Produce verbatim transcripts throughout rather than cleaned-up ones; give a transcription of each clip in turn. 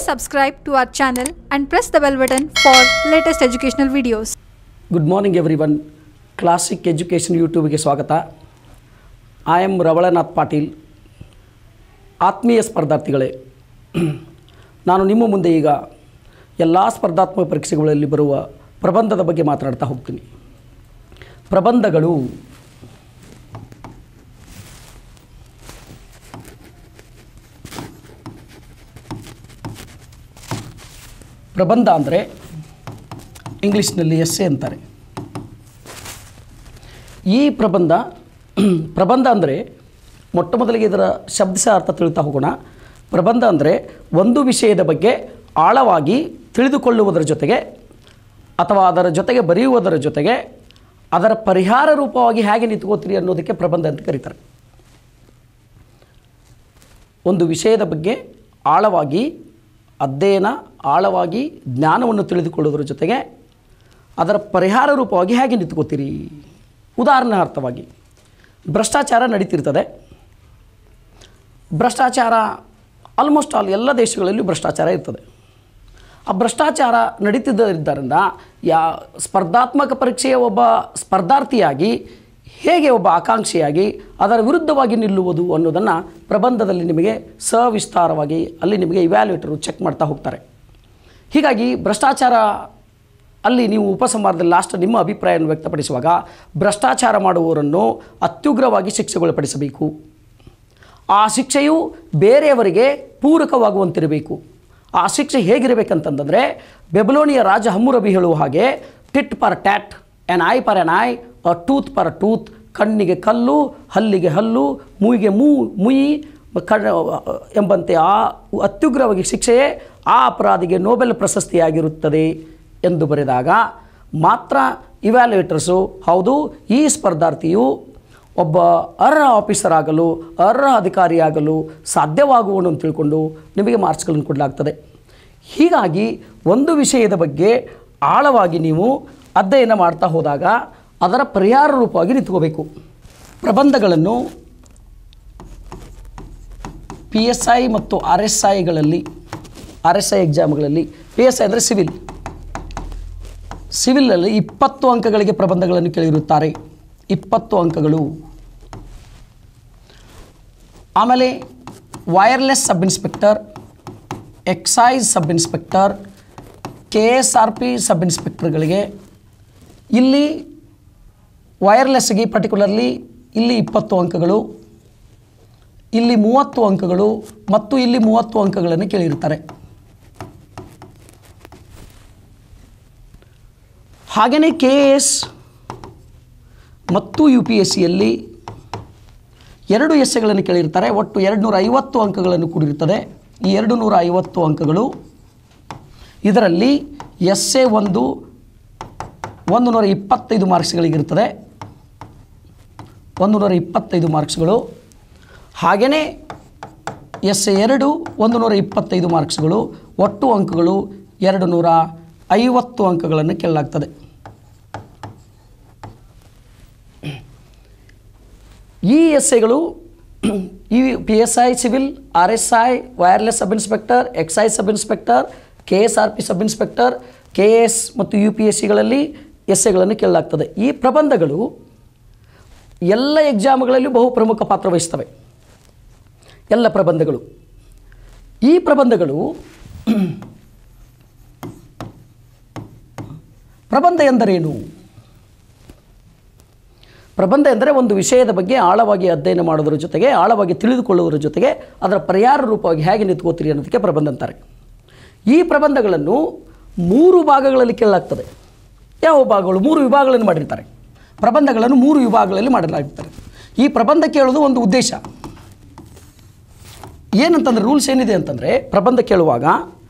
subscribe to our channel and press the bell button for latest educational videos. Good morning everyone. Classic Education YouTube ಗೆ ಸ್ವಾಗತ. I am ರವಳನಾಥ್ Patil. ಆತ್ಮೀಯ ಸ್ಪರ್ಧಾರ್ಥಿಗಳೇ, ನಾನು ನಿಮ್ಮ ಮುಂದೆ ಈಗ ಎಲ್ಲ ಸ್ಪರ್ಧಾತ್ಮಕ ಪರೀಕ್ಷೆಗಳಲ್ಲಿ ಬರುವ ಪ್ರಬಂಧದ ಬಗ್ಗೆ ಮಾತನಾಡ್ತಾ ಹೋಗ್ತೀನಿ. ಪ್ರಬಂಧಗಳು ಪ್ರಬಂಧ ಅಂದರೆ ಇಂಗ್ಲೀಷ್ನಲ್ಲಿ ಎಸ್ಸೆ ಅಂತಾರೆ. ಈ ಪ್ರಬಂಧ ಪ್ರಬಂಧ ಅಂದರೆ ಮೊಟ್ಟ ಮೊದಲಿಗೆ ಇದರ ಶಬ್ದಶಃ ಅರ್ಥ ತಿಳಿತಾ ಹೋಗೋಣ. ಪ್ರಬಂಧ ಅಂದರೆ ಒಂದು ವಿಷಯದ ಬಗ್ಗೆ ಆಳವಾಗಿ ತಿಳಿದುಕೊಳ್ಳುವುದರ ಜೊತೆಗೆ ಅಥವಾ ಅದರ ಜೊತೆಗೆ ಬರೆಯುವುದರ ಜೊತೆಗೆ ಅದರ ಪರಿಹಾರ ರೂಪವಾಗಿ ಹೇಗೆ ನಿಂತ್ಕೋತೀರಿ ಅನ್ನೋದಕ್ಕೆ ಪ್ರಬಂಧ ಅಂತ ಕರೀತಾರೆ. ಒಂದು ವಿಷಯದ ಬಗ್ಗೆ ಆಳವಾಗಿ ಅಧ್ಯಯನ, ಆಳವಾಗಿ ಜ್ಞಾನವನ್ನು ತಿಳಿದುಕೊಳ್ಳುವುದರ ಜೊತೆಗೆ ಅದರ ಪರಿಹಾರ ರೂಪವಾಗಿ ಹೇಗೆ ನಿಂತ್ಕೋತೀರಿ. ಉದಾಹರಣಾರ್ಥವಾಗಿ ಭ್ರಷ್ಟಾಚಾರ ನಡೀತಿರ್ತದೆ. ಭ್ರಷ್ಟಾಚಾರ ಆಲ್ಮೋಸ್ಟ್ ಆಲ್ ಎಲ್ಲ ದೇಶಗಳಲ್ಲೂ ಭ್ರಷ್ಟಾಚಾರ ಇರ್ತದೆ. ಆ ಭ್ರಷ್ಟಾಚಾರ ನಡೀತಿದ್ದರಿಂದ ಯಾ ಸ್ಪರ್ಧಾತ್ಮಕ ಪರೀಕ್ಷೆಯ ಒಬ್ಬ ಸ್ಪರ್ಧಾರ್ಥಿಯಾಗಿ ಹೇಗೆ ಒಬ್ಬ ಆಕಾಂಕ್ಷಿಯಾಗಿ ಅದರ ವಿರುದ್ಧವಾಗಿ ನಿಲ್ಲುವುದು ಅನ್ನೋದನ್ನು ಪ್ರಬಂಧದಲ್ಲಿ ನಿಮಗೆ ಸವಿಸ್ತಾರವಾಗಿ ಅಲ್ಲಿ ನಿಮಗೆ ಇವ್ಯಾಲ್ಯೂಯೇಟರು ಚೆಕ್ ಮಾಡ್ತಾ ಹೋಗ್ತಾರೆ. ಹೀಗಾಗಿ ಭ್ರಷ್ಟಾಚಾರ ಅಲ್ಲಿ ನೀವು ಉಪಸಂಹಾರದಲ್ಲಿ ಲಾಸ್ಟ್ ನಿಮ್ಮ ಅಭಿಪ್ರಾಯವನ್ನು ವ್ಯಕ್ತಪಡಿಸುವಾಗ ಭ್ರಷ್ಟಾಚಾರ ಮಾಡುವವರನ್ನು ಅತ್ಯುಗ್ರವಾಗಿ ಶಿಕ್ಷೆಗೊಳಪಡಿಸಬೇಕು. ಆ ಶಿಕ್ಷೆಯು ಬೇರೆಯವರಿಗೆ ಪೂರಕವಾಗುವಂತಿರಬೇಕು. ಆ ಶಿಕ್ಷೆ ಹೇಗಿರಬೇಕಂತಂದರೆ ಬೆಬಲೋನಿಯ ರಾಜ ಹಮ್ಮುರಬಿ ಹೇಳುವ ಹಾಗೆ tit for tat, an eye for an eye, a tooth for tooth, ಕಣ್ಣಿಗೆ ಕಲ್ಲು, ಹಲ್ಲಿಗೆ ಹಲ್ಲು, ಮೂಯಿಗೆ ಮೂ ಮುಯಿ ಕಣ್ಣ ಎಂಬಂತೆ ಆ ಅತ್ಯುಗ್ರವಾಗಿ ಶಿಕ್ಷೆಯೇ ಆ ಅಪರಾಧಿಗೆ ನೋಬೆಲ್ ಪ್ರಶಸ್ತಿಯಾಗಿರುತ್ತದೆ ಎಂದು ಬರೆದಾಗ ಮಾತ್ರ ಇವ್ಯಾಲ್ಯೂಯೇಟರ್ಸು ಹೌದು ಈ ಸ್ಪರ್ಧಾರ್ಥಿಯು ಒಬ್ಬ ಅರ್ಹ ಆಫೀಸರ್ ಆಗಲು ಅರ್ಹ ಅಧಿಕಾರಿಯಾಗಲು ಸಾಧ್ಯವಾಗುವನು ಅಂತ ತಿಳ್ಕೊಂಡು ನಿಮಗೆ ಮಾರ್ಕ್ಸ್ಗಳನ್ನು ಕೊಡಲಾಗ್ತದೆ. ಹೀಗಾಗಿ ಒಂದು ವಿಷಯದ ಬಗ್ಗೆ ಆಳವಾಗಿ ನೀವು ಅಧ್ಯಯನ ಮಾಡ್ತಾ ಹೋದಾಗ ಅದರ ಪರಿಹಾರ ರೂಪವಾಗಿ ನಿಂತ್ಕೋಬೇಕು. ಪ್ರಬಂಧಗಳನ್ನು ಪಿ ಎಸ್ ಐ ಮತ್ತು ಆರ್ ಎಸ್ ಐಗಳಲ್ಲಿ ಆರ್ ಎಸ್ ಐ ಎಕ್ಸಾಮ್ಗಳಲ್ಲಿ ಪಿ ಎಸ್ ಐ ಅಂದರೆ ಸಿವಿಲ್ ಸಿವಿಲಲ್ಲಿ ಇಪ್ಪತ್ತು ಅಂಕಗಳಿಗೆ ಪ್ರಬಂಧಗಳನ್ನು ಕೇಳಿರುತ್ತಾರೆ. ಇಪ್ಪತ್ತು ಅಂಕಗಳು. ಆಮೇಲೆ wireless sub inspector, excise sub inspector, K S R P sub ಇನ್ಸ್ಪೆಕ್ಟರ್ಗಳಿಗೆ ಇಲ್ಲಿ ವೈರ್ಲೆಸ್ಗೆ ಪರ್ಟಿಕ್ಯುಲರ್ಲಿ ಇಲ್ಲಿ ಇಪ್ಪತ್ತು ಅಂಕಗಳು, ಇಲ್ಲಿ ಮೂವತ್ತು ಅಂಕಗಳು ಮತ್ತು ಇಲ್ಲಿ ಮೂವತ್ತು ಅಂಕಗಳನ್ನು ಕೇಳಿರ್ತಾರೆ. ಹಾಗೆಯೇ ಕೆ ಎ ಎಸ್ ಮತ್ತು ಯು ಪಿ ಎಸ್ ಸಿಯಲ್ಲಿ ಎರಡು ಎಸ್ಸೆಗಳನ್ನು ಕೇಳಿರ್ತಾರೆ. ಒಟ್ಟು ಎರಡು ನೂರ ಐವತ್ತು ಅಂಕಗಳನ್ನು ಕೂಡಿರುತ್ತದೆ. ಈ ಎರಡು ನೂರ ಐವತ್ತು ಅಂಕಗಳು ಇದರಲ್ಲಿ ಎಸ್ ಎ ಒಂದು ಒಂದು ನೂರ ಇಪ್ಪತ್ತೈದು ಮಾರ್ಕ್ಸ್ಗಳಿಗಿರ್ತದೆ. ಒಂದು ನೂರ ಇಪ್ಪತ್ತೈದು ಮಾರ್ಕ್ಸ್ಗಳು. ಹಾಗೆಯೇ ಎಸ್ ಎ ಎರಡು ಒಂದು ನೂರ ಇಪ್ಪತ್ತೈದು ಮಾರ್ಕ್ಸ್ಗಳು. ಒಟ್ಟು ಅಂಕಗಳು ಎರಡು ನೂರ ಐವತ್ತು ಅಂಕಗಳನ್ನು ಕೇಳಲಾಗ್ತದೆ. ಈ ಎಸ್ ಎಗಳು ಈ P S I civil, R S I, wireless sub inspector, excise sub inspector, K S R P sub inspector, K S ಮತ್ತು ಯು ಪಿ ಎಸ್ ಸಿಗಳಲ್ಲಿ ಎಸ್ ಎಗಳನ್ನು ಕೇಳಲಾಗ್ತದೆ. ಈ ಪ್ರಬಂಧಗಳು ಎಲ್ಲ ಎಕ್ಸಾಮ್ಗಳಲ್ಲೂ ಬಹು ಪ್ರಮುಖ ಪಾತ್ರ ವಹಿಸ್ತವೆ. ಎಲ್ಲ ಪ್ರಬಂಧಗಳು ಈ ಪ್ರಬಂಧಗಳು ಪ್ರಬಂಧ ಎಂದರೇನು? ಪ್ರಬಂಧ ಎಂದರೆ ಒಂದು ವಿಷಯದ ಬಗ್ಗೆ ಆಳವಾಗಿ ಅಧ್ಯಯನ ಮಾಡೋದ್ರ ಜೊತೆಗೆ ಆಳವಾಗಿ ತಿಳಿದುಕೊಳ್ಳುವುದರ ಜೊತೆಗೆ ಅದರ ಪರಿಹಾರ ರೂಪವಾಗಿ ಹೇಗೆ ನಿಂತ್ಕೋತೀರಿ ಅನ್ನೋದಕ್ಕೆ ಪ್ರಬಂಧ ಅಂತಾರೆ. ಈ ಪ್ರಬಂಧಗಳನ್ನು ಮೂರು ಭಾಗಗಳಲ್ಲಿ ಕೇಳಲಾಗ್ತದೆ. ಯಾವ ಭಾಗಗಳು? ಮೂರು ವಿಭಾಗಗಳನ್ನು ಮಾಡಿರ್ತಾರೆ. ಪ್ರಬಂಧಗಳನ್ನು ಮೂರು ವಿಭಾಗಗಳಲ್ಲಿ ಮಾಡಲಾಗಿರ್ತಾರೆ. ಈ ಪ್ರಬಂಧ ಕೇಳೋದು ಒಂದು ಉದ್ದೇಶ ಏನಂತಂದರೆ ರೂಲ್ಸ್ ಏನಿದೆ ಅಂತಂದರೆ ಪ್ರಬಂಧ ಕೇಳುವಾಗ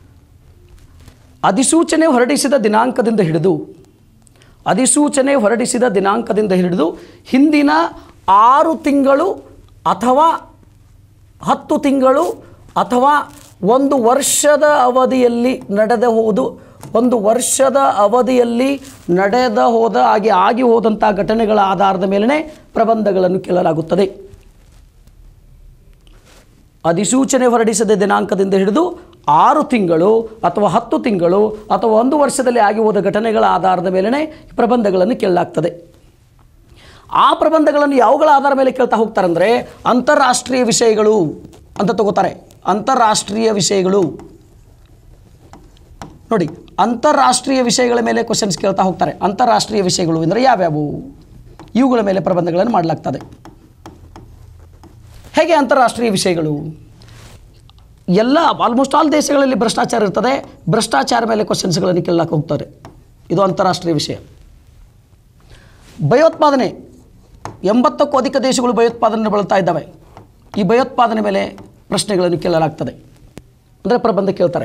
ಅಧಿಸೂಚನೆ ಹೊರಡಿಸಿದ ದಿನಾಂಕದಿಂದ ಹಿಡಿದು ಅಧಿಸೂಚನೆ ಹೊರಡಿಸಿದ ದಿನಾಂಕದಿಂದ ಹಿಡಿದು ಹಿಂದಿನ ಆರು ತಿಂಗಳು ಅಥವಾ ಹತ್ತು ತಿಂಗಳು ಅಥವಾ ಒಂದು ವರ್ಷದ ಅವಧಿಯಲ್ಲಿ ನಡೆದ ಹೋದು ಒಂದು ವರ್ಷದ ಅವಧಿಯಲ್ಲಿ ನಡೆದ ಹೋದ ಹಾಗೆ ಆಗಿ ಹೋದಂಥ ಘಟನೆಗಳ ಆಧಾರದ ಮೇಲೇ ಪ್ರಬಂಧಗಳನ್ನು ಕೇಳಲಾಗುತ್ತದೆ. ಅಧಿಸೂಚನೆ ಹೊರಡಿಸಿದ ದಿನಾಂಕದಿಂದ ಹಿಡಿದು ಆರು ತಿಂಗಳು ಅಥವಾ ಹತ್ತು ತಿಂಗಳು ಅಥವಾ ಒಂದು ವರ್ಷದಲ್ಲಿ ಆಗಿ ಹೋದ ಘಟನೆಗಳ ಆಧಾರದ ಮೇಲೇ ಪ್ರಬಂಧಗಳನ್ನು ಕೇಳಲಾಗ್ತದೆ. ಆ ಪ್ರಬಂಧಗಳನ್ನು ಯಾವುಗಳ ಆಧಾರ ಮೇಲೆ ಕೇಳ್ತಾ ಹೋಗ್ತಾರೆ ಅಂದರೆ ಅಂತಾರಾಷ್ಟ್ರೀಯ ವಿಷಯಗಳು ಅಂತ ತಗೋತಾರೆ. ಅಂತಾರಾಷ್ಟ್ರೀಯ ವಿಷಯಗಳು ನೋಡಿ, ಅಂತಾರಾಷ್ಟ್ರೀಯ ವಿಷಯಗಳ ಮೇಲೆ ಕ್ವಶನ್ಸ್ ಕೇಳ್ತಾ ಹೋಗ್ತಾರೆ. ಅಂತಾರಾಷ್ಟ್ರೀಯ ವಿಷಯಗಳು ಅಂದರೆ ಯಾವ್ಯಾವು? ಇವುಗಳ ಮೇಲೆ ಪ್ರಬಂಧಗಳನ್ನು ಮಾಡಲಾಗ್ತದೆ. ಹೇಗೆ ಅಂತಾರಾಷ್ಟ್ರೀಯ ವಿಷಯಗಳು? ಎಲ್ಲ ಆಲ್ಮೋಸ್ಟ್ ಆಲ್ ದೇಶಗಳಲ್ಲಿ ಭ್ರಷ್ಟಾಚಾರ ಇರ್ತದೆ. ಭ್ರಷ್ಟಾಚಾರ ಮೇಲೆ ಕ್ವಶನ್ಸ್ಗಳನ್ನು ಕೇಳಕ್ಕೆ ಹೋಗ್ತಾರೆ. ಇದು ಅಂತಾರಾಷ್ಟ್ರೀಯ ವಿಷಯ. ಭಯೋತ್ಪಾದನೆ, ಎಂಬತ್ತಕ್ಕೂ ಅಧಿಕ ದೇಶಗಳು ಭಯೋತ್ಪಾದನೆ ಬಳಲ್ತಾ ಇದ್ದಾವೆ. ಈ ಭಯೋತ್ಪಾದನೆ ಮೇಲೆ ಪ್ರಶ್ನೆಗಳನ್ನು ಕೇಳಲಾಗ್ತದೆ, ಅಂದರೆ ಪ್ರಬಂಧ ಕೇಳ್ತಾರೆ.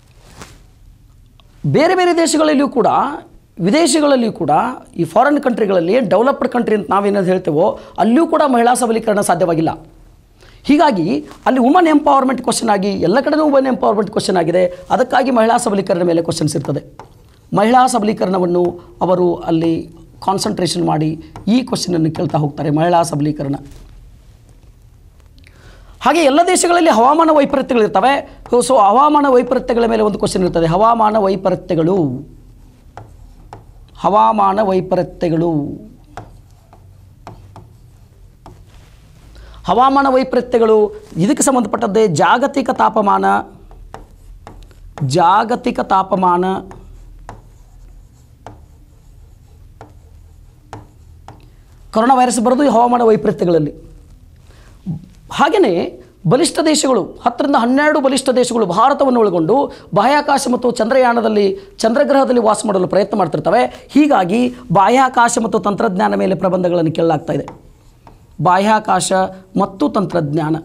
ಬೇರೆ ಬೇರೆ ದೇಶಗಳಲ್ಲಿಯೂ ಕೂಡ, ವಿದೇಶಗಳಲ್ಲಿಯೂ ಕೂಡ, ಈ ಫಾರಿನ್ ಕಂಟ್ರಿಗಳಲ್ಲಿ ಡೆವಲಪ್ಡ್ ಕಂಟ್ರಿ ಅಂತ ನಾವೇನಾದ್ರು ಹೇಳ್ತೇವೋ ಅಲ್ಲಿಯೂ ಕೂಡ ಮಹಿಳಾ ಸಬಲೀಕರಣ ಸಾಧ್ಯವಾಗಿಲ್ಲ. ಹೀಗಾಗಿ ಅಲ್ಲಿ ವುಮನ್ ಎಂಪವರ್ಮೆಂಟ್ ಕ್ವಶನ್ ಆಗಿ ಎಲ್ಲ ಕಡೆನೂ ವುಮನ್ ಎಂಪವರ್ಮೆಂಟ್ ಕ್ವಶನ್ ಆಗಿದೆ. ಅದಕ್ಕಾಗಿ ಮಹಿಳಾ ಸಬಲೀಕರಣ ಮೇಲೆ ಕ್ವಶನ್ಸ್ ಇರ್ತದೆ. ಮಹಿಳಾ ಸಬಲೀಕರಣವನ್ನು ಅವರು ಅಲ್ಲಿ ಕಾನ್ಸಂಟ್ರೇಷನ್ ಮಾಡಿ ಈ ಕ್ವಶನನ್ನು ಕೇಳ್ತಾ ಹೋಗ್ತಾರೆ, ಮಹಿಳಾ ಸಬಲೀಕರಣ. ಹಾಗೆ ಎಲ್ಲ ದೇಶಗಳಲ್ಲಿ ಹವಾಮಾನ ವೈಪರೀತ್ಯಗಳಿರ್ತವೆ. ಸೊ ಹವಾಮಾನ ವೈಪರೀತ್ಯಗಳ ಮೇಲೆ ಒಂದು ಕ್ವಶನ್ ಇರ್ತದೆ. ಹವಾಮಾನ ವೈಪರೀತ್ಯಗಳು ಹವಾಮಾನ ವೈಪರೀತ್ಯಗಳು ಹವಾಮಾನ ವೈಪರೀತ್ಯಗಳು ಇದಕ್ಕೆ ಸಂಬಂಧಪಟ್ಟದ್ದೇ ಜಾಗತಿಕ ತಾಪಮಾನ ಜಾಗತಿಕ ತಾಪಮಾನ ಕೊರೋನಾ ವೈರಸ್ ಬರೋದು ಹವಾಮಾನ ವೈಪರೀತ್ಯಗಳಲ್ಲಿ. ಹಾಗೆಯೇ ಬಲಿಷ್ಠ ದೇಶಗಳು, ಹತ್ತರಿಂದ ಹನ್ನೆರಡು ಬಲಿಷ್ಠ ದೇಶಗಳು ಭಾರತವನ್ನು ಒಳಗೊಂಡು ಬಾಹ್ಯಾಕಾಶ ಮತ್ತು ಚಂದ್ರಯಾನದಲ್ಲಿ ಚಂದ್ರಗ್ರಹದಲ್ಲಿ ವಾಸ ಮಾಡಲು ಪ್ರಯತ್ನ ಮಾಡ್ತಿರ್ತವೆ. ಹೀಗಾಗಿ ಬಾಹ್ಯಾಕಾಶ ಮತ್ತು ತಂತ್ರಜ್ಞಾನ ಮೇಲೆ ಪ್ರಬಂಧಗಳನ್ನು ಕೇಳಲಾಗ್ತಾ ಇದೆ. ಬಾಹ್ಯಾಕಾಶ ಮತ್ತು ತಂತ್ರಜ್ಞಾನ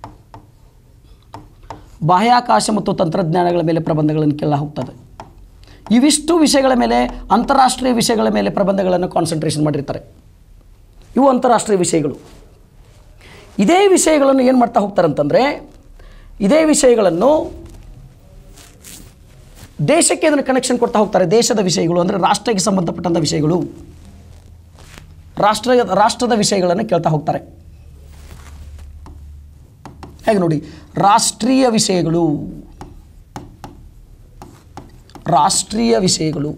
ಬಾಹ್ಯಾಕಾಶ ಮತ್ತು ತಂತ್ರಜ್ಞಾನಗಳ ಮೇಲೆ ಪ್ರಬಂಧಗಳನ್ನು ಕೇಳ ಹೋಗ್ತದೆ. ಇವಿಷ್ಟು ವಿಷಯಗಳ ಮೇಲೆ, ಅಂತಾರಾಷ್ಟ್ರೀಯ ವಿಷಯಗಳ ಮೇಲೆ ಪ್ರಬಂಧಗಳನ್ನು ಕಾನ್ಸಂಟ್ರೇಷನ್ ಮಾಡಿರ್ತಾರೆ. ಇವು ಅಂತಾರಾಷ್ಟ್ರೀಯ ವಿಷಯಗಳು. ಇದೇ ವಿಷಯಗಳನ್ನು ಏನು ಮಾಡ್ತಾ ಹೋಗ್ತಾರೆ ಅಂತಂದರೆ, ಇದೇ ವಿಷಯಗಳನ್ನು ದೇಶಕ್ಕೆ ಅದನ್ನು ಕನೆಕ್ಷನ್ ಕೊಡ್ತಾ ಹೋಗ್ತಾರೆ. ದೇಶದ ವಿಷಯಗಳು ಅಂದರೆ ರಾಷ್ಟ್ರಕ್ಕೆ ಸಂಬಂಧಪಟ್ಟಂಥ ವಿಷಯಗಳು, ರಾಷ್ಟ್ರ ರಾಷ್ಟ್ರದ ವಿಷಯಗಳನ್ನು ಕೇಳ್ತಾ ಹೋಗ್ತಾರೆ. ಹೇಗೆ ನೋಡಿ, ರಾಷ್ಟ್ರೀಯ ವಿಷಯಗಳು ರಾಷ್ಟ್ರೀಯ ವಿಷಯಗಳು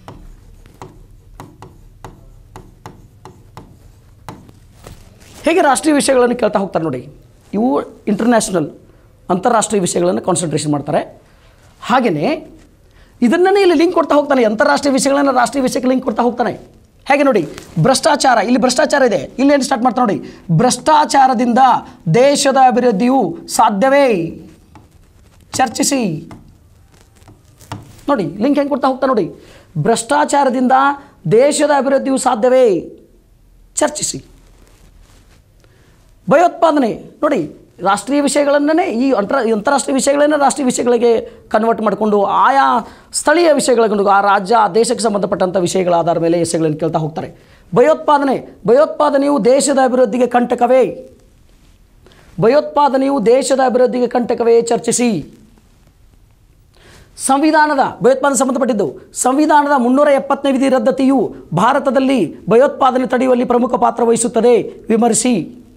ಹೇಗೆ ರಾಷ್ಟ್ರೀಯ ವಿಷಯಗಳನ್ನು ಕೇಳ್ತಾ ಹೋಗ್ತಾರೆ ನೋಡಿ. ಇವು ಇಂಟರ್ನ್ಯಾಷನಲ್ ಅಂತಾರಾಷ್ಟ್ರೀಯ ವಿಷಯಗಳನ್ನು ಕಾನ್ಸಂಟ್ರೇಷನ್ ಮಾಡ್ತಾರೆ. ಹಾಗೆಯೇ ಇದನ್ನೇ ಇಲ್ಲಿ ಲಿಂಕ್ ಕೊಡ್ತಾ ಹೋಗ್ತಾನೆ. ಅಂತಾರಾಷ್ಟ್ರೀಯ ವಿಷಯಗಳನ್ನು ರಾಷ್ಟ್ರೀಯ ವಿಷಯಕ್ಕೆ ಲಿಂಕ್ ಕೊಡ್ತಾ ಹೋಗ್ತಾನೆ. ಹೇಗೆ ನೋಡಿ, ಭ್ರಷ್ಟಾಚಾರ, ಇಲ್ಲಿ ಭ್ರಷ್ಟಾಚಾರ ಇದೆ, ಇಲ್ಲಿ ಏನು ಸ್ಟಾರ್ಟ್ ಮಾಡ್ತಾ ನೋಡಿ, ಭ್ರಷ್ಟಾಚಾರದಿಂದ ದೇಶದ ಅಭಿವೃದ್ಧಿಯು ಸಾಧ್ಯವೇ, ಚರ್ಚಿಸಿ. ನೋಡಿ ಲಿಂಕ್ ಹೆಂಗೆ ಕೊಡ್ತಾ ಹೋಗ್ತಾ ನೋಡಿ, ಭ್ರಷ್ಟಾಚಾರದಿಂದ ದೇಶದ ಅಭಿವೃದ್ಧಿಯು ಸಾಧ್ಯವೇ, ಚರ್ಚಿಸಿ. ಭಯೋತ್ಪಾದನೆ ನೋಡಿ, ರಾಷ್ಟ್ರೀಯ ವಿಷಯಗಳನ್ನೇ ಈ ಅಂತರ ಅಂತಾರಾಷ್ಟ್ರೀಯ ವಿಷಯಗಳನ್ನೇ ರಾಷ್ಟ್ರೀಯ ವಿಷಯಗಳಿಗೆ ಕನ್ವರ್ಟ್ ಮಾಡಿಕೊಂಡು ಆಯಾ ಸ್ಥಳೀಯ ವಿಷಯಗಳನ್ನು, ಆ ರಾಜ್ಯ ಆ ದೇಶಕ್ಕೆ ಸಂಬಂಧಪಟ್ಟಂಥ ವಿಷಯಗಳ ಆಧಾರ ಮೇಲೆ ವಿಷಯಗಳನ್ನು ಕೇಳ್ತಾ ಹೋಗ್ತಾರೆ. ಭಯೋತ್ಪಾದನೆ ಭಯೋತ್ಪಾದನೆಯು ದೇಶದ ಅಭಿವೃದ್ಧಿಗೆ ಕಂಟಕವೇ, ಭಯೋತ್ಪಾದನೆಯು ದೇಶದ ಅಭಿವೃದ್ಧಿಗೆ ಕಂಟಕವೇ, ಚರ್ಚಿಸಿ. ಸಂವಿಧಾನದ ಭಯೋತ್ಪಾದನೆ ಸಂಬಂಧಪಟ್ಟಿದ್ದು, ಸಂವಿಧಾನದ ಮುನ್ನೂರ ಎಪ್ಪತ್ತನೇ ವಿಧಿ ರದ್ದತಿಯು ಭಾರತದಲ್ಲಿ ಭಯೋತ್ಪಾದನೆ ತಡೆಯುವಲ್ಲಿ ಪ್ರಮುಖ ಪಾತ್ರ ವಹಿಸುತ್ತದೆ, ವಿಮರ್ಶಿ.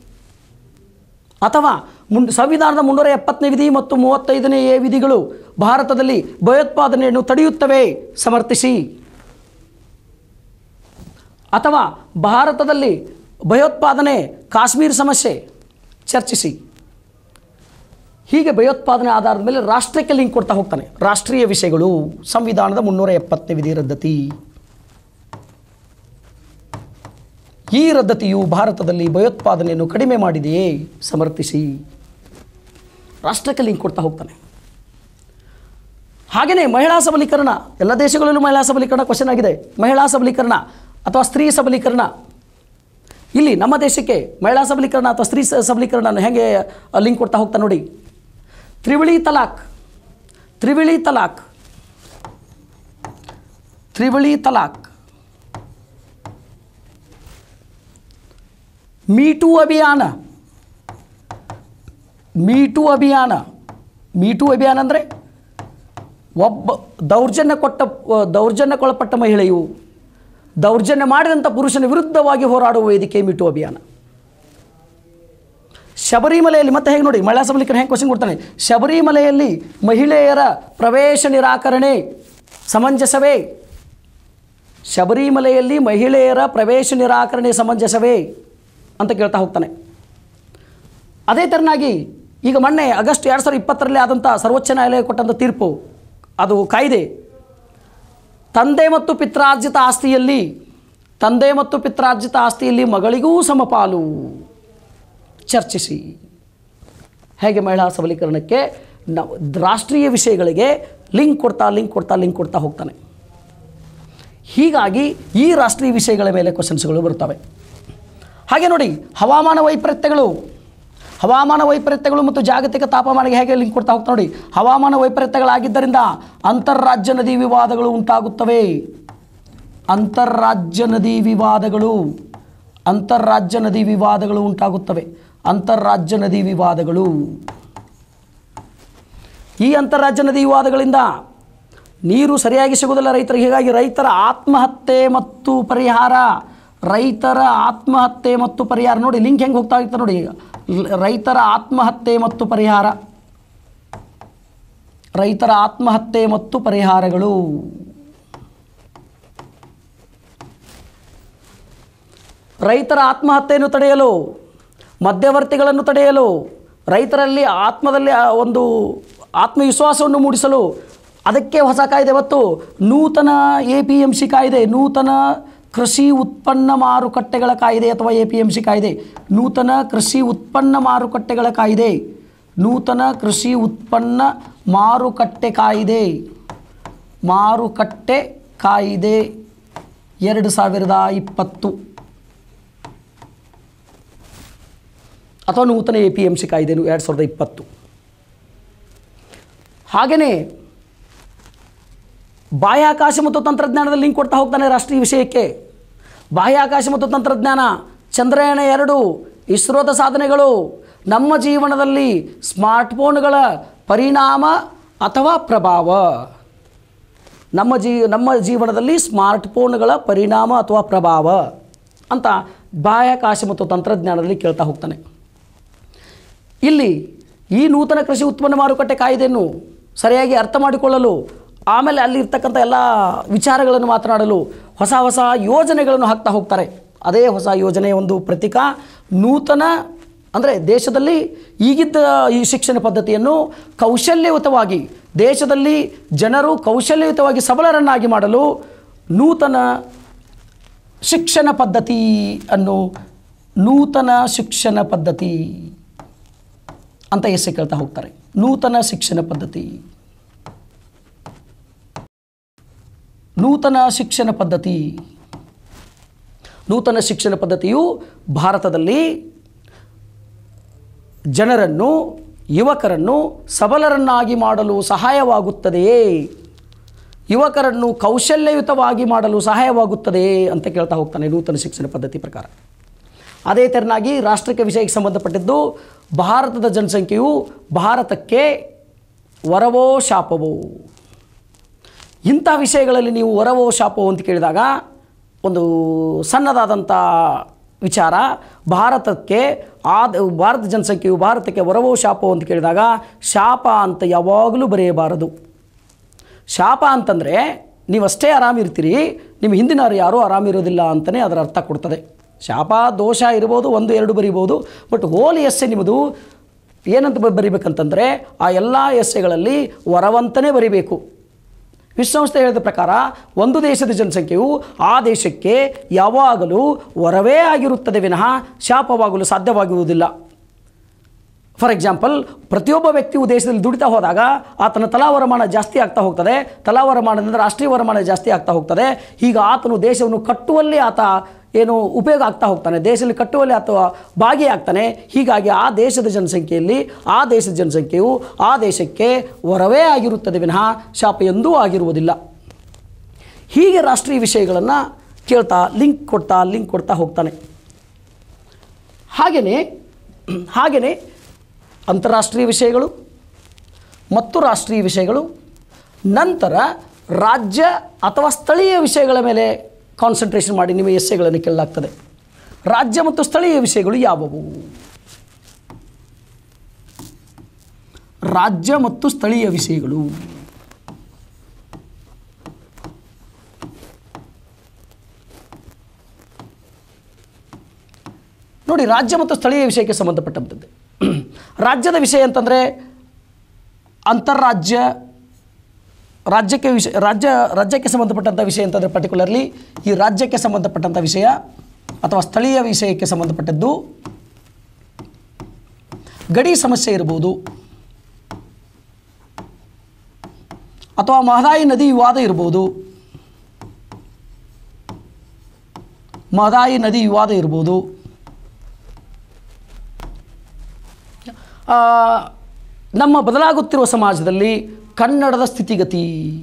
ಅಥವಾ ಮುನ್ ಸಂವಿಧಾನದ ಮುನ್ನೂರ ಎಪ್ಪತ್ತನೇ ವಿಧಿ ಮತ್ತು ಮೂವತ್ತೈದನೇ ಎ ವಿಧಿಗಳು ಭಾರತದಲ್ಲಿ ಭಯೋತ್ಪಾದನೆಯನ್ನು ತಡೆಯುತ್ತವೆ, ಸಮರ್ಥಿಸಿ. ಅಥವಾ ಭಾರತದಲ್ಲಿ ಭಯೋತ್ಪಾದನೆ ಕಾಶ್ಮೀರ ಸಮಸ್ಯೆ, ಚರ್ಚಿಸಿ. ಹೀಗೆ ಭಯೋತ್ಪಾದನೆ ಆಧಾರದ ಮೇಲೆ ರಾಷ್ಟ್ರಕ್ಕೆ ಲಿಂಕ್ ಕೊಡ್ತಾ ಹೋಗ್ತಾನೆ. ರಾಷ್ಟ್ರೀಯ ವಿಷಯಗಳು, ಸಂವಿಧಾನದ ಮುನ್ನೂರ ಎಪ್ಪತ್ತನೇ ವಿಧಿ ರದ್ದತಿ. ಈ ರದ್ದತಿಯು ಭಾರತದಲ್ಲಿ ಭಯೋತ್ಪಾದನೆಯನ್ನು ಕಡಿಮೆ ಮಾಡಿದೆಯೇ, ಸಮರ್ಥಿಸಿ. ರಾಷ್ಟ್ರಕ್ಕೆ ಲಿಂಕ್ ಕೊಡ್ತಾ ಹೋಗ್ತಾನೆ. ಹಾಗೆಯೇ ಮಹಿಳಾ ಸಬಲೀಕರಣ, ಎಲ್ಲ ದೇಶಗಳಲ್ಲೂ ಮಹಿಳಾ ಸಬಲೀಕರಣ ಕ್ವಶನ್ ಆಗಿದೆ. ಮಹಿಳಾ ಸಬಲೀಕರಣ ಅಥವಾ ಸ್ತ್ರೀ ಸಬಲೀಕರಣ, ಇಲ್ಲಿ ನಮ್ಮ ದೇಶಕ್ಕೆ ಮಹಿಳಾ ಸಬಲೀಕರಣ ಅಥವಾ ಸ್ತ್ರೀ ಸಬಲೀಕರಣ ಹೇಗೆ ಲಿಂಕ್ ಕೊಡ್ತಾ ಹೋಗ್ತಾ ನೋಡಿ. ತ್ರಿವಳಿ ತಲಾಕ್ ತ್ರಿವಳಿ ತಲಾಕ್ ತ್ರಿವಳಿ ತಲಾಕ್ ಮೀಟೂ ಅಭಿಯಾನ ಮೀಟೂ ಅಭಿಯಾನ ಮೀಟೂ ಅಭಿಯಾನ ಅಂದರೆ ಒಬ್ಬ ದೌರ್ಜನ್ಯ ಕೊಟ್ಟ ದೌರ್ಜನ್ಯಕ್ಕೊಳಪಟ್ಟ ಮಹಿಳೆಯು ದೌರ್ಜನ್ಯ ಮಾಡಿದಂಥ ಪುರುಷನ ವಿರುದ್ಧವಾಗಿ ಹೋರಾಡುವ ವೇದಿಕೆ ಮೀಟೂ ಅಭಿಯಾನ. ಶಬರಿಮಲೆಯಲ್ಲಿ ಮತ್ತೆ ಹೇಗೆ ನೋಡಿ, ಮಹಿಳಾ ಸಬಲೀಕರಣ ಹೆಂಗೆ ಕ್ವಶನ್ ಕೊಡ್ತಾನೆ. ಶಬರಿಮಲೆಯಲ್ಲಿ ಮಹಿಳೆಯರ ಪ್ರವೇಶ ನಿರಾಕರಣೆ ಸಮಂಜಸವೇ? ಶಬರಿಮಲೆಯಲ್ಲಿ ಮಹಿಳೆಯರ ಪ್ರವೇಶ ನಿರಾಕರಣೆ ಸಮಂಜಸವೇ ಅಂತ ಕೇಳ್ತಾ ಹೋಗ್ತಾನೆ. ಅದೇ ಥರನಾಗಿ ಈಗ ಮೊನ್ನೆ ಆಗಸ್ಟ್ ಎರಡು ಸಾವಿರದ ಇಪ್ಪತ್ತರಲ್ಲಿ ಆದಂಥ ಸರ್ವೋಚ್ಚ ನ್ಯಾಯಾಲಯ ಕೊಟ್ಟಂಥ ತೀರ್ಪು, ಅದು ಕಾಯ್ದೆ, ತಂದೆ ಮತ್ತು ಪಿತ್ರಾರ್ಜಿತ ಆಸ್ತಿಯಲ್ಲಿ ತಂದೆ ಮತ್ತು ಪಿತ್ರಾರ್ಜಿತ ಆಸ್ತಿಯಲ್ಲಿ ಮಗಳಿಗೂ ಸಮಪಾಲು ಚರ್ಚಿಸಿ. ಹೇಗೆ ಮಹಿಳಾ ಸಬಲೀಕರಣಕ್ಕೆ ನಾವು ರಾಷ್ಟ್ರೀಯ ವಿಷಯಗಳಿಗೆ ಲಿಂಕ್ ಕೊಡ್ತಾ ಲಿಂಕ್ ಕೊಡ್ತಾ ಲಿಂಕ್ ಕೊಡ್ತಾ ಹೋಗ್ತಾನೆ. ಹೀಗಾಗಿ ಈ ರಾಷ್ಟ್ರೀಯ ವಿಷಯಗಳ ಮೇಲೆ ಕ್ವಶನ್ಸ್ಗಳು ಬರ್ತವೆ. ಹಾಗೆ ನೋಡಿ, ಹವಾಮಾನ ವೈಪರೀತ್ಯಗಳು ಹವಾಮಾನ ವೈಪರೀತ್ಯಗಳು ಮತ್ತು ಜಾಗತಿಕ ತಾಪಮಾನಕ್ಕೆ ಹೇಗೆ ಲಿಂಕ್ ಕೊಡ್ತಾ ಹೋಗ್ತಾ ನೋಡಿ. ಹವಾಮಾನ ವೈಪರೀತ್ಯಗಳಾಗಿದ್ದರಿಂದ ಅಂತಾರಾಜ್ಯ ನದಿ ವಿವಾದಗಳು ಉಂಟಾಗುತ್ತವೆ. ಅಂತಾರಾಜ್ಯ ನದಿ ವಿವಾದಗಳು ಅಂತಾರಾಜ್ಯ ನದಿ ವಿವಾದಗಳು ಉಂಟಾಗುತ್ತವೆ. ಅಂತಾರಾಜ್ಯ ನದಿ ವಿವಾದಗಳು ಈ ಅಂತಾರಾಜ್ಯ ನದಿ ವಿವಾದಗಳಿಂದ ನೀರು ಸರಿಯಾಗಿ ಸಿಗುವುದಿಲ್ಲ ರೈತರಿಗೆ. ಹೀಗಾಗಿ ರೈತರ ಆತ್ಮಹತ್ಯೆ ಮತ್ತು ಪರಿಹಾರ ರೈತರ ಆತ್ಮಹತ್ಯೆ ಮತ್ತು ಪರಿಹಾರ ನೋಡಿ ಲಿಂಕ್ ಹೆಂಗೆ ಹೋಗ್ತಾ ಇರ್ತಾರೆ ನೋಡಿ. ರೈತರ ಆತ್ಮಹತ್ಯೆ ಮತ್ತು ಪರಿಹಾರ ರೈತರ ಆತ್ಮಹತ್ಯೆ ಮತ್ತು ಪರಿಹಾರಗಳು. ರೈತರ ಆತ್ಮಹತ್ಯೆಯನ್ನು ತಡೆಯಲು, ಮಧ್ಯವರ್ತಿಗಳನ್ನು ತಡೆಯಲು, ರೈತರಲ್ಲಿ ಆತ್ಮದಲ್ಲಿ ಒಂದು ಆತ್ಮವಿಶ್ವಾಸವನ್ನು ಮೂಡಿಸಲು ಅದಕ್ಕೆ ಹೊಸ ಕಾಯ್ದೆ ಮತ್ತು ನೂತನ ಎ ಪಿ ಎಮ್ ಸಿ ಕಾಯ್ದೆ, ನೂತನ ಕೃಷಿ ಉತ್ಪನ್ನ ಮಾರುಕಟ್ಟೆಗಳ ಕಾಯ್ದೆ ಅಥವಾ ಎ ಪಿ ಎಮ್ ಸಿ ಕಾಯ್ದೆ, ನೂತನ ಕೃಷಿ ಉತ್ಪನ್ನ ಮಾರುಕಟ್ಟೆಗಳ ಕಾಯ್ದೆ, ನೂತನ ಕೃಷಿ ಉತ್ಪನ್ನ ಮಾರುಕಟ್ಟೆ ಕಾಯ್ದೆ ಮಾರುಕಟ್ಟೆ ಕಾಯ್ದೆ ಎರಡು ಸಾವಿರದ ಇಪ್ಪತ್ತು ಅಥವಾ ನೂತನ ಎ ಪಿ ಎಮ್ ಸಿ ಕಾಯ್ದೆ ಎರಡು ಸಾವಿರದ ಇಪ್ಪತ್ತು. ಹಾಗೆಯೇ ಬಾಹ್ಯಾಕಾಶ ಮತ್ತು ತಂತ್ರಜ್ಞಾನದಲ್ಲಿ ಲಿಂಕ್ ಕೊಡ್ತಾ ಹೋಗ್ತಾನೆ ರಾಷ್ಟ್ರೀಯ ವಿಷಯಕ್ಕೆ. ಬಾಹ್ಯಾಕಾಶ ಮತ್ತು ತಂತ್ರಜ್ಞಾನ, ಚಂದ್ರಯಾನ ಎರಡು, ಇಸ್ರೋದ ಸಾಧನೆಗಳು, ನಮ್ಮ ಜೀವನದಲ್ಲಿ ಸ್ಮಾರ್ಟ್ಫೋನ್ಗಳ ಪರಿಣಾಮ ಅಥವಾ ಪ್ರಭಾವ, ನಮ್ಮ ಜೀ ನಮ್ಮ ಜೀವನದಲ್ಲಿ ಸ್ಮಾರ್ಟ್ಫೋನ್ಗಳ ಪರಿಣಾಮ ಅಥವಾ ಪ್ರಭಾವ ಅಂತ ಬಾಹ್ಯಾಕಾಶ ಮತ್ತು ತಂತ್ರಜ್ಞಾನದಲ್ಲಿ ಕೇಳ್ತಾ ಹೋಗ್ತಾನೆ. ಇಲ್ಲಿ ಈ ನೂತನ ಕೃಷಿ ಉತ್ಪನ್ನ ಮಾರುಕಟ್ಟೆ ಕಾಯ್ದೆಯನ್ನು ಸರಿಯಾಗಿ ಅರ್ಥ ಮಾಡಿಕೊಳ್ಳಲು, ಆಮೇಲೆ ಅಲ್ಲಿರ್ತಕ್ಕಂಥ ಎಲ್ಲ ವಿಚಾರಗಳನ್ನು ಮಾತನಾಡಲು ಹೊಸ ಹೊಸ ಯೋಜನೆಗಳನ್ನು ಹಾಕ್ತಾ ಹೋಗ್ತಾರೆ. ಅದೇ ಹೊಸ ಯೋಜನೆಯ ಒಂದು ಪ್ರತೀಕ ನೂತನ ಅಂದರೆ ದೇಶದಲ್ಲಿ ಈಗಿದ್ದ ಈ ಶಿಕ್ಷಣ ಪದ್ಧತಿಯನ್ನು ಕೌಶಲ್ಯಯುತವಾಗಿ, ದೇಶದಲ್ಲಿ ಜನರು ಕೌಶಲ್ಯಯುತವಾಗಿ ಸಬಲರನ್ನಾಗಿ ಮಾಡಲು ನೂತನ ಶಿಕ್ಷಣ ಪದ್ಧತಿ ಅನ್ನು ನೂತನ ಶಿಕ್ಷಣ ಪದ್ಧತಿ ಅಂತ ಹೆಸರು ಕೇಳ್ತಾ ಹೋಗ್ತಾರೆ. ನೂತನ ಶಿಕ್ಷಣ ಪದ್ಧತಿ ನೂತನ ಶಿಕ್ಷಣ ಪದ್ಧತಿ ನೂತನ ಶಿಕ್ಷಣ ಪದ್ಧತಿಯು ಭಾರತದಲ್ಲಿ ಜನರನ್ನು, ಯುವಕರನ್ನು ಸಬಲರನ್ನಾಗಿ ಮಾಡಲು ಸಹಾಯವಾಗುತ್ತದೆಯೇ, ಯುವಕರನ್ನು ಕೌಶಲ್ಯಯುತವಾಗಿ ಮಾಡಲು ಸಹಾಯವಾಗುತ್ತದೆಯೇ ಅಂತ ಕೇಳ್ತಾ ಹೋಗ್ತಾನೆ ನೂತನ ಶಿಕ್ಷಣ ಪದ್ಧತಿ ಪ್ರಕಾರ. ಅದೇ ತೆರನಾಗಿ ರಾಷ್ಟ್ರೀಯ ವಿಷಯಕ್ಕೆ ಸಂಬಂಧಪಟ್ಟಿದ್ದು ಭಾರತದ ಜನಸಂಖ್ಯೆಯು ಭಾರತಕ್ಕೆ ವರವೋ ಶಾಪವೋ. ಇಂಥ ವಿಷಯಗಳಲ್ಲಿ ನೀವು ವರವೋ ಶಾಪವೋ ಅಂತ ಕೇಳಿದಾಗ ಒಂದು ಸಣ್ಣದಾದಂಥ ವಿಚಾರ, ಭಾರತಕ್ಕೆ ಆದ ಭಾರತ ಜನಸಂಖ್ಯೆಯು ಭಾರತಕ್ಕೆ ವರವೋ ಶಾಪವೋ ಅಂತ ಕೇಳಿದಾಗ ಶಾಪ ಅಂತ ಯಾವಾಗಲೂ ಬರೆಯಬಾರದು. ಶಾಪ ಅಂತಂದರೆ ನೀವಷ್ಟೇ ಆರಾಮಿರ್ತೀರಿ, ನಿಮ್ಮ ಹಿಂದಿನವರು ಯಾರೂ ಆರಾಮಿರೋದಿಲ್ಲ ಅಂತಲೇ ಅದರ ಅರ್ಥ ಕೊಡ್ತದೆ. ಶಾಪ ದೋಷ ಇರ್ಬೋದು, ಒಂದು ಎರಡು ಬರೀಬೋದು, ಬಟ್ ಹೋಲ್ ಎಸ್ಸೆ ನಿಮ್ಮದು ಏನಂತ ಬರಿಬೇಕಂತಂದರೆ ಆ ಎಲ್ಲ ಎಸ್ಸೆಗಳಲ್ಲಿ ವರವಂತನೇ ಬರಿಬೇಕು. ವಿಶ್ವಸಂಸ್ಥೆ ಹೇಳಿದ ಪ್ರಕಾರ ಒಂದು ದೇಶದ ಜನಸಂಖ್ಯೆಯು ಆ ದೇಶಕ್ಕೆ ಯಾವಾಗಲೂ ವರವೇ ಆಗಿರುತ್ತದೆ ವಿನಃ ಶಾಪವಾಗಲು ಸಾಧ್ಯವಾಗುವುದಿಲ್ಲ. ಫಾರ್ ಎಕ್ಸಾಂಪಲ್, ಪ್ರತಿಯೊಬ್ಬ ವ್ಯಕ್ತಿಯು ದೇಶದಲ್ಲಿ ದುಡಿತಾ ಹೋದಾಗ ಆತನ ತಲಾ ವರಮಾನ ಜಾಸ್ತಿ ಆಗ್ತಾ ಹೋಗ್ತದೆ. ತಲಾ ವರಮಾನದಿಂದ ರಾಷ್ಟ್ರೀಯ ವರಮಾನ ಜಾಸ್ತಿ ಆಗ್ತಾ ಹೋಗ್ತದೆ. ಈಗ ಆತನು ದೇಶವನ್ನು ಕಟ್ಟುವಲ್ಲಿ ಆತ ಏನು ಉಪಯೋಗ ಆಗ್ತಾ ಹೋಗ್ತಾನೆ, ದೇಶದಲ್ಲಿ ಕಟ್ಟುವಲ್ಲಿ ಅಥವಾ ಭಾಗಿಯಾಗ್ತಾನೆ. ಹೀಗಾಗಿ ಆ ದೇಶದ ಜನಸಂಖ್ಯೆಯಲ್ಲಿ ಆ ದೇಶದ ಜನಸಂಖ್ಯೆಯು ಆ ದೇಶಕ್ಕೆ ವರವೇ ಆಗಿರುತ್ತದೆ ವಿನಃ ಶಾಪ ಎಂದೂ ಆಗಿರುವುದಿಲ್ಲ. ಹೀಗೆ ರಾಷ್ಟ್ರೀಯ ವಿಷಯಗಳನ್ನು ಕೇಳ್ತಾ ಲಿಂಕ್ ಕೊಡ್ತಾ ಲಿಂಕ್ ಕೊಡ್ತಾ ಹೋಗ್ತಾನೆ. ಹಾಗೆಯೇ ಹಾಗೆಯೇ ಅಂತಾರಾಷ್ಟ್ರೀಯ ವಿಷಯಗಳು ಮತ್ತು ರಾಷ್ಟ್ರೀಯ ವಿಷಯಗಳು, ನಂತರ ರಾಜ್ಯ ಅಥವಾ ಸ್ಥಳೀಯ ವಿಷಯಗಳ ಮೇಲೆ ಕಾನ್ಸಂಟ್ರೇಷನ್ ಮಾಡಿ ನಿಮ್ಮ ಎಸ್ಸೆಗಳನ್ನು ಕೇಳಲಾಗ್ತದೆ. ರಾಜ್ಯ ಮತ್ತು ಸ್ಥಳೀಯ ವಿಷಯಗಳು ಯಾವುವು? ರಾಜ್ಯ ಮತ್ತು ಸ್ಥಳೀಯ ವಿಷಯಗಳು. ನೋಡಿ, ರಾಜ್ಯ ಮತ್ತು ಸ್ಥಳೀಯ ವಿಷಯಕ್ಕೆ ಸಂಬಂಧಪಟ್ಟಂಥದ್ದು. ರಾಜ್ಯದ ವಿಷಯ ಅಂತಂದರೆ ಅಂತಾರಾಜ್ಯ, ರಾಜ್ಯಕ್ಕೆ ವಿಷಯ ರಾಜ್ಯ ರಾಜ್ಯಕ್ಕೆ ಸಂಬಂಧಪಟ್ಟಂಥ ವಿಷಯ ಅಂತಂದರೆ ಪರ್ಟಿಕ್ಯುಲರ್ಲಿ ಈ ರಾಜ್ಯಕ್ಕೆ ಸಂಬಂಧಪಟ್ಟಂಥ ವಿಷಯ ಅಥವಾ ಸ್ಥಳೀಯ ವಿಷಯಕ್ಕೆ ಸಂಬಂಧಪಟ್ಟದ್ದು ಗಡಿ ಸಮಸ್ಯೆ ಇರ್ಬೋದು, ಅಥವಾ ಮಹದಾಯಿ ನದಿ ವಿವಾದ ಇರ್ಬೋದು, ಮಹದಾಯಿ ನದಿ ವಿವಾದ ಇರ್ಬೋದು, ನಮ್ಮ ಬದಲಾಗುತ್ತಿರುವ ಸಮಾಜದಲ್ಲಿ ಕನ್ನಡದ ಸ್ಥಿತಿಗತಿ,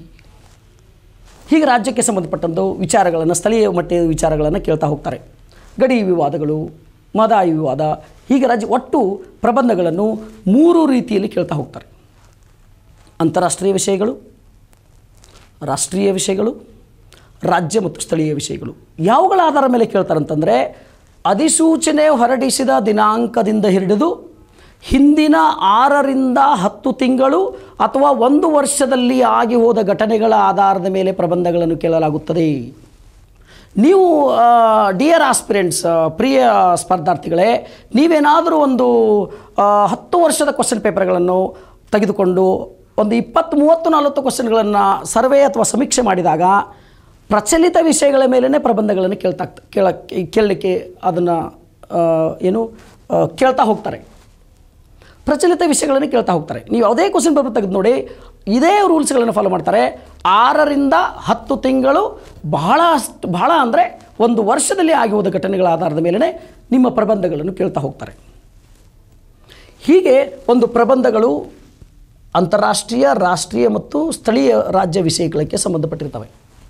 ಹೀಗೆ ರಾಜ್ಯಕ್ಕೆ ಸಂಬಂಧಪಟ್ಟಂಥ ವಿಚಾರಗಳನ್ನು, ಸ್ಥಳೀಯ ಮಟ್ಟದ ವಿಚಾರಗಳನ್ನು ಕೇಳ್ತಾ ಹೋಗ್ತಾರೆ. ಗಡಿ ವಿವಾದಗಳು, ಮಹದಾಯಿ ವಿವಾದ, ಹೀಗೆ ರಾಜ್ಯ ಒಟ್ಟು ಪ್ರಬಂಧಗಳನ್ನು ಮೂರು ರೀತಿಯಲ್ಲಿ ಕೇಳ್ತಾ ಹೋಗ್ತಾರೆ. ಅಂತಾರಾಷ್ಟ್ರೀಯ ವಿಷಯಗಳು, ರಾಷ್ಟ್ರೀಯ ವಿಷಯಗಳು, ರಾಜ್ಯ ಮತ್ತು ಸ್ಥಳೀಯ ವಿಷಯಗಳು. ಯಾವುಗಳ ಆಧಾರದ ಮೇಲೆ ಕೇಳ್ತಾರಂತಂದರೆ ಅಧಿಸೂಚನೆ ಹೊರಡಿಸಿದ ದಿನಾಂಕದಿಂದ ಹಿಡಿದು ಹಿಂದಿನ ಆರರಿಂದ ಹತ್ತು ತಿಂಗಳು ಅಥವಾ ಒಂದು ವರ್ಷದಲ್ಲಿ ಆಗಿ ಹೋದ ಘಟನೆಗಳ ಆಧಾರದ ಮೇಲೆ ಪ್ರಬಂಧಗಳನ್ನು ಕೇಳಲಾಗುತ್ತದೆ. ನೀವು ಡಿಯರ್ ಆಸ್ಪಿರೆಂಟ್ಸ್, ಪ್ರಿಯ ಸ್ಪರ್ಧಾರ್ಥಿಗಳೇ, ನೀವೇನಾದರೂ ಒಂದು ಹತ್ತು ವರ್ಷದ ಕ್ವಶನ್ ಪೇಪರ್ಗಳನ್ನು ತೆಗೆದುಕೊಂಡು ಒಂದು ಇಪ್ಪತ್ತು ಮೂವತ್ತು ನಲವತ್ತು ಕ್ವಶನ್ಗಳನ್ನು ಸರ್ವೆ ಅಥವಾ ಸಮೀಕ್ಷೆ ಮಾಡಿದಾಗ ಪ್ರಚಲಿತ ವಿಷಯಗಳ ಮೇಲೇ ಪ್ರಬಂಧಗಳನ್ನು ಕೇಳ್ತಾ ಕೇಳ ಕೇಳಲಿಕ್ಕೆ ಅದನ್ನು ಏನು ಕೇಳ್ತಾ ಹೋಗ್ತಾರೆ. ಪ್ರಚಲಿತ ವಿಷಯಗಳನ್ನು ಕೇಳ್ತಾ ಹೋಗ್ತಾರೆ. ನೀವು ಯಾವುದೇ ಕ್ವಶನ್ ಪೇಪರ್ ತೆಗೆದು ನೋಡಿ, ಇದೇ ರೂಲ್ಸ್ಗಳನ್ನು ಫಾಲೋ ಮಾಡ್ತಾರೆ. ಆರರಿಂದ ಹತ್ತು ತಿಂಗಳು ಬಹಳ ಬಹಳ ಅಂದರೆ ಒಂದು ವರ್ಷದಲ್ಲಿ ಆಗಿ ಹೋದ ಘಟನೆಗಳ ಆಧಾರದ ಮೇಲೆ ನಿಮ್ಮ ಪ್ರಬಂಧಗಳನ್ನು ಕೇಳ್ತಾ ಹೋಗ್ತಾರೆ. ಹೀಗೆ ಒಂದು ಪ್ರಬಂಧಗಳು ಅಂತಾರಾಷ್ಟ್ರೀಯ, ರಾಷ್ಟ್ರೀಯ ಮತ್ತು ಸ್ಥಳೀಯ ರಾಜ್ಯ ವಿಷಯಗಳಿಗೆ ಸಂಬಂಧಪಟ್ಟಿರ್ತವೆ.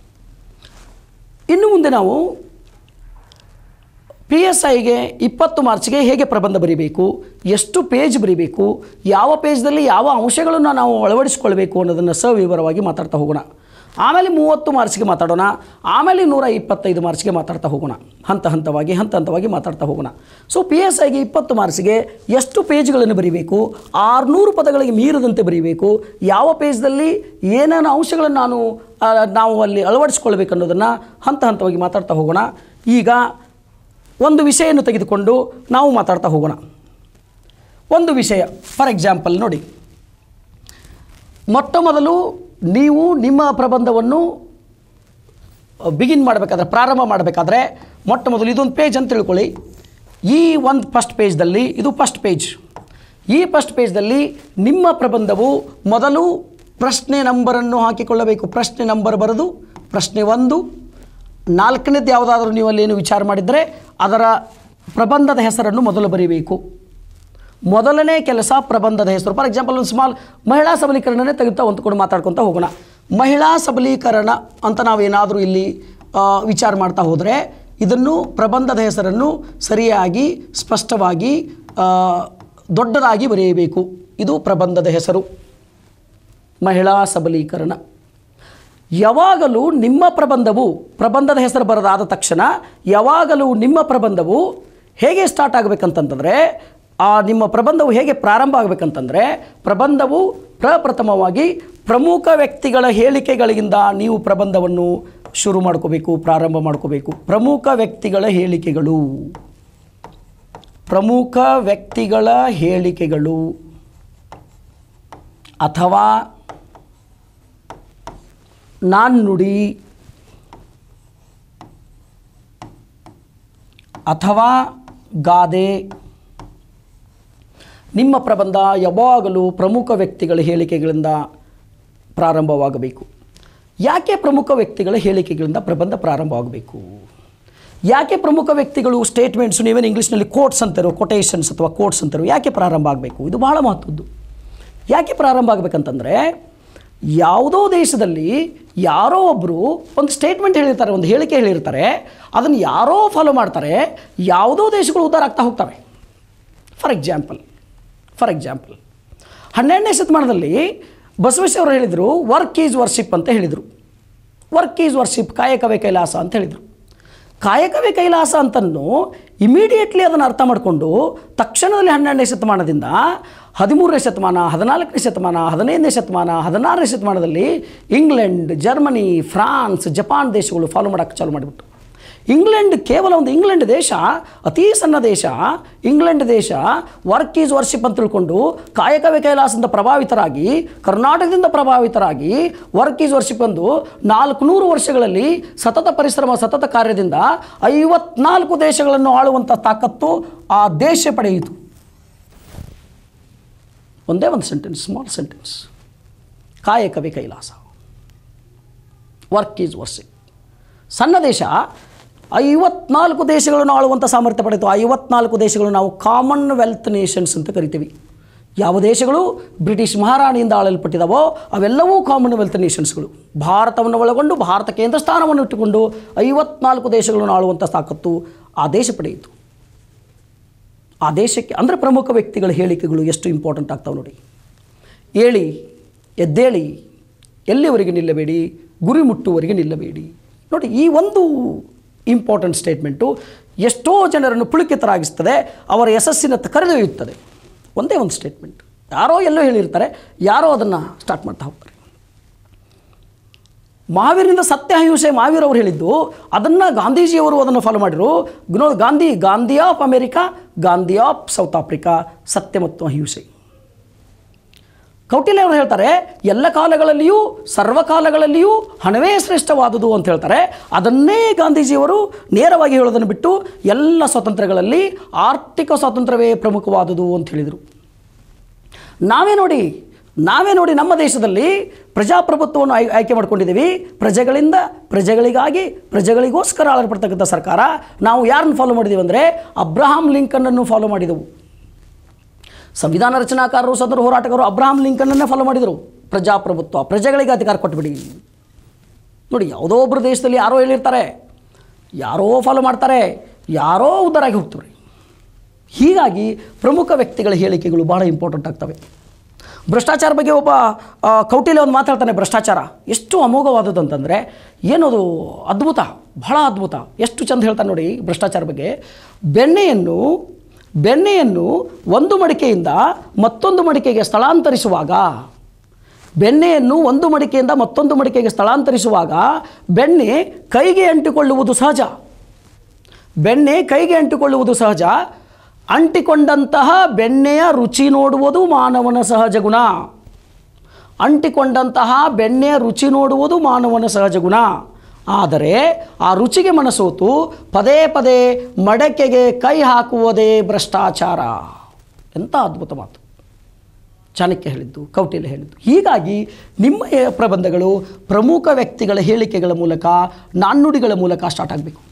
ಇನ್ನು ಮುಂದೆ ನಾವು ಪಿ ಎಸ್ ಐಗೆ ಇಪ್ಪತ್ತು ಮಾರ್ಚ್ಗೆ ಹೇಗೆ ಪ್ರಬಂಧ ಬರೀಬೇಕು, ಎಷ್ಟು ಪೇಜ್ ಬರೀಬೇಕು, ಯಾವ ಪೇಜ್ದಲ್ಲಿ ಯಾವ ಅಂಶಗಳನ್ನು ನಾವು ಅಳವಡಿಸಿಕೊಳ್ಬೇಕು ಅನ್ನೋದನ್ನು ಸವಿವರವಾಗಿ ಮಾತಾಡ್ತಾ ಹೋಗೋಣ. ಆಮೇಲೆ ಮೂವತ್ತು ಮಾರ್ಚ್ಗೆ ಮಾತಾಡೋಣ, ಆಮೇಲೆ ನೂರ ಇಪ್ಪತ್ತೈದು ಮಾರ್ಚ್ಗೆ ಮಾತಾಡ್ತಾ ಹೋಗೋಣ. ಹಂತ ಹಂತವಾಗಿ ಹಂತ ಹಂತವಾಗಿ ಮಾತಾಡ್ತಾ ಹೋಗೋಣ. ಸೊ ಪಿ ಎಸ್ ಐಗೆ ಇಪ್ಪತ್ತು ಮಾರ್ಚ್ಗೆ ಎಷ್ಟು ಪೇಜ್ಗಳನ್ನು ಬರೀಬೇಕು, ಆರುನೂರು ಪದಗಳಿಗೆ ಮೀರದಂತೆ ಬರೀಬೇಕು, ಯಾವ ಪೇಜ್ದಲ್ಲಿ ಏನೇನು ಅಂಶಗಳನ್ನು ನಾನು ನಾವು ಅಲ್ಲಿ ಅಳವಡಿಸ್ಕೊಳ್ಬೇಕು ಅನ್ನೋದನ್ನು ಹಂತ ಹಂತವಾಗಿ ಮಾತಾಡ್ತಾ ಹೋಗೋಣ. ಈಗ ಒಂದು ವಿಷಯವನ್ನು ತೆಗೆದುಕೊಂಡು ನಾವು ಮಾತಾಡ್ತಾ ಹೋಗೋಣ. ಒಂದು ವಿಷಯ ಫಾರ್ ಎಕ್ಸಾಂಪಲ್ ನೋಡಿ, ಮೊಟ್ಟ ಮೊದಲು ನೀವು ನಿಮ್ಮ ಪ್ರಬಂಧವನ್ನು ಬಿಗಿನ್ ಮಾಡಬೇಕಾದ್ರೆ, ಪ್ರಾರಂಭ ಮಾಡಬೇಕಾದ್ರೆ ಮೊಟ್ಟ ಮೊದಲು ಇದೊಂದು ಪೇಜ್ ಅಂತ ತಿಳ್ಕೊಳ್ಳಿ. ಈ ಒಂದು ಫಸ್ಟ್ ಪೇಜ್ದಲ್ಲಿ, ಇದು ಫಸ್ಟ್ ಪೇಜ್, ಈ ಫಸ್ಟ್ ಪೇಜ್ದಲ್ಲಿ ನಿಮ್ಮ ಪ್ರಬಂಧವು ಮೊದಲು ಪ್ರಶ್ನೆ ನಂಬರನ್ನು ಹಾಕಿಕೊಳ್ಳಬೇಕು. ಪ್ರಶ್ನೆ ನಂಬರ್ ಬರೆದು ಪ್ರಶ್ನೆ ಒಂದು, ನಾಲ್ಕನೇದು ಯಾವುದಾದ್ರೂ ನೀವು ಅಲ್ಲಿ ಏನು ವಿಚಾರ ಮಾಡಿದರೆ ಅದರ ಪ್ರಬಂಧದ ಹೆಸರನ್ನು ಮೊದಲು ಬರೀಬೇಕು. ಮೊದಲನೇ ಕೆಲಸ ಪ್ರಬಂಧದ ಹೆಸರು. ಫಾರ್ ಎಕ್ಸಾಂಪಲ್ ಒಂದು ಸ್ಮಾಲ್ ಮಹಿಳಾ ಸಬಲೀಕರಣನೇ ತೆಗೆದುತಾ ಹೊಂದ್ಕೊಂಡು ಮಾತಾಡ್ಕೊತ ಹೋಗೋಣ. ಮಹಿಳಾ ಸಬಲೀಕರಣ ಅಂತ ನಾವೇನಾದರೂ ಇಲ್ಲಿ ವಿಚಾರ ಮಾಡ್ತಾ ಹೋದರೆ ಇದನ್ನು ಪ್ರಬಂಧದ ಹೆಸರನ್ನು ಸರಿಯಾಗಿ ಸ್ಪಷ್ಟವಾಗಿ ದೊಡ್ಡದಾಗಿ ಬರೆಯಬೇಕು. ಇದು ಪ್ರಬಂಧದ ಹೆಸರು, ಮಹಿಳಾ ಸಬಲೀಕರಣ. ಯಾವಾಗಲೂ ನಿಮ್ಮ ಪ್ರಬಂಧವು, ಪ್ರಬಂಧದ ಹೆಸರು ಬರೆದಾದ ತಕ್ಷಣ ಯಾವಾಗಲೂ ನಿಮ್ಮ ಪ್ರಬಂಧವು ಹೇಗೆ ಸ್ಟಾರ್ಟ್ ಆಗಬೇಕಂತಂದರೆ, ಆ ನಿಮ್ಮ ಪ್ರಬಂಧವು ಹೇಗೆ ಪ್ರಾರಂಭ ಆಗಬೇಕಂತಂದರೆ, ಪ್ರಬಂಧವು ಪ್ರಪ್ರಥಮವಾಗಿ ಪ್ರಮುಖ ವ್ಯಕ್ತಿಗಳ ಹೇಳಿಕೆಗಳಿಂದ ನೀವು ಪ್ರಬಂಧವನ್ನು ಶುರು ಮಾಡ್ಕೋಬೇಕು, ಪ್ರಾರಂಭ ಮಾಡ್ಕೋಬೇಕು. ಪ್ರಮುಖ ವ್ಯಕ್ತಿಗಳ ಹೇಳಿಕೆಗಳು, ಪ್ರಮುಖ ವ್ಯಕ್ತಿಗಳ ಹೇಳಿಕೆಗಳು ಅಥವಾ ನಾಣ್ಣುಡಿ ಅಥವಾ ಗಾದೆ. ನಿಮ್ಮ ಪ್ರಬಂಧ ಯಾವಾಗಲೂ ಪ್ರಮುಖ ವ್ಯಕ್ತಿಗಳ ಹೇಳಿಕೆಗಳಿಂದ ಪ್ರಾರಂಭವಾಗಬೇಕು. ಯಾಕೆ ಪ್ರಮುಖ ವ್ಯಕ್ತಿಗಳ ಹೇಳಿಕೆಗಳಿಂದ ಪ್ರಬಂಧ ಪ್ರಾರಂಭವಾಗಬೇಕು? ಯಾಕೆ ಪ್ರಮುಖ ವ್ಯಕ್ತಿಗಳು ಸ್ಟೇಟ್ಮೆಂಟ್ಸು, ನೀವೇನು ಇಂಗ್ಲೀಷ್ನಲ್ಲಿ ಕೋಟ್ಸ್ ಅಂತಾರೋ, ಕೊಟೇಷನ್ಸ್ ಅಥವಾ ಕೋಟ್ಸ್ ಅಂತಾರೋ, ಯಾಕೆ ಪ್ರಾರಂಭ ಆಗಬೇಕು? ಇದು ಬಹಳ ಮಹತ್ವದ್ದು. ಯಾಕೆ ಪ್ರಾರಂಭ ಆಗಬೇಕಂತಂದರೆ, ಯಾವುದೋ ದೇಶದಲ್ಲಿ ಯಾರೋ ಒಬ್ಬರು ಒಂದು ಸ್ಟೇಟ್ಮೆಂಟ್ ಹೇಳಿರ್ತಾರೆ, ಒಂದು ಹೇಳಿಕೆ ಹೇಳಿರ್ತಾರೆ, ಅದನ್ನು ಯಾರೋ ಫಾಲೋ ಮಾಡ್ತಾರೆ, ಯಾವುದೋ ದೇಶಗಳು ಉದ್ಧಾರ ಆಗ್ತಾ ಹೋಗ್ತವೆ. ಫಾರ್ ಎಕ್ಸಾಂಪಲ್ ಫಾರ್ ಎಕ್ಸಾಂಪಲ್ ಹನ್ನೆರಡನೇ ಶತಮಾನದಲ್ಲಿ ಬಸವೇಶ್ವರರು ಹೇಳಿದರು ವರ್ಕ್ ಈಸ್ ವರ್ಷಿಪ್ ಅಂತ ಹೇಳಿದರು. ವರ್ಕ್ ಈಸ್ ವರ್ಷಿಪ್, ಕಾಯಕವೇ ಕೈಲಾಸ ಅಂತ ಹೇಳಿದರು. ಕಾಯಕವೇ ಕೈಲಾಸ ಅಂತನ್ನು ಇಮಿಡಿಯೇಟ್ಲಿ ಅದನ್ನು ಅರ್ಥ ಮಾಡಿಕೊಂಡು ತಕ್ಷಣದಲ್ಲಿ ಹನ್ನೆರಡನೇ ಶತಮಾನದಿಂದ ಹದಿಮೂರನೇ ಶತಮಾನ, ಹದಿನಾಲ್ಕನೇ ಶತಮಾನ, ಹದಿನೈದನೇ ಶತಮಾನ, ಹದಿನಾರನೇ ಶತಮಾನದಲ್ಲಿ ಇಂಗ್ಲೆಂಡ್, ಜರ್ಮನಿ, ಫ್ರಾನ್ಸ್, ಜಪಾನ್ ದೇಶಗಳು ಫಾಲೋ ಮಾಡೋಕ್ಕೆ ಚಾಲು ಮಾಡಿಬಿಟ್ಟು. ಇಂಗ್ಲೆಂಡ್ ಕೇವಲ ಒಂದು ಇಂಗ್ಲೆಂಡ್ ದೇಶ ಅತೀ ಸಣ್ಣ ದೇಶ. ಇಂಗ್ಲೆಂಡ್ ದೇಶ ವರ್ಕ್ ಈಸ್ ವರ್ಷಿಪ್ ಅಂತ ತಿಳ್ಕೊಂಡು ಕಾಯಕವೇ ಕೈಲಾಸದಿಂದ ಪ್ರಭಾವಿತರಾಗಿ, ಕರ್ನಾಟಕದಿಂದ ಪ್ರಭಾವಿತರಾಗಿ ವರ್ಕ್ ಈಸ್ ವರ್ಷಿಪ್ ಎಂದು ನಾಲ್ಕು ನೂರು ವರ್ಷಗಳಲ್ಲಿ ಸತತ ಪರಿಶ್ರಮ, ಸತತ ಕಾರ್ಯದಿಂದ ಐವತ್ನಾಲ್ಕು ದೇಶಗಳನ್ನು ಆಳುವಂಥ ತಾಕತ್ತು ಆ ದೇಶ ಪಡೆಯಿತು. ಒಂದೇ ಒಂದು ಸೆಂಟೆನ್ಸ್, ಸ್ಮಾಲ್ ಸೆಂಟೆನ್ಸ್, ಕಾಯಕವೇ ಕೈಲಾಸ, ವರ್ಕ್ ಈಸ್ ವರ್ಷಿಪ್. ಸಣ್ಣ ದೇಶ ಐವತ್ನಾಲ್ಕು ದೇಶಗಳನ್ನು ಆಳುವಂಥ ಸಾಮರ್ಥ್ಯ ಪಡೆಯಿತು. ಐವತ್ನಾಲ್ಕು ದೇಶಗಳು ನಾವು ಕಾಮನ್ವೆಲ್ತ್ ನೇಷನ್ಸ್ ಅಂತ ಕರಿತೀವಿ. ಯಾವ ದೇಶಗಳು ಬ್ರಿಟಿಷ್ ಮಹಾರಾಣಿಯಿಂದ ಆಳಲ್ಪಟ್ಟಿದ್ದಾವೋ ಅವೆಲ್ಲವೂ ಕಾಮನ್ವೆಲ್ತ್ ನೇಷನ್ಸ್ಗಳು. ಭಾರತವನ್ನು ಒಳಗೊಂಡು ಭಾರತ ಕೇಂದ್ರ ಸ್ಥಾನವನ್ನು ಇಟ್ಟುಕೊಂಡು ಐವತ್ನಾಲ್ಕು ದೇಶಗಳನ್ನು ಆಳುವಂಥ ತಾಕತ್ತು ಆ ದೇಶ ಪಡೆಯಿತು. ಆ ದೇಶಕ್ಕೆ ಅಂದರೆ ಪ್ರಮುಖ ವ್ಯಕ್ತಿಗಳ ಹೇಳಿಕೆಗಳು ಎಷ್ಟು ಇಂಪಾರ್ಟೆಂಟ್ ಆಗ್ತಾವೆ ನೋಡಿ. ಏಳಿ, ಎದ್ದೇಳಿ, ಎಲ್ಲಿವರೆಗೆ ನಿಲ್ಲಬೇಡಿ, ಗುರಿ ಮುಟ್ಟುವವರೆಗೆ ನಿಲ್ಲಬೇಡಿ. ನೋಡಿ, ಈ ಒಂದು ಇಂಪಾರ್ಟೆಂಟ್ ಸ್ಟೇಟ್ಮೆಂಟು ಎಷ್ಟೋ ಜನರನ್ನು ಪುಳಕಿತರಾಗಿಸ್ತದೆ, ಅವರ ಯಶಸ್ಸಿನ ಕರೆದೊಯ್ಯುತ್ತದೆ. ಒಂದೇ ಒಂದು ಸ್ಟೇಟ್ಮೆಂಟ್, ಯಾರೋ ಎಲ್ಲೋ ಹೇಳಿರ್ತಾರೆ, ಯಾರೋ ಅದನ್ನು ಸ್ಟಾರ್ಟ್ ಮಾಡ್ತಾ ಹೋಗ್ತಾರೆ. ಮಹಾವೀರನಿಂದ ಸತ್ಯ ಅಹಿಂಸೆ ಮಹಾವೀರ್ ಅವರು ಹೇಳಿದ್ದು, ಅದನ್ನು ಗಾಂಧೀಜಿಯವರು ಅದನ್ನು ಫಾಲೋ ಮಾಡಿದರು. Gandhi Gandhi of America, Gandhi of South Africa, ಸತ್ಯ ಮತ್ತು ಅಹಿಂಸೆ. ಕೌಟಿಲ್ಯ ಅವರು ಹೇಳ್ತಾರೆ, ಎಲ್ಲ ಕಾಲಗಳಲ್ಲಿಯೂ ಸರ್ವಕಾಲಗಳಲ್ಲಿಯೂ ಹಣವೇ ಶ್ರೇಷ್ಠವಾದುದು ಅಂತ ಹೇಳ್ತಾರೆ. ಅದನ್ನೇ ಗಾಂಧೀಜಿಯವರು ನೇರವಾಗಿ ಹೇಳೋದನ್ನು ಬಿಟ್ಟು ಎಲ್ಲ ಸ್ವಾತಂತ್ರ್ಯಗಳಲ್ಲಿ ಆರ್ಥಿಕ ಸ್ವಾತಂತ್ರ್ಯವೇ ಪ್ರಮುಖವಾದುದು ಅಂತ ಹೇಳಿದರು. ನಾವೇ ನೋಡಿ ನಾವೇ ನೋಡಿ ನಮ್ಮ ದೇಶದಲ್ಲಿ ಪ್ರಜಾಪ್ರಭುತ್ವವನ್ನು ಆಯ್ ಆಯ್ಕೆ ಮಾಡ್ಕೊಂಡಿದ್ದೀವಿ. ಪ್ರಜೆಗಳಿಂದ ಪ್ರಜೆಗಳಿಗಾಗಿ ಪ್ರಜೆಗಳಿಗೋಸ್ಕರ ಆಳಲ್ಪಡ್ತಕ್ಕಂಥ ಸರ್ಕಾರ. ನಾವು ಯಾರನ್ನು ಫಾಲೋ ಮಾಡಿದ್ದೀವಿ ಅಂದರೆ ಅಬ್ರಹಾಂ ಲಿಂಕನ್ನನ್ನು ಫಾಲೋ ಮಾಡಿದೆವು. ಸಂವಿಧಾನ ರಚನಾಕಾರರು, ಸ್ವತಂತ್ರ ಹೋರಾಟಗಾರರು ಅಬ್ರಹಾಂ ಲಿಂಕನ್ನನ್ನೇ ಫಾಲೋ ಮಾಡಿದರು. ಪ್ರಜಾಪ್ರಭುತ್ವ, ಪ್ರಜೆಗಳಿಗೆ ಅಧಿಕಾರ ಕೊಟ್ಟುಬಿಡಿ. ನೋಡಿ, ಯಾವುದೋ ಒಬ್ಬರು ದೇಶದಲ್ಲಿ ಯಾರೋ ಹೇಳಿರ್ತಾರೆ, ಯಾರೋ ಫಾಲೋ ಮಾಡ್ತಾರೆ, ಯಾರೋ ಉದ್ಧಾರಾಗಿ ಹೋಗ್ತಾರೆ. ಹೀಗಾಗಿ ಪ್ರಮುಖ ವ್ಯಕ್ತಿಗಳ ಹೇಳಿಕೆಗಳು ಭಾಳ ಇಂಪಾರ್ಟೆಂಟ್ ಆಗ್ತವೆ. ಭ್ರಷ್ಟಾಚಾರ ಬಗ್ಗೆ ಒಬ್ಬ ಕೌಟಿಲ್ಯ ಒಂದು ಮಾತಾಡ್ತಾನೆ. ಭ್ರಷ್ಟಾಚಾರ ಎಷ್ಟು ಅಮೋಘವಾದದ್ದು ಅಂತಂದರೆ ಏನದು ಅದ್ಭುತ, ಬಹಳ ಅದ್ಭುತ. ಎಷ್ಟು ಚಂದ ಹೇಳ್ತಾನೆ ನೋಡಿ ಭ್ರಷ್ಟಾಚಾರ ಬಗ್ಗೆ. ಬೆಣ್ಣೆಯನ್ನು ಬೆಣ್ಣೆಯನ್ನು ಒಂದು ಮಡಿಕೆಯಿಂದ ಮತ್ತೊಂದು ಮಡಿಕೆಗೆ ಸ್ಥಳಾಂತರಿಸುವಾಗ ಬೆಣ್ಣೆಯನ್ನು ಒಂದು ಮಡಿಕೆಯಿಂದ ಮತ್ತೊಂದು ಮಡಿಕೆಗೆ ಸ್ಥಳಾಂತರಿಸುವಾಗ ಬೆಣ್ಣೆ ಕೈಗೆ ಅಂಟಿಕೊಳ್ಳುವುದು ಸಹಜ. ಬೆಣ್ಣೆ ಕೈಗೆ ಅಂಟಿಕೊಳ್ಳುವುದು ಸಹಜ. ಅಂಟಿಕೊಂಡಂತಹ ಬೆಣ್ಣೆಯ ರುಚಿ ನೋಡುವುದು ಮಾನವನ ಸಹಜ ಗುಣ. ಅಂಟಿಕೊಂಡಂತಹ ಬೆಣ್ಣೆಯ ರುಚಿ ನೋಡುವುದು ಮಾನವನ ಸಹಜ ಗುಣ. ಆದರೆ ಆ ರುಚಿಗೆ ಮನಸೋತು ಪದೇ ಪದೇ ಮಡಕೆಗೆ ಕೈ ಹಾಕುವುದೇ ಭ್ರಷ್ಟಾಚಾರ. ಎಂಥ ಅದ್ಭುತ ಮಾತು ಚಾಣಕ್ಯ ಹೇಳಿದ್ದು, ಕೌಟಿಲ್ಯ ಹೇಳಿದ್ದು. ಹೀಗಾಗಿ ನಿಮ್ಮ ಪ್ರಬಂಧಗಳು ಪ್ರಮುಖ ವ್ಯಕ್ತಿಗಳ ಹೇಳಿಕೆಗಳ ಮೂಲಕ, ನಾಣ್ಣುಡಿಗಳ ಮೂಲಕ ಸ್ಟಾರ್ಟ್ ಆಗಬೇಕು.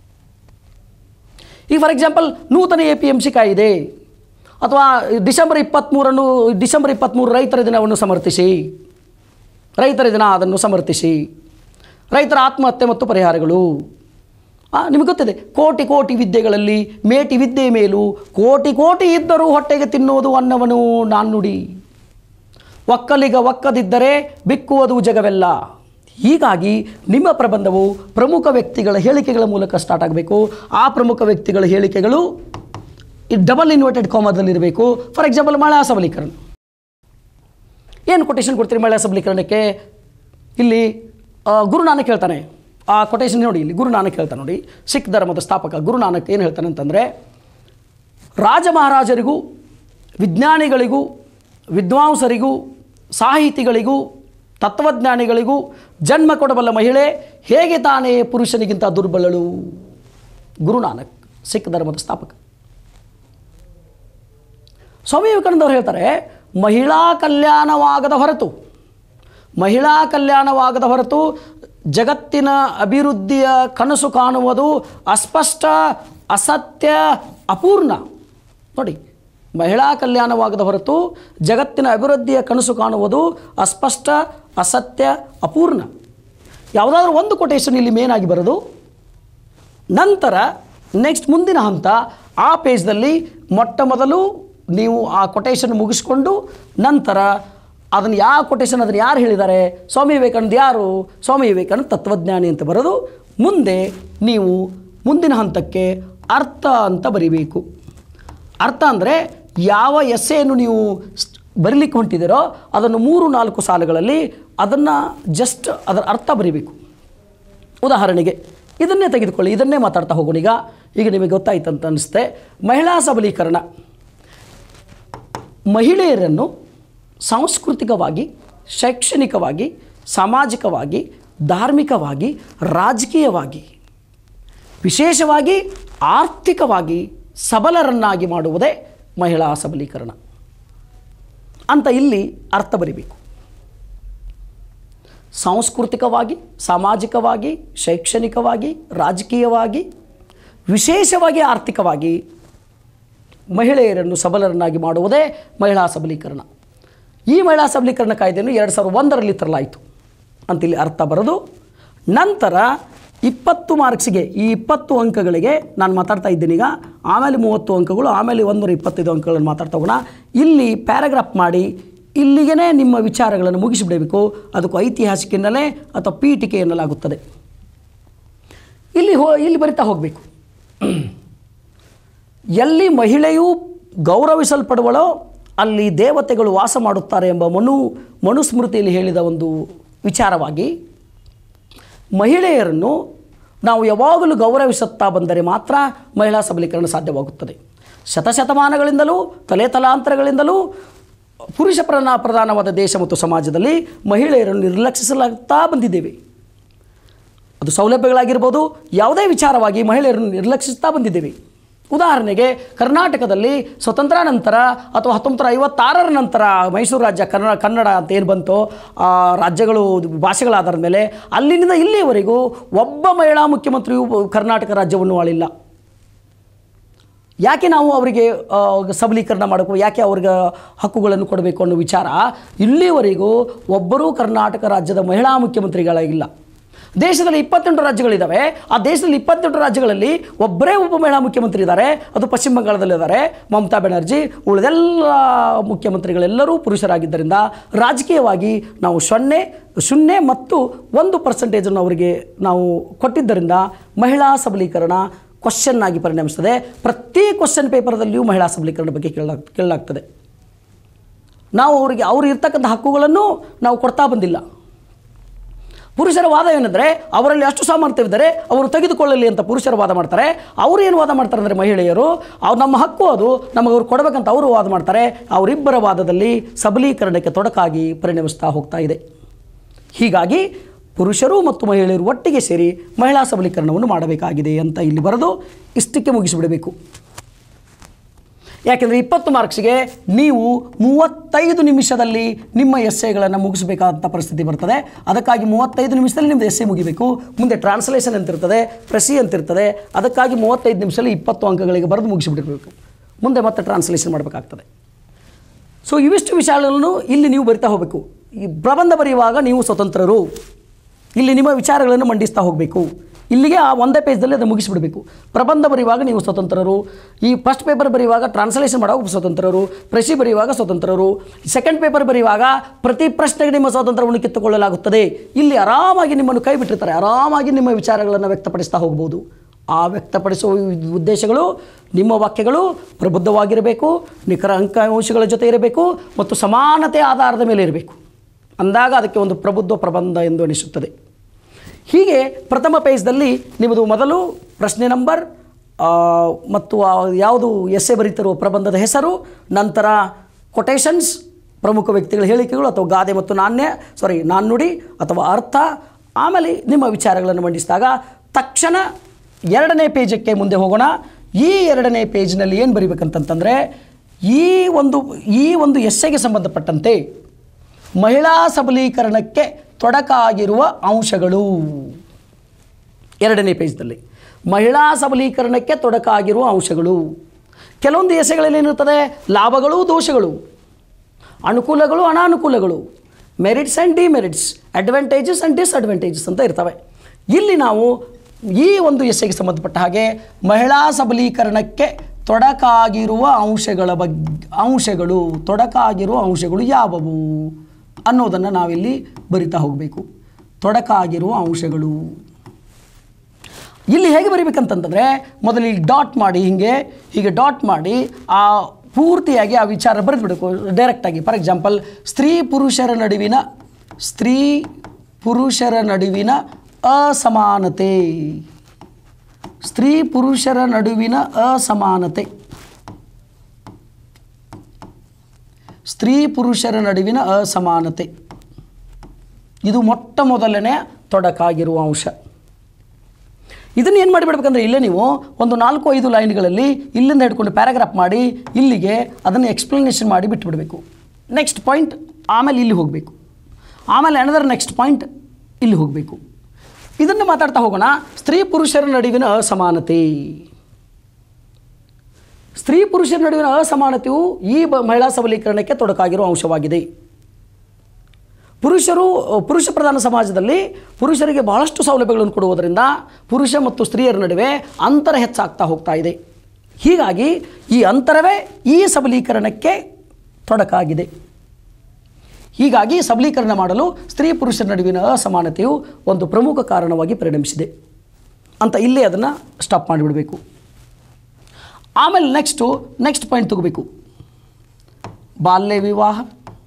ಈಗ ಫಾರ್ ಎಕ್ಸಾಂಪಲ್ ನೂತನ ಎ ಪಿ ಎಮ್ ಸಿ ಕಾಯಿದೆ ಅಥವಾ ಡಿಸೆಂಬರ್ ಇಪ್ಪತ್ತ್ಮೂರನ್ನು ಡಿಸೆಂಬರ್ ಇಪ್ಪತ್ತ್ಮೂರು ರೈತರ ದಿನವನ್ನು ಸಮರ್ಥಿಸಿ, ರೈತರ ದಿನ ಅದನ್ನು ಸಮರ್ಥಿಸಿ, ರೈತರ ಆತ್ಮಹತ್ಯೆ ಮತ್ತು ಪರಿಹಾರಗಳು. ನಿಮಗೆ ಗೊತ್ತಿದೆ, ಕೋಟಿ ಕೋಟಿ ವಿದ್ಯೆಗಳಲ್ಲಿ ಮೇಟಿ ವಿದ್ಯೆ ಮೇಲೂ ಕೋಟಿ ಕೋಟಿ ಇದ್ದರೂ ಹೊಟ್ಟೆಗೆ ತಿನ್ನುವುದು ಅನ್ನವನು ನಾಣ್ಣುಡಿ. ಒಕ್ಕಲಿಗ ಒಕ್ಕದಿದ್ದರೆ ಬಿಕ್ಕುವುದು ಜಗವೆಲ್ಲ. ಹೀಗಾಗಿ ನಿಮ್ಮ ಪ್ರಬಂಧವು ಪ್ರಮುಖ ವ್ಯಕ್ತಿಗಳ ಹೇಳಿಕೆಗಳ ಮೂಲಕ ಸ್ಟಾರ್ಟ್ ಆಗಬೇಕು. ಆ ಪ್ರಮುಖ ವ್ಯಕ್ತಿಗಳ ಹೇಳಿಕೆಗಳು ಈ ಡಬಲ್ ಇನ್ವರ್ಟೆಡ್ ಕಾಮದಲ್ಲಿರಬೇಕು. ಫಾರ್ ಎಕ್ಸಾಂಪಲ್ ಮಹಿಳಾ ಸಬಲೀಕರಣ. ಏನು ಕೊಟೇಶನ್ ಕೊಡ್ತೀರಿ ಮಹಿಳಾ ಸಬಲೀಕರಣಕ್ಕೆ? ಇಲ್ಲಿ ಗುರುನಾನಕ್ ಹೇಳ್ತಾನೆ. ಆ ಕೊಟೇಶನ್ ನೋಡಿ, ಇಲ್ಲಿ ಗುರುನಾನಕ್ ಹೇಳ್ತಾನೆ ನೋಡಿ. ಸಿಖ್ ಧರ್ಮದ ಸ್ಥಾಪಕ ಗುರುನಾನಕ್ ಏನು ಹೇಳ್ತಾನೆ ಅಂತಂದರೆ, ರಾಜ ಮಹಾರಾಜರಿಗೂ ವಿಜ್ಞಾನಿಗಳಿಗೂ ವಿದ್ವಾಂಸರಿಗೂ ಸಾಹಿತಿಗಳಿಗೂ ತತ್ವಜ್ಞಾನಿಗಳಿಗೂ ಜನ್ಮ ಕೊಡಬಲ್ಲ ಮಹಿಳೆ ಹೇಗೆ ತಾನೇ ಪುರುಷನಿಗಿಂತ ದುರ್ಬಲಳು. ಗುರುನಾನಕ್ ಸಿಖ್ ಧರ್ಮದ ಸ್ಥಾಪಕ. ಸ್ವಾಮಿ ವಿವೇಕಾನಂದ ಅವರು ಹೇಳ್ತಾರೆ, ಮಹಿಳಾ ಕಲ್ಯಾಣವಾಗದ ಹೊರತು ಮಹಿಳಾ ಕಲ್ಯಾಣವಾಗದ ಹೊರತು ಜಗತ್ತಿನ ಅಭಿವೃದ್ಧಿಯ ಕನಸು ಕಾಣುವುದು ಅಸ್ಪಷ್ಟ, ಅಸತ್ಯ, ಅಪೂರ್ಣ. ನೋಡಿ, ಮಹಿಳಾ ಕಲ್ಯಾಣವಾಗದ ಹೊರತು ಜಗತ್ತಿನ ಅಭಿವೃದ್ಧಿಯ ಕನಸು ಕಾಣುವುದು ಅಸ್ಪಷ್ಟ, ಅಸತ್ಯ, ಅಪೂರ್ಣ. ಯಾವುದಾದ್ರೂ ಒಂದು ಕೊಟೇಶನ್ ಇಲ್ಲಿ ಮೇನ್ ಆಗಿ ಬರೋದು. ನಂತರ ನೆಕ್ಸ್ಟ್ ಮುಂದಿನ ಹಂತ, ಆ ಪೇಜ್ದಲ್ಲಿ ಮೊಟ್ಟ ಮೊದಲು ನೀವು ಆ ಕೊಟೇಶನ್ ಮುಗಿಸ್ಕೊಂಡು ನಂತರ ಅದನ್ನು ಯಾವ ಕೊಟೇಶನ್ ಅದನ್ನು ಯಾರು ಹೇಳಿದ್ದಾರೆ, ಸ್ವಾಮಿ ವಿವೇಕಾನಂದ ಯಾರು, ಸ್ವಾಮಿ ವಿವೇಕಾನಂದ ತತ್ವಜ್ಞಾನಿ ಅಂತ ಬರೋದು. ಮುಂದೆ ನೀವು ಮುಂದಿನ ಹಂತಕ್ಕೆ ಅರ್ಥ ಅಂತ ಬರೀಬೇಕು. ಅರ್ಥ ಅಂದರೆ ಯಾವ ಎಸ್ಸೆಯನ್ನು ನೀವು ಬರೀಲಿಕ್ಕೆ ಹೊಂಟಿದ್ದೀರೋ ಅದನ್ನು ಮೂರು ನಾಲ್ಕು ಸಾಲುಗಳಲ್ಲಿ ಅದನ್ನು ಜಸ್ಟ್ ಅದರ ಅರ್ಥ ಬರೀಬೇಕು. ಉದಾಹರಣೆಗೆ ಇದನ್ನೇ ತೆಗೆದುಕೊಳ್ಳಿ, ಇದನ್ನೇ ಮಾತಾಡ್ತಾ ಹೋಗೋಣ. ಈಗ ಈಗ ನಿಮಗೆ ಗೊತ್ತಾಯ್ತು ಅಂತ ಅನಿಸುತ್ತೆ. ಮಹಿಳಾ ಸಬಲೀಕರಣ ಮಹಿಳೆಯರನ್ನು ಸಾಂಸ್ಕೃತಿಕವಾಗಿ, ಶೈಕ್ಷಣಿಕವಾಗಿ, ಸಾಮಾಜಿಕವಾಗಿ, ಧಾರ್ಮಿಕವಾಗಿ, ರಾಜಕೀಯವಾಗಿ, ವಿಶೇಷವಾಗಿ ಆರ್ಥಿಕವಾಗಿ ಸಬಲರನ್ನಾಗಿ ಮಾಡುವುದೇ ಮಹಿಳಾ ಸಬಲೀಕರಣ ಅಂತ ಇಲ್ಲಿ ಅರ್ಥ ಬರೀಬೇಕು. ಸಾಂಸ್ಕೃತಿಕವಾಗಿ, ಸಾಮಾಜಿಕವಾಗಿ, ಶೈಕ್ಷಣಿಕವಾಗಿ, ರಾಜಕೀಯವಾಗಿ, ವಿಶೇಷವಾಗಿ ಆರ್ಥಿಕವಾಗಿ ಮಹಿಳೆಯರನ್ನು ಸಬಲರನ್ನಾಗಿ ಮಾಡುವುದೇ ಮಹಿಳಾ ಸಬಲೀಕರಣ. ಈ ಮಹಿಳಾ ಸಬಲೀಕರಣ ಕಾಯ್ದೆಯನ್ನು ಎರಡು ಸಾವಿರದ ಒಂದರಲ್ಲಿ ತರಲಾಯಿತು ಅಂತಿಲ್ಲಿ ಅರ್ಥ ಬರೋದು. ನಂತರ ಇಪ್ಪತ್ತು ಮಾರ್ಕ್ಸಿಗೆ, ಈ ಇಪ್ಪತ್ತು ಅಂಕಗಳಿಗೆ ನಾನು ಮಾತಾಡ್ತಾ ಇದ್ದೀನಿ ಈಗ, ಆಮೇಲೆ ಮೂವತ್ತು ಅಂಕಗಳು, ಆಮೇಲೆ ಒಂದೂರ ಇಪ್ಪತ್ತೈದು ಅಂಕಗಳನ್ನು ಮಾತಾಡ್ತಾ ಹೋಗೋಣ. ಇಲ್ಲಿ ಪ್ಯಾರಾಗ್ರಾಫ್ ಮಾಡಿ ಇಲ್ಲಿಗೇ ನಿಮ್ಮ ವಿಚಾರಗಳನ್ನು ಮುಗಿಸಿಬಿಡಬೇಕು. ಅದಕ್ಕೂ ಐತಿಹಾಸಿಕ ಹಿನ್ನೆಲೆ ಅಥವಾ ಪೀಠಿಕೆ ಎನ್ನಲಾಗುತ್ತದೆ. ಇಲ್ಲಿ ಹೋ ಇಲ್ಲಿ ಬರಿತಾ ಹೋಗಬೇಕು. ಎಲ್ಲಿ ಮಹಿಳೆಯು ಗೌರವಿಸಲ್ಪಡುವಳೋ ಅಲ್ಲಿ ದೇವತೆಗಳು ವಾಸ ಮಾಡುತ್ತಾರೆ ಎಂಬ ಮನು ಮನುಸ್ಮೃತಿಯಲ್ಲಿ ಹೇಳಿದ ಒಂದು ವಿಚಾರವಾಗಿ ಮಹಿಳೆಯರನ್ನು ನಾವು ಯಾವಾಗಲೂ ಗೌರವಿಸುತ್ತಾ ಬಂದರೆ ಮಾತ್ರ ಮಹಿಳಾ ಸಬಲೀಕರಣ ಸಾಧ್ಯವಾಗುತ್ತದೆ. ಶತಶತಮಾನಗಳಿಂದಲೂ ತಲೆ ತಲಾಂತರಗಳಿಂದಲೂ ಪುರುಷ ಪ್ರಧಾನ ಪ್ರಧಾನವಾದ ದೇಶ ಮತ್ತು ಸಮಾಜದಲ್ಲಿ ಮಹಿಳೆಯರನ್ನು ನಿರ್ಲಕ್ಷಿಸಲಾಗ್ತಾ ಬಂದಿದ್ದೇವೆ. ಅದು ಸೌಲಭ್ಯಗಳಾಗಿರ್ಬೋದು, ಯಾವುದೇ ವಿಚಾರವಾಗಿ ಮಹಿಳೆಯರನ್ನು ನಿರ್ಲಕ್ಷಿಸ್ತಾ ಬಂದಿದ್ದೇವೆ. ಉದಾಹರಣೆಗೆ ಕರ್ನಾಟಕದಲ್ಲಿ ಸ್ವತಂತ್ರಾನಂತರ ಅಥವಾ ಹತ್ತೊಂಬತ್ತು ನೂರ ಐವತ್ತಾರರ ನಂತರ ಮೈಸೂರು ರಾಜ್ಯ ಕನ್ನಡ ಕನ್ನಡ ಅಂತ ಏನು ಬಂತೋ ರಾಜ್ಯಗಳು ಭಾಷೆಗಳಾದ ಮೇಲೆ ಅಲ್ಲಿನಿಂದ ಇಲ್ಲಿಯವರೆಗೂ ಒಬ್ಬ ಮಹಿಳಾ ಮುಖ್ಯಮಂತ್ರಿಯು ಕರ್ನಾಟಕ ರಾಜ್ಯವನ್ನು ಆಳಿಲ್ಲ. ಯಾಕೆ ನಾವು ಅವರಿಗೆ ಸಬಲೀಕರಣ ಮಾಡಬೇಕು, ಯಾಕೆ ಅವ್ರಿಗೆ ಹಕ್ಕುಗಳನ್ನು ಕೊಡಬೇಕು ಅನ್ನೋ ವಿಚಾರ ಇಲ್ಲಿವರೆಗೂ ಒಬ್ಬರೂ ಕರ್ನಾಟಕ ರಾಜ್ಯದ ಮಹಿಳಾ ಮುಖ್ಯಮಂತ್ರಿಗಳಾಗಿಲ್ಲ. ದೇಶದಲ್ಲಿ ಇಪ್ಪತ್ತೆಂಟು ರಾಜ್ಯಗಳಿದ್ದಾವೆ. ಆ ದೇಶದಲ್ಲಿ ಇಪ್ಪತ್ತೆಂಟು ರಾಜ್ಯಗಳಲ್ಲಿ ಒಬ್ಬರೇ ಒಬ್ಬ ಮಹಿಳಾ ಮುಖ್ಯಮಂತ್ರಿ ಇದ್ದಾರೆ, ಅದು ಪಶ್ಚಿಮ ಬಂಗಾಳದಲ್ಲಿದ್ದಾರೆ, ಮಮತಾ ಬ್ಯಾನರ್ಜಿ. ಉಳಿದೆಲ್ಲ ಮುಖ್ಯಮಂತ್ರಿಗಳೆಲ್ಲರೂ ಪುರುಷರಾಗಿದ್ದರಿಂದ ರಾಜಕೀಯವಾಗಿ ನಾವು ಸೊನ್ನೆ ಶೂನ್ಯ ಮತ್ತು ಒಂದು ಪರ್ಸೆಂಟೇಜನ್ನು ಅವರಿಗೆ ನಾವು ಕೊಟ್ಟಿದ್ದರಿಂದ ಮಹಿಳಾ ಸಬಲೀಕರಣ ಕ್ವಶನ್ ಆಗಿ ಪರಿಣಮಿಸ್ತದೆ. ಪ್ರತಿ ಕ್ವಶನ್ ಪೇಪರ್ದಲ್ಲಿಯೂ ಮಹಿಳಾ ಸಬಲೀಕರಣ ಬಗ್ಗೆ ಕೇಳಲಾಗ್ ಕೇಳಲಾಗ್ತದೆ. ನಾವು ಅವರಿಗೆ ಅವರು ಇರ್ತಕ್ಕಂಥ ಹಕ್ಕುಗಳನ್ನು ನಾವು ಕೊಡ್ತಾ ಬಂದಿಲ್ಲ. ಪುರುಷರ ವಾದ ಏನಂದರೆ ಅವರಲ್ಲಿ ಅಷ್ಟು ಸಾಮರ್ಥ್ಯವಿದ್ದರೆ ಅವರು ತೆಗೆದುಕೊಳ್ಳಲಿ ಅಂತ ಪುರುಷರ ವಾದ ಮಾಡ್ತಾರೆ. ಅವರು ಏನು ವಾದ ಮಾಡ್ತಾರೆ ಅಂದರೆ ಮಹಿಳೆಯರು ಅವ್ರು ನಮ್ಮ ಹಕ್ಕು, ಅದು ನಮಗೆ ಅವ್ರು ಕೊಡಬೇಕಂತ ಅವರು ವಾದ ಮಾಡ್ತಾರೆ. ಅವರಿಬ್ಬರ ವಾದದಲ್ಲಿ ಸಬಲೀಕರಣಕ್ಕೆ ತೊಡಕಾಗಿ ಪರಿಣಮಿಸ್ತಾ ಹೋಗ್ತಾ ಇದೆ. ಹೀಗಾಗಿ ಪುರುಷರು ಮತ್ತು ಮಹಿಳೆಯರು ಒಟ್ಟಿಗೆ ಸೇರಿ ಮಹಿಳಾ ಸಬಲೀಕರಣವನ್ನು ಮಾಡಬೇಕಾಗಿದೆ ಅಂತ ಇಲ್ಲಿ ಬರೆದು ಇಷ್ಟಕ್ಕೆ ಮುಗಿಸಿಬಿಡಬೇಕು. ಯಾಕೆಂದರೆ ಇಪ್ಪತ್ತು ಮಾರ್ಕ್ಸಿಗೆ ನೀವು ಮೂವತ್ತೈದು ನಿಮಿಷದಲ್ಲಿ ನಿಮ್ಮ ಎಸ್ಸೆಗಳನ್ನು ಮುಗಿಸಬೇಕಾದಂಥ ಪರಿಸ್ಥಿತಿ ಬರ್ತದೆ. ಅದಕ್ಕಾಗಿ ಮೂವತ್ತೈದು ನಿಮಿಷದಲ್ಲಿ ನಿಮ್ಮದು ಎಸ್ಸೆ ಮುಗಿಬೇಕು. ಮುಂದೆ ಟ್ರಾನ್ಸ್ಲೇಷನ್ ಅಂತಿರ್ತದೆ, ಪ್ರೆಸಿ ಅಂತಿರ್ತದೆ. ಅದಕ್ಕಾಗಿ ಮೂವತ್ತೈದು ನಿಮಿಷದಲ್ಲಿ ಇಪ್ಪತ್ತು ಅಂಕಗಳಿಗೆ ಬರೆದು ಮುಗಿಸಿಬಿಡಬೇಕು. ಮುಂದೆ ಮತ್ತೆ ಟ್ರಾನ್ಸ್ಲೇಷನ್ ಮಾಡಬೇಕಾಗ್ತದೆ. ಸೊ ಇವಿಷ್ಟು ವಿಚಾರಗಳನ್ನು ಇಲ್ಲಿ ನೀವು ಬರಿತಾ ಹೋಗಬೇಕು. ಈ ಪ್ರಬಂಧ ಬರೆಯುವಾಗ ನೀವು ಸ್ವತಂತ್ರರು, ಇಲ್ಲಿ ನಿಮ್ಮ ವಿಚಾರಗಳನ್ನು ಮಂಡಿಸ್ತಾ ಹೋಗಬೇಕು. ಇಲ್ಲಿಗೆ ಆ ಒಂದೇ ಪೇಜ್ದಲ್ಲಿ ಅದನ್ನು ಮುಗಿಸಿಬಿಡಬೇಕು. ಪ್ರಬಂಧ ಬರೆಯುವಾಗ ನೀವು ಸ್ವತಂತ್ರರು, ಈ ಫಸ್ಟ್ ಪೇಪರ್ ಬರೆಯುವಾಗ ಟ್ರಾನ್ಸ್ಲೇಷನ್ ಮಾಡುವಾಗ ಸ್ವತಂತ್ರರು, ಪ್ರೆಸಿ ಬರೆಯುವಾಗ ಸ್ವತಂತ್ರರು, ಸೆಕೆಂಡ್ ಪೇಪರ್ ಬರೆಯುವಾಗ ಪ್ರತಿ ಪ್ರಶ್ನೆಗೆ ನಿಮ್ಮ ಸ್ವಾತಂತ್ರ್ಯವನ್ನು ಕಿತ್ತುಕೊಳ್ಳಲಾಗುತ್ತದೆ. ಇಲ್ಲಿ ಆರಾಮಾಗಿ ನಿಮ್ಮನ್ನು ಕೈ ಬಿಟ್ಟಿರ್ತಾರೆ, ಆರಾಮಾಗಿ ನಿಮ್ಮ ವಿಚಾರಗಳನ್ನು ವ್ಯಕ್ತಪಡಿಸ್ತಾ ಹೋಗ್ಬೋದು. ಆ ವ್ಯಕ್ತಪಡಿಸುವ ಉದ್ದೇಶಗಳು, ನಿಮ್ಮ ವಾಕ್ಯಗಳು ಪ್ರಬುದ್ಧವಾಗಿರಬೇಕು, ನಿಖರ ಅಂಕಾಂಶಗಳ ಜೊತೆ ಇರಬೇಕು ಮತ್ತು ಸಮಾನತೆ ಆಧಾರದ ಮೇಲೆ ಇರಬೇಕು. ಅಂದಾಗ ಅದಕ್ಕೆ ಒಂದು ಪ್ರಬುದ್ಧ ಪ್ರಬಂಧ ಎಂದು ಅನಿಸುತ್ತದೆ. ಹೀಗೆ ಪ್ರಥಮ ಪೇಜ್ದಲ್ಲಿ ನಿಮ್ಮದು ಮೊದಲು ಪ್ರಶ್ನೆ ನಂಬರ್ ಮತ್ತು ಯಾವುದು ಎಸ್ಸೆ ಬರೀತಿರುವ ಪ್ರಬಂಧದ ಹೆಸರು, ನಂತರ ಕೊಟೇಶನ್ಸ್, ಪ್ರಮುಖ ವ್ಯಕ್ತಿಗಳ ಹೇಳಿಕೆಗಳು ಅಥವಾ ಗಾದೆ ಮತ್ತು ನಾಣ್ಯ ಸಾರಿ ನಾಣ್ಣುಡಿ ಅಥವಾ ಅರ್ಥ, ಆಮೇಲೆ ನಿಮ್ಮ ವಿಚಾರಗಳನ್ನು ಮಂಡಿಸಿದಾಗ ತಕ್ಷಣ ಎರಡನೇ ಪೇಜಕ್ಕೆ ಮುಂದೆ ಹೋಗೋಣ. ಈ ಎರಡನೇ ಪೇಜ್ನಲ್ಲಿ ಏನು ಬರೀಬೇಕಂತಂತಂದರೆ ಈ ಒಂದು ಈ ಒಂದು ಎಸ್ಸೆಗೆ ಸಂಬಂಧಪಟ್ಟಂತೆ ಮಹಿಳಾ ಸಬಲೀಕರಣಕ್ಕೆ ತೊಡಕಾಗಿರುವ ಅಂಶಗಳು. ಎರಡನೇ ಪೇಜ್ದಲ್ಲಿ ಮಹಿಳಾ ಸಬಲೀಕರಣಕ್ಕೆ ತೊಡಕಾಗಿರುವ ಅಂಶಗಳು. ಕೆಲವೊಂದು ಎಸೆಗಳಲ್ಲಿ ಏನಿರ್ತದೆ, ಲಾಭಗಳು ದೋಷಗಳು, ಅನುಕೂಲಗಳು ಅನಾನುಕೂಲಗಳು, merits and demerits, advantages and disadvantages ಅಂತ ಇರ್ತವೆ. ಇಲ್ಲಿ ನಾವು ಈ ಒಂದು ಎಸೆಗೆ ಸಂಬಂಧಪಟ್ಟ ಹಾಗೆ ಮಹಿಳಾ ಸಬಲೀಕರಣಕ್ಕೆ ತೊಡಕಾಗಿರುವ ಅಂಶಗಳ ಬಗ್ಗೆ ಅಂಶಗಳು ತೊಡಕಾಗಿರುವ ಅಂಶಗಳು ಯಾವುವು ಅನ್ನೋದನ್ನು ನಾವಿಲ್ಲಿ ಬರಿತಾ ಹೋಗಬೇಕು. ತೊಡಕಾಗಿರುವ ಅಂಶಗಳು ಇಲ್ಲಿ ಹೇಗೆ ಬರೀಬೇಕಂತಂದರೆ ಮೊದಲು ಇಲ್ಲಿ ಡಾಟ್ ಮಾಡಿ, ಹೀಗೆ ಹೀಗೆ ಡಾಟ್ ಮಾಡಿ ಆ ಪೂರ್ತಿಯಾಗಿ ಆ ವಿಚಾರ ಬರೆದುಬಿಡಬೇಕು ಡೈರೆಕ್ಟಾಗಿ. ಫಾರ್ ಎಕ್ಸಾಂಪಲ್, ಸ್ತ್ರೀ ಪುರುಷರ ನಡುವಿನ ಸ್ತ್ರೀ ಪುರುಷರ ನಡುವಿನ ಅಸಮಾನತೆ, ಸ್ತ್ರೀ ಪುರುಷರ ನಡುವಿನ ಅಸಮಾನತೆ, ಸ್ತ್ರೀ ಪುರುಷರ ನಡುವಿನ ಅಸಮಾನತೆ, ಇದು ಮೊಟ್ಟ ಮೊದಲನೇ ತೊಡಕಾಗಿರುವ ಅಂಶ. ಇದನ್ನು ಏನು ಮಾಡಿಬಿಡ್ಬೇಕಂದ್ರೆ, ಇಲ್ಲೇ ನೀವು ಒಂದು ನಾಲ್ಕು ಐದು ಲೈನ್ಗಳಲ್ಲಿ ಇಲ್ಲಿಂದ ಹಿಡ್ಕೊಂಡು ಪ್ಯಾರಾಗ್ರಾಫ್ ಮಾಡಿ ಇಲ್ಲಿಗೆ ಅದನ್ನು ಎಕ್ಸ್ಪ್ಲನೇಷನ್ ಮಾಡಿ ಬಿಟ್ಟುಬಿಡಬೇಕು. ನೆಕ್ಸ್ಟ್ ಪಾಯಿಂಟ್ ಆಮೇಲೆ ಇಲ್ಲಿ ಹೋಗಬೇಕು, ಆಮೇಲೆ ಅನದರ್ ನೆಕ್ಸ್ಟ್ ಪಾಯಿಂಟ್ ಇಲ್ಲಿ ಹೋಗಬೇಕು. ಇದನ್ನು ಮಾತಾಡ್ತಾ ಹೋಗೋಣ. ಸ್ತ್ರೀ ಪುರುಷರ ನಡುವಿನ ಅಸಮಾನತೆ. ಸ್ತ್ರೀ ಪುರುಷರ ನಡುವಿನ ಅಸಮಾನತೆಯು ಈ ಬ ಮಹಿಳಾ ಸಬಲೀಕರಣಕ್ಕೆ ತೊಡಕಾಗಿರುವ ಅಂಶವಾಗಿದೆ. ಪುರುಷರು ಪುರುಷ ಪ್ರಧಾನ ಸಮಾಜದಲ್ಲಿ ಪುರುಷರಿಗೆ ಬಹಳಷ್ಟು ಸೌಲಭ್ಯಗಳನ್ನು ಕೊಡುವುದರಿಂದ ಪುರುಷ ಮತ್ತು ಸ್ತ್ರೀಯರ ನಡುವೆ ಅಂತರ ಹೆಚ್ಚಾಗ್ತಾ ಹೋಗ್ತಾ ಇದೆ. ಹೀಗಾಗಿ ಈ ಅಂತರವೇ ಈ ಸಬಲೀಕರಣಕ್ಕೆ ತೊಡಕಾಗಿದೆ. ಹೀಗಾಗಿ ಸಬಲೀಕರಣ ಮಾಡಲು ಸ್ತ್ರೀ ಪುರುಷರ ನಡುವಿನ ಅಸಮಾನತೆಯು ಒಂದು ಪ್ರಮುಖ ಕಾರಣವಾಗಿ ಪರಿಣಮಿಸಿದೆ ಅಂತ ಇಲ್ಲೇ ಅದನ್ನು ಸ್ಟಾಪ್ ಮಾಡಿಬಿಡಬೇಕು. ಆಮೇಲೆ ನೆಕ್ಸ್ಟು ನೆಕ್ಸ್ಟ್ ಪಾಯಿಂಟ್ ತಗೋಬೇಕು. ಬಾಲ್ಯ ವಿವಾಹ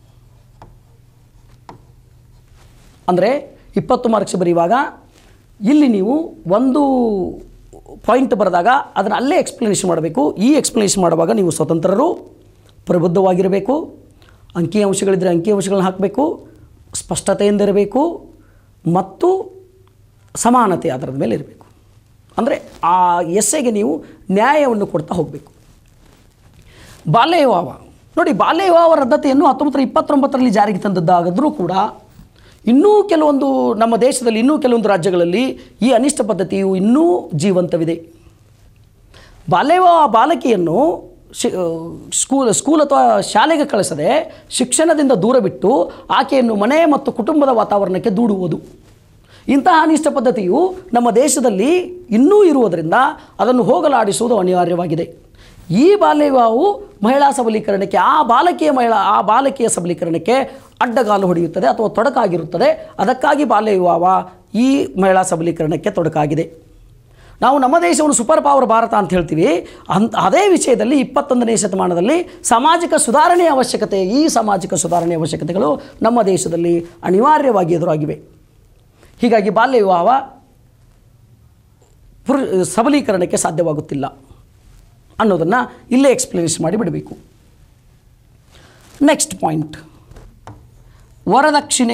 ಅಂದರೆ ಇಪ್ಪತ್ತು ಮಾರ್ಕ್ಸ್ ಬರೆಯುವಾಗ ಇಲ್ಲಿ ನೀವು ಒಂದು ಪಾಯಿಂಟ್ ಬರೆದಾಗ ಅದನ್ನು ಅಲ್ಲೇ ಎಕ್ಸ್ಪ್ಲನೇಷನ್ ಮಾಡಬೇಕು. ಈ ಎಕ್ಸ್ಪ್ಲನೇಷನ್ ಮಾಡುವಾಗ ನೀವು ಸ್ವತಂತ್ರರು, ಪ್ರಬುದ್ಧವಾಗಿರಬೇಕು, ಅಂಕಿಅಂಶಗಳಿದ್ದರೆ ಅಂಕಿಅಂಶಗಳನ್ನ ಹಾಕಬೇಕು, ಸ್ಪಷ್ಟತೆಯಿಂದಿರಬೇಕು ಮತ್ತು ಸಮಾನತೆ ಆಧಾರದ ಮೇಲೆ ಇರಬೇಕು. ಅಂದರೆ ಆ ಎಸ್ಸೆಗೆ ನೀವು ನ್ಯಾಯವನ್ನು ಕೊಡ್ತಾ ಹೋಗಬೇಕು. ಬಾಲ್ಯ ವಿವಾಹ ನೋಡಿ, ಬಾಲ್ಯ ವಿವಾಹ ರದ್ದತಿಯನ್ನು ಹತ್ತೊಂಬತ್ತು ನೂರ ಇಪ್ಪತ್ತೊಂಬತ್ತರಲ್ಲಿ ಜಾರಿಗೆ ತಂದದ್ದಾದರೂ ಕೂಡ ಇನ್ನೂ ಕೆಲವೊಂದು ನಮ್ಮ ದೇಶದಲ್ಲಿ ಇನ್ನೂ ಕೆಲವೊಂದು ರಾಜ್ಯಗಳಲ್ಲಿ ಈ ಅನಿಷ್ಟ ಪದ್ಧತಿಯು ಇನ್ನೂ ಜೀವಂತವಿದೆ. ಬಾಲ್ಯ ವಿವಾಹ ಬಾಲಕಿಯನ್ನು ಶಿ ಸ್ಕೂಲ್ ಸ್ಕೂಲ್ ಅಥವಾ ಶಾಲೆಗೆ ಕಳಿಸದೆ ಶಿಕ್ಷಣದಿಂದ ದೂರ ಬಿಟ್ಟು ಆಕೆಯನ್ನು ಮನೆ ಮತ್ತು ಕುಟುಂಬದ ವಾತಾವರಣಕ್ಕೆ ದೂಡುವುದು, ಇಂತಹ ಅನಿಷ್ಟ ಪದ್ಧತಿಯು ನಮ್ಮ ದೇಶದಲ್ಲಿ ಇನ್ನೂ ಇರುವುದರಿಂದ ಅದನ್ನು ಹೋಗಲಾಡಿಸುವುದು ಅನಿವಾರ್ಯವಾಗಿದೆ. ಈ ಬಾಲ್ಯ ವಿವಾಹವು ಮಹಿಳಾ ಸಬಲೀಕರಣಕ್ಕೆ, ಆ ಬಾಲಕಿಯ ಮಹಿಳಾ ಆ ಬಾಲಕಿಯ ಸಬಲೀಕರಣಕ್ಕೆ ಅಡ್ಡಗಾಲು ಹೊಡೆಯುತ್ತದೆ ಅಥವಾ ತೊಡಕಾಗಿರುತ್ತದೆ. ಅದಕ್ಕಾಗಿ ಬಾಲ್ಯ ವಿವಾಹ ಈ ಮಹಿಳಾ ಸಬಲೀಕರಣಕ್ಕೆ ತೊಡಕಾಗಿದೆ. ನಾವು ನಮ್ಮ ದೇಶವನ್ನು ಸೂಪರ್ ಪವರ್ ಭಾರತ ಅಂತ ಹೇಳ್ತೀವಿ. ಅಂತ ಅದೇ ವಿಷಯದಲ್ಲಿ ಇಪ್ಪತ್ತೊಂದನೇ ಶತಮಾನದಲ್ಲಿ ಸಾಮಾಜಿಕ ಸುಧಾರಣೆಯ ಅವಶ್ಯಕತೆ, ಈ ಸಾಮಾಜಿಕ ಸುಧಾರಣೆಯ ಅವಶ್ಯಕತೆಗಳು ನಮ್ಮ ದೇಶದಲ್ಲಿ ಅನಿವಾರ್ಯವಾಗಿ ಎದುರಾಗಿವೆ. ಹೀಗಾಗಿ ಬಾಲ್ಯ ವಿವಾಹ ಪುರು ಸಬಲೀಕರಣಕ್ಕೆ ಸಾಧ್ಯವಾಗುತ್ತಿಲ್ಲ ಅನ್ನೋದನ್ನು ಇಲ್ಲೇ ಎಕ್ಸ್ಪ್ಲೇನೇಷನ್ ಮಾಡಿ ಬಿಡಬೇಕು. ನೆಕ್ಸ್ಟ್ ಪಾಯಿಂಟ್, ವರದಕ್ಷಿಣೆ.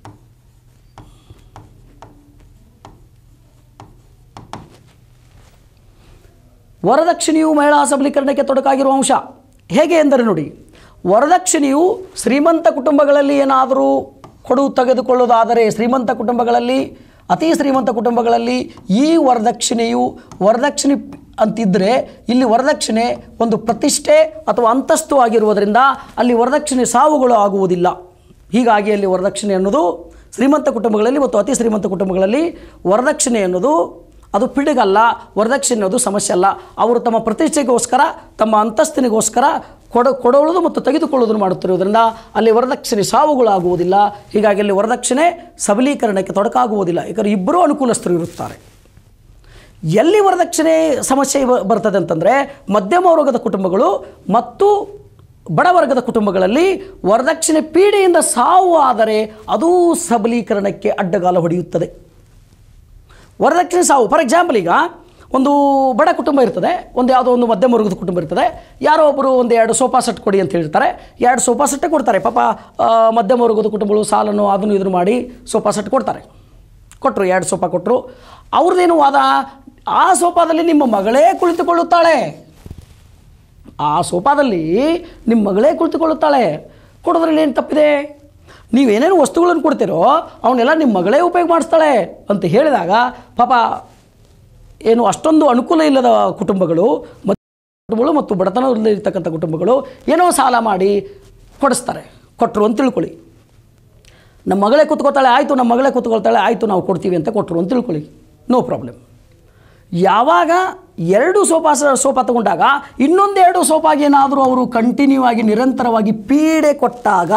ವರದಕ್ಷಿಣೆಯು ಮಹಿಳಾ ಸಬಲೀಕರಣಕ್ಕೆ ತೊಡಕಾಗಿರುವ ಅಂಶ. ಹೇಗೆ ಎಂದರೆ ನೋಡಿ, ವರದಕ್ಷಿಣೆಯು ಶ್ರೀಮಂತ ಕುಟುಂಬಗಳಲ್ಲಿ ಏನಾದರೂ ಕೊಡು ತೆಗೆದುಕೊಳ್ಳೋದಾದರೆ, ಶ್ರೀಮಂತ ಕುಟುಂಬಗಳಲ್ಲಿ, ಅತಿ ಶ್ರೀಮಂತ ಕುಟುಂಬಗಳಲ್ಲಿ ಈ ವರದಕ್ಷಿಣೆಯು ವರದಕ್ಷಿಣೆ ಅಂತಿದ್ದರೆ ಇಲ್ಲಿ ವರದಕ್ಷಿಣೆ ಒಂದು ಪ್ರತಿಷ್ಠೆ ಅಥವಾ ಅಂತಸ್ತು ಆಗಿರುವುದರಿಂದ ಅಲ್ಲಿ ವರದಕ್ಷಿಣೆ ಸಾವುಗಳು ಆಗುವುದಿಲ್ಲ. ಹೀಗಾಗಿ ಅಲ್ಲಿ ವರದಕ್ಷಿಣೆ ಅನ್ನೋದು ಶ್ರೀಮಂತ ಕುಟುಂಬಗಳಲ್ಲಿ ಮತ್ತು ಅತಿ ಶ್ರೀಮಂತ ಕುಟುಂಬಗಳಲ್ಲಿ ವರದಕ್ಷಿಣೆ ಅನ್ನೋದು ಅದು ಪಿಡುಗಲ್ಲ, ವರದಕ್ಷಿಣೆ ಅನ್ನೋದು ಸಮಸ್ಯೆ ಅಲ್ಲ. ಅವರು ತಮ್ಮ ಪ್ರತಿಷ್ಠೆಗೋಸ್ಕರ, ತಮ್ಮ ಅಂತಸ್ತಿನಿಗೋಸ್ಕರ ಕೊಡ ಕೊಡೋದು ಮತ್ತು ತೆಗೆದುಕೊಳ್ಳೋದನ್ನು ಮಾಡುತ್ತಿರುವುದರಿಂದ ಅಲ್ಲಿ ವರದಕ್ಷಿಣೆ ಸಾವುಗಳಾಗುವುದಿಲ್ಲ. ಹೀಗಾಗಿ ಅಲ್ಲಿ ವರದಕ್ಷಿಣೆ ಸಬಲೀಕರಣಕ್ಕೆ ತೊಡಕಾಗುವುದಿಲ್ಲ. ಯಾಕಂದರೆ ಇಬ್ಬರೂ ಅನುಕೂಲಸ್ಥರು ಇರುತ್ತಾರೆ. ಎಲ್ಲಿ ವರದಕ್ಷಿಣೆ ಸಮಸ್ಯೆ ಬರ್ತದೆ ಅಂತಂದರೆ ಮಧ್ಯಮ ವರ್ಗದ ಕುಟುಂಬಗಳು ಮತ್ತು ಬಡವರ್ಗದ ಕುಟುಂಬಗಳಲ್ಲಿ ವರದಕ್ಷಿಣೆ ಪೀಡೆಯಿಂದ ಸಾವು ಆದರೆ ಅದು ಸಬಲೀಕರಣಕ್ಕೆ ಅಡ್ಡಗಾಲ ಹೊಡೆಯುತ್ತದೆ. ವರದಕ್ಷಿಣೆ ಸಾವು, ಫಾರ್ ಎಕ್ಸಾಂಪಲ್, ಈಗ ಒಂದು ಬಡ ಕುಟುಂಬ ಇರ್ತದೆ, ಒಂದು ಯಾವುದೋ ಒಂದು ಮಧ್ಯಮ ವರ್ಗದ ಕುಟುಂಬ ಇರ್ತದೆ. ಯಾರೋ ಒಬ್ಬರು ಒಂದು ಎರಡು ಸೋಫಾ ಸೆಟ್ ಕೊಡಿ ಅಂತ ಹೇಳ್ತಾರೆ, ಎರಡು ಸೋಫಾ ಸೆಟ್ಟೇ ಕೊಡ್ತಾರೆ. ಪಾಪ ಮಧ್ಯಮ ವರ್ಗದ ಕುಟುಂಬಗಳು ಸಾಲನ್ನು ಅದನ್ನು ಇದನ್ನು ಮಾಡಿ ಸೋಫಾ ಸೆಟ್ ಕೊಡ್ತಾರೆ. ಕೊಟ್ಟರು, ಎರಡು ಸೋಫಾ ಕೊಟ್ಟರು. ಅವ್ರದ್ದೇನು ವಾದ, ಆ ಸೋಫಾದಲ್ಲಿ ನಿಮ್ಮ ಮಗಳೇ ಕುಳಿತುಕೊಳ್ಳುತ್ತಾಳೆ, ಆ ಸೋಫಾದಲ್ಲಿ ನಿಮ್ಮ ಮಗಳೇ ಕುಳಿತುಕೊಳ್ಳುತ್ತಾಳೆ, ಕೊಡೋದ್ರಲ್ಲಿ ಏನು ತಪ್ಪಿದೆ? ನೀವೇನೇನು ವಸ್ತುಗಳನ್ನು ಕೊಡ್ತೀರೋ ಅವನ್ನೆಲ್ಲ ನಿಮ್ಮ ಮಗಳೇ ಉಪಯೋಗ ಮಾಡಿಸ್ತಾಳೆ ಅಂತ ಹೇಳಿದಾಗ ಪಾಪ ಏನು ಅಷ್ಟೊಂದು ಅನುಕೂಲ ಇಲ್ಲದ ಕುಟುಂಬಗಳು ಕುಟುಂಬಗಳು ಮತ್ತು ಬಡತನದಲ್ಲಿರ್ತಕ್ಕಂಥ ಕುಟುಂಬಗಳು ಏನೋ ಸಾಲ ಮಾಡಿ ಕೊಡಿಸ್ತಾರೆ. ಕೊಟ್ಟರು ಅಂತ ತಿಳ್ಕೊಳ್ಳಿ, ನಮ್ಮ ಮಗಳೇ ಕೂತ್ಕೊಳ್ತಾಳೆ, ಆಯಿತು ನಮ್ಮ ಮಗಳೇ ಕೂತ್ಕೊಳ್ತಾಳೆ, ಆಯಿತು ನಾವು ಕೊಡ್ತೀವಿ ಅಂತ ಕೊಟ್ಟರು ಅಂತ ತಿಳ್ಕೊಳ್ಳಿ, ನೋ ಪ್ರಾಬ್ಲಮ್. ಯಾವಾಗ ಎರಡು ಸೋಫಾ ಸೋಫಾ ತಗೊಂಡಾಗ ಇನ್ನೊಂದೆರಡು ಸೋಫಾಗೆ ಏನಾದರೂ ಅವರು ಕಂಟಿನ್ಯೂ ಆಗಿ ನಿರಂತರವಾಗಿ ಪೀಡೆ ಕೊಟ್ಟಾಗ,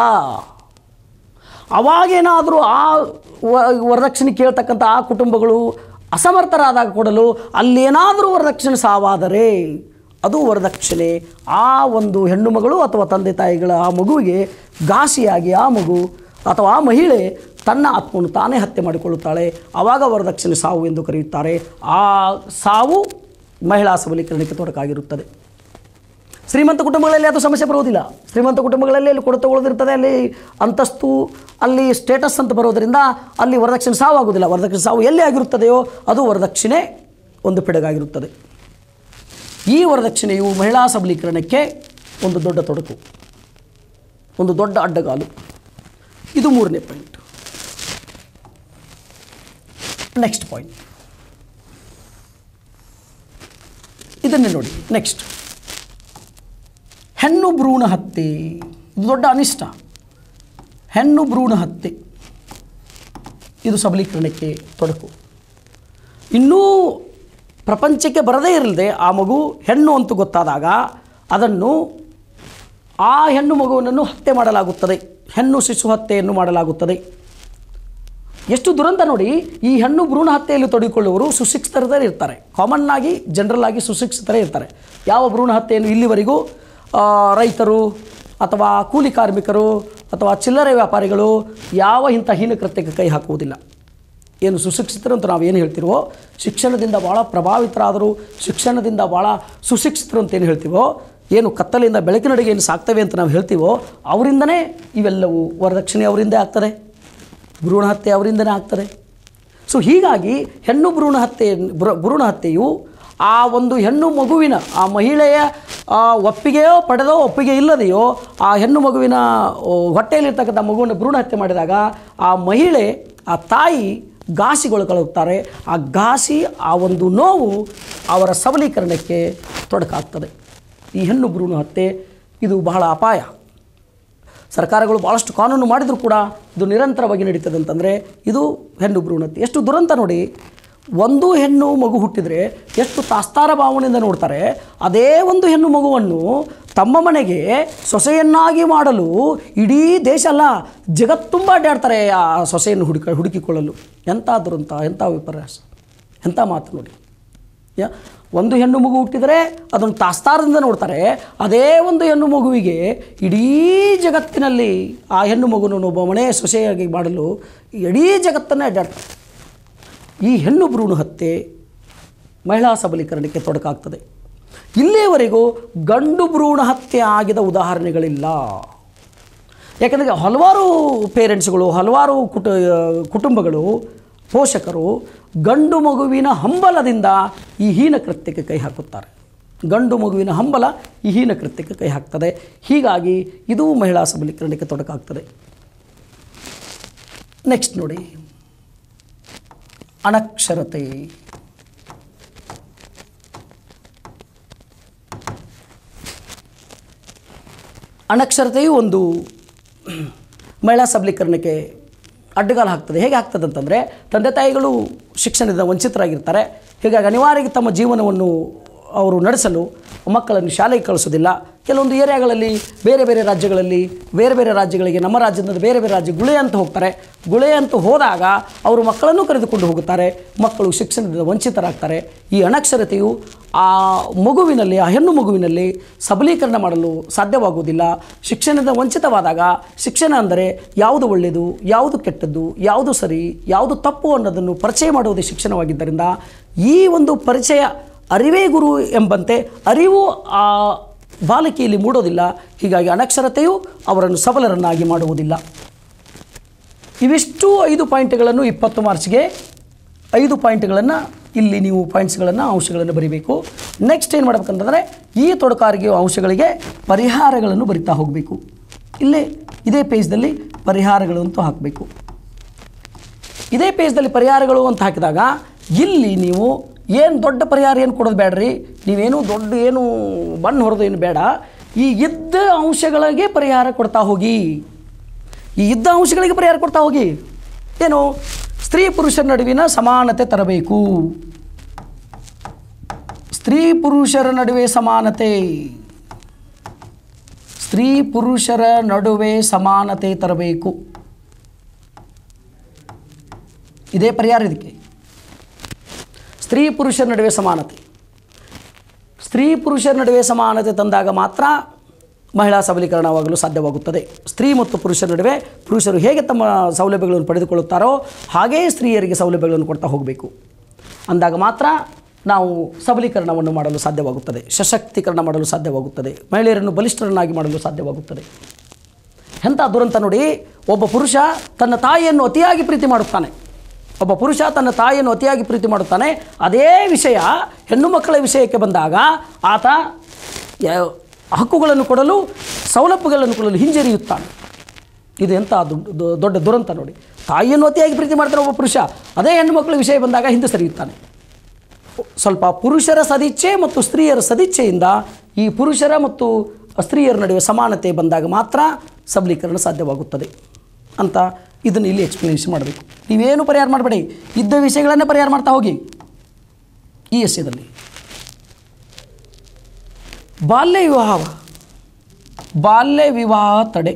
ಅವಾಗೇನಾದರೂ ಆ ವರದಕ್ಷಿಣೆ ಕೇಳ್ತಕ್ಕಂಥ ಆ ಕುಟುಂಬಗಳು ಅಸಮರ್ಥರಾದಾಗ ಕೊಡಲು ಅಲ್ಲೇನಾದರೂ ವರದಕ್ಷಿಣೆ ಸಾವಾದರೆ ಅದು ವರದಕ್ಷಿಣೆ. ಆ ಒಂದು ಹೆಣ್ಣು ಮಗಳು ಅಥವಾ ತಂದೆ ತಾಯಿಗಳ ಆ ಮಗುವಿಗೆ ಘಾಸಿಯಾಗಿ ಆ ಮಗು ಅಥವಾ ಆ ಮಹಿಳೆ ತನ್ನ ಆತ್ಮವನ್ನು ತಾನೇ ಹತ್ಯೆ ಮಾಡಿಕೊಳ್ಳುತ್ತಾಳೆ. ಆವಾಗ ವರದಕ್ಷಿಣೆ ಸಾವು ಎಂದು ಕರೆಯುತ್ತಾರೆ. ಆ ಸಾವು ಮಹಿಳಾ ಸಬಲೀಕರಣಕ್ಕೆ ತೊಡಕಾಗಿರುತ್ತದೆ. ಶ್ರೀಮಂತ ಕುಟುಂಬಗಳಲ್ಲಿ ಅದು ಸಮಸ್ಯೆ ಬರುವುದಿಲ್ಲ. ಶ್ರೀಮಂತ ಕುಟುಂಬಗಳಲ್ಲಿ ಅಲ್ಲಿ ಕೊಡುತ್ತಗೊಳ್ಳೋದಿರ್ತದೆ, ಅಲ್ಲಿ ಅಂತಸ್ತು, ಅಲ್ಲಿ ಸ್ಟೇಟಸ್ ಅಂತ ಬರೋದರಿಂದ ಅಲ್ಲಿ ವರದಕ್ಷಿಣೆ ಸಾವು ಆಗುವುದಿಲ್ಲ. ವರದಕ್ಷಿಣೆ ಸಾವು ಎಲ್ಲಿ ಆಗಿರುತ್ತದೆಯೋ ಅದು ವರದಕ್ಷಿಣೆ ಒಂದು ಪಿಡುಗಾಗಿರುತ್ತದೆ. ಈ ವರದಕ್ಷಿಣೆಯು ಮಹಿಳಾ ಸಬಲೀಕರಣಕ್ಕೆ ಒಂದು ದೊಡ್ಡ ತೊಡಕು, ಒಂದು ದೊಡ್ಡ ಅಡ್ಡಗಾಲು. ಇದು ಮೂರನೇ ಪಾಯಿಂಟ್. ನೆಕ್ಸ್ಟ್ ಪಾಯಿಂಟ್ ಇದನ್ನೇ ನೋಡಿ. ನೆಕ್ಸ್ಟ್ ಹೆಣ್ಣು ಭ್ರೂಣ ಹತ್ಯೆ. ಇದು ದೊಡ್ಡ ಅನಿಷ್ಟ. ಹೆಣ್ಣು ಭ್ರೂಣ ಹತ್ಯೆ ಇದು ಸಬಲೀಕರಣಕ್ಕೆ ತೊಡಕು. ಇನ್ನೂ ಪ್ರಪಂಚಕ್ಕೆ ಬರದೇ ಇರಲಿದೆ ಆ ಮಗು ಹೆಣ್ಣು ಅಂತೂ ಗೊತ್ತಾದಾಗ ಅದನ್ನು ಆ ಹೆಣ್ಣು ಮಗುವನ್ನು ಹತ್ಯೆ ಮಾಡಲಾಗುತ್ತದೆ. ಹೆಣ್ಣು ಶಿಶು ಹತ್ಯೆಯನ್ನು ಮಾಡಲಾಗುತ್ತದೆ. ಎಷ್ಟು ದುರಂತ ನೋಡಿ. ಈ ಹೆಣ್ಣು ಭ್ರೂಣ ಹತ್ಯೆಯಲ್ಲಿ ತೊಡಗಿಕೊಳ್ಳುವವರು ಸುಶಿಕ್ಷಿತರೇ ಇರ್ತಾರೆ. ಕಾಮನ್ ಆಗಿ ಜನರಲ್ ಆಗಿ ಸುಶಿಕ್ಷಿತರೇ ಇರ್ತಾರೆ. ಯಾವ ಭ್ರೂಣ ಹತ್ಯೆಯನ್ನು ಇಲ್ಲಿವರೆಗೂ ರೈತರು ಅಥವಾ ಕೂಲಿ ಕಾರ್ಮಿಕರು ಅಥವಾ ಚಿಲ್ಲರೆ ವ್ಯಾಪಾರಿಗಳು ಯಾವ ಇಂಥ ಹೀನ ಕೃತ್ಯಕ್ಕೆ ಕೈ ಹಾಕುವುದಿಲ್ಲ. ಏನು ಸುಶಿಕ್ಷಿತರು ಅಂತ ನಾವು ಏನು ಹೇಳ್ತೀವೋ, ಶಿಕ್ಷಣದಿಂದ ಭಾಳ ಪ್ರಭಾವಿತರಾದರು, ಶಿಕ್ಷಣದಿಂದ ಭಾಳ ಸುಶಿಕ್ಷಿತರು ಅಂತ ಏನು ಹೇಳ್ತೀವೋ, ಏನು ಕತ್ತಲೆಯಿಂದ ಬೆಳಕಿನಡೆಗೆ ಏನು ಸಾಕ್ತವೆ ಅಂತ ನಾವು ಹೇಳ್ತೀವೋ, ಅವರಿಂದನೇ ಇವೆಲ್ಲವೂ ವರದಕ್ಷಿಣೆ ಅವರಿಂದೇ ಆಗ್ತದೆ, ಭ್ರೂಣ ಹತ್ಯೆ ಅವರಿಂದನೇ ಆಗ್ತದೆ. ಸೊ ಹೀಗಾಗಿ ಹೆಣ್ಣು ಭ್ರೂಣ ಹತ್ಯೆ ಭ್ರೂಣ ಹತ್ಯೆಯು ಆ ಒಂದು ಹೆಣ್ಣು ಮಗುವಿನ ಆ ಮಹಿಳೆಯ ಒಪ್ಪಿಗೆಯೋ ಪಡೆದೋ ಒಪ್ಪಿಗೆ ಇಲ್ಲದೆಯೋ ಆ ಹೆಣ್ಣು ಮಗುವಿನ ಹೊಟ್ಟೆಯಲ್ಲಿರ್ತಕ್ಕಂಥ ಮಗುವನ್ನು ಭ್ರೂಣ ಹತ್ಯೆ ಮಾಡಿದಾಗ ಆ ಮಹಿಳೆ ಆ ತಾಯಿ ಘಾಸಿಗೊಳಗಾಗುತ್ತಾರೆ. ಆ ಘಾಸಿ ಆ ಒಂದು ನೋವು ಅವರ ಸಬಲೀಕರಣಕ್ಕೆ ತೊಡಕಾಗ್ತದೆ. ಈ ಹೆಣ್ಣು ಭ್ರೂಣ ಹತ್ಯೆ ಇದು ಬಹಳ ಅಪಾಯ. ಸರ್ಕಾರಗಳು ಭಾಳಷ್ಟು ಕಾನೂನು ಮಾಡಿದರೂ ಕೂಡ ಇದು ನಿರಂತರವಾಗಿ ನಡೀತದೆ ಅಂತಂದರೆ ಇದು ಹೆಣ್ಣು ಭ್ರೂಣ ಹತ್ಯೆ. ಎಷ್ಟು ದುರಂತ ನೋಡಿ. ಒಂದು ಹೆಣ್ಣು ಮಗು ಹುಟ್ಟಿದರೆ ಎಷ್ಟು ತಾಸ್ತಾರ ಭಾವನೆಯಿಂದ ನೋಡ್ತಾರೆ. ಅದೇ ಒಂದು ಹೆಣ್ಣು ಮಗುವನ್ನು ತಮ್ಮ ಮನೆಗೆ ಸೊಸೆಯನ್ನಾಗಿ ಮಾಡಲು ಇಡೀ ದೇಶ ಅಲ್ಲ ಜಗತ್ತುಂಬ ಅಡ್ಡಾಡ್ತಾರೆ ಆ ಸೊಸೆಯನ್ನು ಹುಡುಕ ಹುಡುಕಿಕೊಳ್ಳಲು. ಎಂಥ ದುರಂತ, ಎಂಥ ವಿಪರ್ಯಾಸ, ಎಂಥ ಮಾತು ನೋಡಿ. ಯಾ ಒಂದು ಹೆಣ್ಣು ಮಗು ಹುಟ್ಟಿದರೆ ಅದನ್ನು ತಾಸ್ತಾರದಿಂದ ನೋಡ್ತಾರೆ. ಅದೇ ಒಂದು ಹೆಣ್ಣು ಮಗುವಿಗೆ ಇಡೀ ಜಗತ್ತಿನಲ್ಲಿ ಆ ಹೆಣ್ಣು ಮಗುವನ್ನು ಒಬ್ಬ ಮನೆ ಸೊಸೆಯಾಗಿ ಮಾಡಲು ಇಡೀ ಜಗತ್ತನ್ನೇ ಅಡ್ಡಾಡ್ತಾರೆ. ಈ ಹೆಣ್ಣು ಭ್ರೂಣ ಹತ್ಯೆ ಮಹಿಳಾ ಸಬಲೀಕರಣಕ್ಕೆ ತೊಡಕಾಗ್ತದೆ. ಇಲ್ಲಿಯವರೆಗೂ ಗಂಡು ಭ್ರೂಣ ಹತ್ಯೆ ಆಗಿದ ಉದಾಹರಣೆಗಳಿಲ್ಲ. ಯಾಕೆಂದರೆ ಹಲವಾರು ಪೇರೆಂಟ್ಸ್ಗಳು, ಹಲವಾರು ಕುಟು ಕುಟುಂಬಗಳು ಪೋಷಕರು ಗಂಡು ಮಗುವಿನ ಹಂಬಲದಿಂದ ಈ ಹೀನ ಕೃತ್ಯಕ್ಕೆ ಕೈ ಹಾಕುತ್ತಾರೆ. ಗಂಡು ಮಗುವಿನ ಹಂಬಲ ಈ ಹೀನ ಕೃತ್ಯಕ್ಕೆ ಕೈ ಹಾಕ್ತದೆ. ಹೀಗಾಗಿ ಇದು ಮಹಿಳಾ ಸಬಲೀಕರಣಕ್ಕೆ ತೊಡಕಾಗ್ತದೆ. ನೆಕ್ಸ್ಟ್ ನೋಡಿ, ಅನಕ್ಷರತೆ. ಅನಕ್ಷರತೆಯು ಒಂದು ಮಹಿಳಾ ಸಬಲೀಕರಣಕ್ಕೆ ಅಡ್ಡಗಾಲು ಹಾಕ್ತದೆ. ಹೇಗೆ ಆಗ್ತದೆ ಅಂತಂದರೆ, ತಂದೆ ತಾಯಿಗಳು ಶಿಕ್ಷಣದಿಂದ ವಂಚಿತರಾಗಿರ್ತಾರೆ. ಹೀಗಾಗಿ ಅನಿವಾರ್ಯವಾಗಿ ತಮ್ಮ ಜೀವನವನ್ನು ಅವರು ನಡೆಸಲು ಮಕ್ಕಳನ್ನು ಶಾಲೆಗೆ ಕಳಿಸೋದಿಲ್ಲ. ಕೆಲವೊಂದು ಏರಿಯಾಗಳಲ್ಲಿ ಬೇರೆ ಬೇರೆ ರಾಜ್ಯಗಳಲ್ಲಿ ಬೇರೆ ಬೇರೆ ರಾಜ್ಯಗಳಿಗೆ ನಮ್ಮ ರಾಜ್ಯದಿಂದ ಬೇರೆ ಬೇರೆ ರಾಜ್ಯ ಗುಳೆ ಅಂತ ಹೋಗ್ತಾರೆ. ಗುಳೆ ಅಂತ ಹೋದಾಗ ಅವರು ಮಕ್ಕಳನ್ನು ಕರೆದುಕೊಂಡು ಹೋಗುತ್ತಾರೆ. ಮಕ್ಕಳು ಶಿಕ್ಷಣದಿಂದ ವಂಚಿತರಾಗ್ತಾರೆ. ಈ ಅನಕ್ಷರತೆಯು ಆ ಮಗುವಿನಲ್ಲಿ, ಆ ಹೆಣ್ಣು ಮಗುವಿನಲ್ಲಿ ಸಬಲೀಕರಣ ಮಾಡಲು ಸಾಧ್ಯವಾಗುವುದಿಲ್ಲ. ಶಿಕ್ಷಣದಿಂದ ವಂಚಿತವಾದಾಗ ಶಿಕ್ಷಣ ಅಂದರೆ ಯಾವುದು ಒಳ್ಳೆಯದು, ಯಾವುದು ಕೆಟ್ಟದ್ದು, ಯಾವುದು ಸರಿ, ಯಾವುದು ತಪ್ಪು ಅನ್ನೋದನ್ನು ಪರಿಚಯ ಮಾಡುವುದೇ ಶಿಕ್ಷಣವಾಗಿದ್ದರಿಂದ ಈ ಒಂದು ಪರಿಚಯ ಅರಿವೇ ಗುರು ಎಂಬಂತೆ ಅರಿವು ಆ ಬಾಲಕಿಯಲ್ಲಿ ಮೂಡೋದಿಲ್ಲ. ಹೀಗಾಗಿ ಅನಕ್ಷರತೆಯು ಅವರನ್ನು ಸಬಲರನ್ನಾಗಿ ಮಾಡುವುದಿಲ್ಲ. ಇವಿಷ್ಟು ಐದು ಪಾಯಿಂಟ್ಗಳನ್ನು ಇಪ್ಪತ್ತು ಮಾರ್ಚ್ಗೆ ಐದು ಪಾಯಿಂಟ್ಗಳನ್ನು ಇಲ್ಲಿ ನೀವು ಪಾಯಿಂಟ್ಸ್ಗಳನ್ನು ಅಂಶಗಳನ್ನು ಬರೀಬೇಕು. ನೆಕ್ಸ್ಟ್ ಏನು ಮಾಡಬೇಕಂತಂದರೆ ಈ ತೊಡಕಾರಿಕೆಯ ಅಂಶಗಳಿಗೆ ಪರಿಹಾರಗಳನ್ನು ಬರಿತಾ ಹೋಗಬೇಕು. ಇಲ್ಲೇ ಇದೇ ಪೇಜ್ದಲ್ಲಿ ಪರಿಹಾರಗಳು ಅಂತ ಹಾಕಬೇಕು. ಇದೇ ಪೇಜ್ದಲ್ಲಿ ಪರಿಹಾರಗಳು ಅಂತ ಹಾಕಿದಾಗ ಇಲ್ಲಿ ನೀವು ಏನು ದೊಡ್ಡ ಪರಿಹಾರ ಏನು ಕೊಡೋದು ಬೇಡ್ರಿ. ನೀವೇನು ದೊಡ್ಡ ಏನು ಬಣ್ಣ ಹೊರದು ಏನು ಬೇಡ. ಈ ಇದ್ದ ಅಂಶಗಳಿಗೆ ಪರಿಹಾರ ಕೊಡ್ತಾ ಹೋಗಿ. ಈ ಇದ್ದ ಅಂಶಗಳಿಗೆ ಪರಿಹಾರ ಕೊಡ್ತಾ ಹೋಗಿ. ಏನು, ಸ್ತ್ರೀ ಪುರುಷರ ನಡುವಿನ ಸಮಾನತೆ ತರಬೇಕು. ಸ್ತ್ರೀ ಪುರುಷರ ನಡುವೆ ಸಮಾನತೆ ಸ್ತ್ರೀ ಪುರುಷರ ನಡುವೆ ಸಮಾನತೆ ತರಬೇಕು. ಇದೇ ಪರಿಹಾರ ಇದಕ್ಕೆ. ಸ್ತ್ರೀ ಪುರುಷರ ನಡುವೆ ಸಮಾನತೆ. ಸ್ತ್ರೀ ಪುರುಷರ ನಡುವೆ ಸಮಾನತೆ ತಂದಾಗ ಮಾತ್ರ ಮಹಿಳಾ ಸಬಲೀಕರಣವಾಗಲು ಸಾಧ್ಯವಾಗುತ್ತದೆ. ಸ್ತ್ರೀ ಮತ್ತು ಪುರುಷರ ನಡುವೆ ಪುರುಷರು ಹೇಗೆ ತಮ್ಮ ಸೌಲಭ್ಯಗಳನ್ನು ಪಡೆದುಕೊಳ್ಳುತ್ತಾರೋ ಹಾಗೆಯೇ ಸ್ತ್ರೀಯರಿಗೆ ಸೌಲಭ್ಯಗಳನ್ನು ಕೊಡ್ತಾ ಹೋಗಬೇಕು. ಅಂದಾಗ ಮಾತ್ರ ನಾವು ಸಬಲೀಕರಣವನ್ನು ಮಾಡಲು ಸಾಧ್ಯವಾಗುತ್ತದೆ, ಸಶಕ್ತೀಕರಣ ಮಾಡಲು ಸಾಧ್ಯವಾಗುತ್ತದೆ, ಮಹಿಳೆಯರನ್ನು ಬಲಿಷ್ಠರನ್ನಾಗಿ ಮಾಡಲು ಸಾಧ್ಯವಾಗುತ್ತದೆ. ಎಂಥ ದುರಂತ ನೋಡಿ, ಒಬ್ಬ ಪುರುಷ ತನ್ನ ತಾಯಿಯನ್ನು ಅತಿಯಾಗಿ ಪ್ರೀತಿ ಮಾಡುತ್ತಾನೆ ಒಬ್ಬ ಪುರುಷ ತನ್ನ ತಾಯಿಯನ್ನು ಅತಿಯಾಗಿ ಪ್ರೀತಿ ಮಾಡುತ್ತಾನೆ ಅದೇ ವಿಷಯ ಹೆಣ್ಣು ಮಕ್ಕಳ ವಿಷಯಕ್ಕೆ ಬಂದಾಗ ಆತ ಹಕ್ಕುಗಳನ್ನು ಕೊಡಲು, ಸೌಲಭ್ಯಗಳನ್ನು ಕೊಡಲು ಹಿಂಜರಿಯುತ್ತಾನೆ. ಇದು ಎಂಥ ದೊಡ್ಡ ದುರಂತ ನೋಡಿ. ತಾಯಿಯನ್ನು ಅತಿಯಾಗಿ ಪ್ರೀತಿ ಮಾಡ್ತಾನೆ ಒಬ್ಬ ಪುರುಷ, ಅದೇ ಹೆಣ್ಣು ಮಕ್ಕಳ ವಿಷಯ ಬಂದಾಗ ಹಿಂದೆ ಸರಿಯುತ್ತಾನೆ. ಸ್ವಲ್ಪ ಪುರುಷರ ಸದಿಚ್ಛೆ ಮತ್ತು ಸ್ತ್ರೀಯರ ಸದಿಚ್ಛೆಯಿಂದ ಈ ಪುರುಷರ ಮತ್ತು ಸ್ತ್ರೀಯರ ನಡುವೆ ಸಮಾನತೆ ಬಂದಾಗ ಮಾತ್ರ ಸಬಲೀಕರಣ ಸಾಧ್ಯವಾಗುತ್ತದೆ ಅಂತ ಇದನ್ನು ಇಲ್ಲಿ ಎಕ್ಸ್ಪ್ಲನೇಷನ್ ಮಾಡಬೇಕು. ನೀವೇನು ಪರಿಹಾರ ಮಾಡಬೇಡಿ, ಇದ್ದ ವಿಷಯಗಳನ್ನೇ ಪರಿಹಾರ ಮಾಡ್ತಾ ಹೋಗಿ. ಈ ಎಸ್ಸೆದಲ್ಲಿ ಬಾಲ್ಯ ವಿವಾಹ ಬಾಲ್ಯ ವಿವಾಹ ತಡೆ.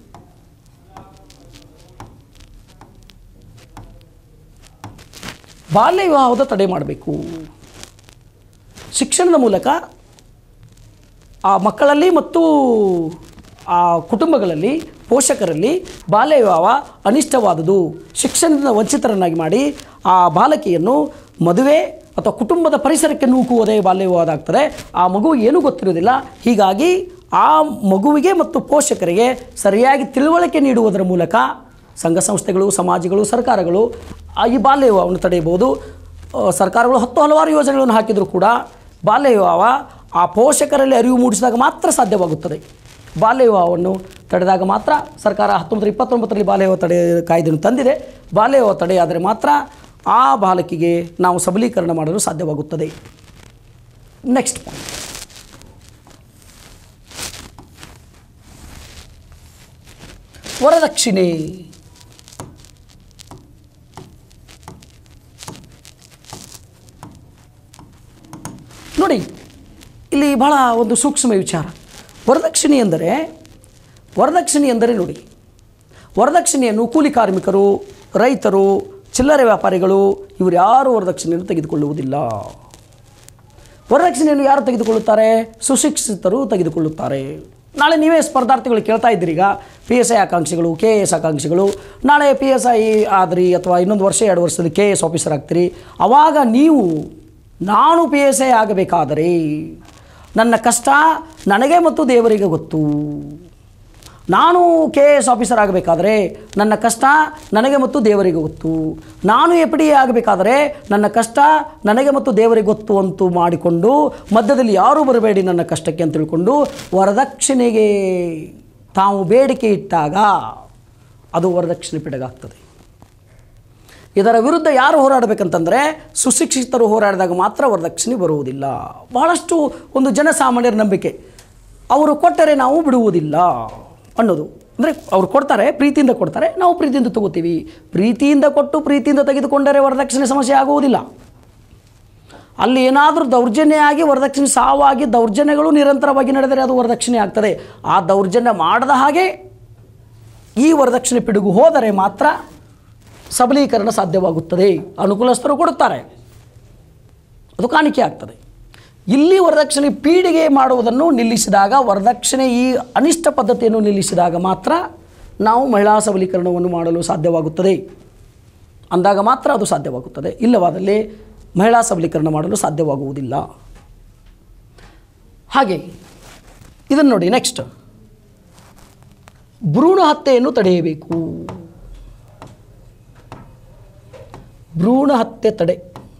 ಬಾಲ್ಯ ವಿವಾಹದ ತಡೆ ಮಾಡಬೇಕು. ಶಿಕ್ಷಣದ ಮೂಲಕ ಆ ಮಕ್ಕಳಲ್ಲಿ ಮತ್ತು ಆ ಕುಟುಂಬಗಳಲ್ಲಿ, ಪೋಷಕರಲ್ಲಿ ಬಾಲ್ಯ ವಿವಾಹ ಅನಿಷ್ಟವಾದುದು. ಶಿಕ್ಷಣದಿಂದ ವಂಚಿತರನ್ನಾಗಿ ಮಾಡಿ ಆ ಬಾಲಕಿಯನ್ನು ಮದುವೆ ಅಥವಾ ಕುಟುಂಬದ ಪರಿಸರಕ್ಕೆ ನೂಕುವುದೇ ಬಾಲ್ಯ ವಿವಾಹ ಆಗ್ತದೆ. ಆ ಮಗು ಏನೂ ಗೊತ್ತಿರುವುದಿಲ್ಲ. ಹೀಗಾಗಿ ಆ ಮಗುವಿಗೆ ಮತ್ತು ಪೋಷಕರಿಗೆ ಸರಿಯಾಗಿ ತಿಳುವಳಿಕೆ ನೀಡುವುದರ ಮೂಲಕ ಸಂಘ ಸಂಸ್ಥೆಗಳು, ಸಮಾಜಗಳು, ಸರ್ಕಾರಗಳು ಈ ಬಾಲ್ಯ ವಿವಾಹವನ್ನು ತಡೆಯಬಹುದು. ಸರ್ಕಾರಗಳು ಹತ್ತು ಹಲವಾರು ಯೋಜನೆಗಳನ್ನು ಹಾಕಿದರೂ ಕೂಡ ಬಾಲ್ಯ ವಿವಾಹ ಆ ಪೋಷಕರಲ್ಲಿ ಅರಿವು ಮೂಡಿಸಿದಾಗ ಮಾತ್ರ ಸಾಧ್ಯವಾಗುತ್ತದೆ. ಬಾಲ್ಯ ವಿವಾಹವನ್ನು ತಡೆದಾಗ ಮಾತ್ರ ಸರ್ಕಾರ ಹತ್ತೊಂಬತ್ತು ಇಪ್ಪತ್ತೊಂಬತ್ತರಲ್ಲಿ ಬಾಲ್ಯ ವಿವಾಹ ತಡೆ ಕಾಯ್ದೆಯನ್ನು ತಂದಿದೆ. ಬಾಲ್ಯ ವಿವಾಹ ತಡೆಯಾದರೆ ಮಾತ್ರ ಆ ಬಾಲಕಿಗೆ ನಾವು ಸಬಲೀಕರಣ ಮಾಡಲು ಸಾಧ್ಯವಾಗುತ್ತದೆ. ನೆಕ್ಸ್ಟ್ ಪಾಯಿಂಟ್, ವರದಕ್ಷಿಣೆ. ನೋಡಿ, ಇಲ್ಲಿ ಬಹಳ ಒಂದು ಸೂಕ್ಷ್ಮ ವಿಚಾರ. ವರದಕ್ಷಿಣೆ ಎಂದರೆ ವರದಕ್ಷಿಣೆ ಎಂದರೆ ನೋಡಿ, ವರದಕ್ಷಿಣೆಯನ್ನು ಕೂಲಿ ಕಾರ್ಮಿಕರು, ರೈತರು, ಚಿಲ್ಲರೆ ವ್ಯಾಪಾರಿಗಳು ಇವರು ಯಾರು ವರದಕ್ಷಿಣೆಯನ್ನು ತೆಗೆದುಕೊಳ್ಳುವುದಿಲ್ಲ. ವರದಕ್ಷಿಣೆಯನ್ನು ಯಾರು ತೆಗೆದುಕೊಳ್ಳುತ್ತಾರೆ? ಸುಶಿಕ್ಷಿತರು ತೆಗೆದುಕೊಳ್ಳುತ್ತಾರೆ. ನಾಳೆ ನೀವೇ ಸ್ಪರ್ಧಾರ್ಥಿಗಳು ಕೇಳ್ತಾ ಇದ್ದೀರಿ, ಈಗ ಪಿ ಎಸ್ ಐ ಆಕಾಂಕ್ಷಿಗಳು, ಕೆ ಎ ಎಸ್ ಆಕಾಂಕ್ಷಿಗಳು, ನಾಳೆ ಪಿ ಎಸ್ ಐ ಆದ್ರಿ ಅಥವಾ ಇನ್ನೊಂದು ವರ್ಷ ಎರಡು ವರ್ಷದಲ್ಲಿ ಕೆ ಎ ಎಸ್ ಆಫೀಸರ್ ಆಗ್ತೀರಿ. ಆವಾಗ ನೀವು ನಾನು ಪಿ ಎಸ್ ಐ ಆಗಬೇಕಾದರೆ ನನ್ನ ಕಷ್ಟ ನನಗೆ ಮತ್ತು ದೇವರಿಗೆ ಗೊತ್ತು. ನಾನು ಕೆ ಎ ಎಸ್ ಆಫೀಸರ್ ಆಗಬೇಕಾದರೆ ನನ್ನ ಕಷ್ಟ ನನಗೆ ಮತ್ತು ದೇವರಿಗೆ ಗೊತ್ತು. ನಾನು ಎಫ್ ಡಿ ಎ ಆಗಬೇಕಾದರೆ ನನ್ನ ಕಷ್ಟ ನನಗೆ ಮತ್ತು ದೇವರಿಗೆ ಗೊತ್ತು ಅಂತೂ ಮಾಡಿಕೊಂಡು ಮಧ್ಯದಲ್ಲಿ ಯಾರೂ ಬರಬೇಡಿ ನನ್ನ ಕಷ್ಟಕ್ಕೆ ಅಂತ ತಿಳ್ಕೊಂಡು ವರದಕ್ಷಿಣೆಗೆ ತಾವು ಬೇಡಿಕೆ ಇಟ್ಟಾಗ ಅದು ವರದಕ್ಷಿಣೆ ಪಿಡುಗಾಗ್ತದೆ. ಇದರ ವಿರುದ್ಧ ಯಾರು ಹೋರಾಡಬೇಕಂತಂದರೆ ಸುಶಿಕ್ಷಿತರು ಹೋರಾಡಿದಾಗ ಮಾತ್ರ ವರದಕ್ಷಿಣೆ ಬರುವುದಿಲ್ಲ. ಬಹಳಷ್ಟು ಒಂದು ಜನಸಾಮಾನ್ಯರ ನಂಬಿಕೆ, ಅವರು ಕೊಟ್ಟರೆ ನಾವು ಬಿಡುವುದಿಲ್ಲ ಅನ್ನೋದು. ಅಂದರೆ ಅವ್ರು ಕೊಡ್ತಾರೆ, ಪ್ರೀತಿಯಿಂದ ಕೊಡ್ತಾರೆ, ನಾವು ಪ್ರೀತಿಯಿಂದ ತಗೋತೀವಿ. ಪ್ರೀತಿಯಿಂದ ಕೊಟ್ಟು ಪ್ರೀತಿಯಿಂದ ತೆಗೆದುಕೊಂಡರೆ ವರದಕ್ಷಿಣೆ ಸಮಸ್ಯೆ ಆಗುವುದಿಲ್ಲ. ಅಲ್ಲಿ ಏನಾದರೂ ದೌರ್ಜನ್ಯ ಆಗಿ ವರದಕ್ಷಿಣೆ ಸಾವಾಗಿ ದೌರ್ಜನ್ಯಗಳು ನಿರಂತರವಾಗಿ ನಡೆದರೆ ಅದು ವರದಕ್ಷಿಣೆ ಆಗ್ತದೆ. ಆ ದೌರ್ಜನ್ಯ ಮಾಡದ ಹಾಗೆ ಈ ವರದಕ್ಷಿಣೆ ಪಿಡುಗು ಹೋದರೆ ಮಾತ್ರ ಸಬಲೀಕರಣ ಸಾಧ್ಯವಾಗುತ್ತದೆ. ಅನುಕೂಲಸ್ಥರು ಕೊಡುತ್ತಾರೆ, ಅದು ಕಾಣಿಕೆ ಆಗ್ತದೆ. ಇಲ್ಲಿ ವರದಕ್ಷಿಣೆ ಪೀಳಿಗೆ ಮಾಡುವುದನ್ನು ನಿಲ್ಲಿಸಿದಾಗ, ವರದಕ್ಷಿಣೆ ಈ ಅನಿಷ್ಟ ಪದ್ಧತಿಯನ್ನು ನಿಲ್ಲಿಸಿದಾಗ ಮಾತ್ರ ನಾವು ಮಹಿಳಾ ಸಬಲೀಕರಣವನ್ನು ಮಾಡಲು ಸಾಧ್ಯವಾಗುತ್ತದೆ. ಅಂದಾಗ ಮಾತ್ರ ಅದು ಸಾಧ್ಯವಾಗುತ್ತದೆ. ಇಲ್ಲವಾದಲ್ಲಿ ಮಹಿಳಾ ಸಬಲೀಕರಣ ಮಾಡಲು ಸಾಧ್ಯವಾಗುವುದಿಲ್ಲ. ಹಾಗೆ ಇದನ್ನು ನೋಡಿ, ನೆಕ್ಸ್ಟ್ ಭ್ರೂಣ ಹತ್ಯೆಯನ್ನು ತಡೆಯಬೇಕು. ಭ್ರೂಣ ಹತ್ಯೆ ತಡೆ.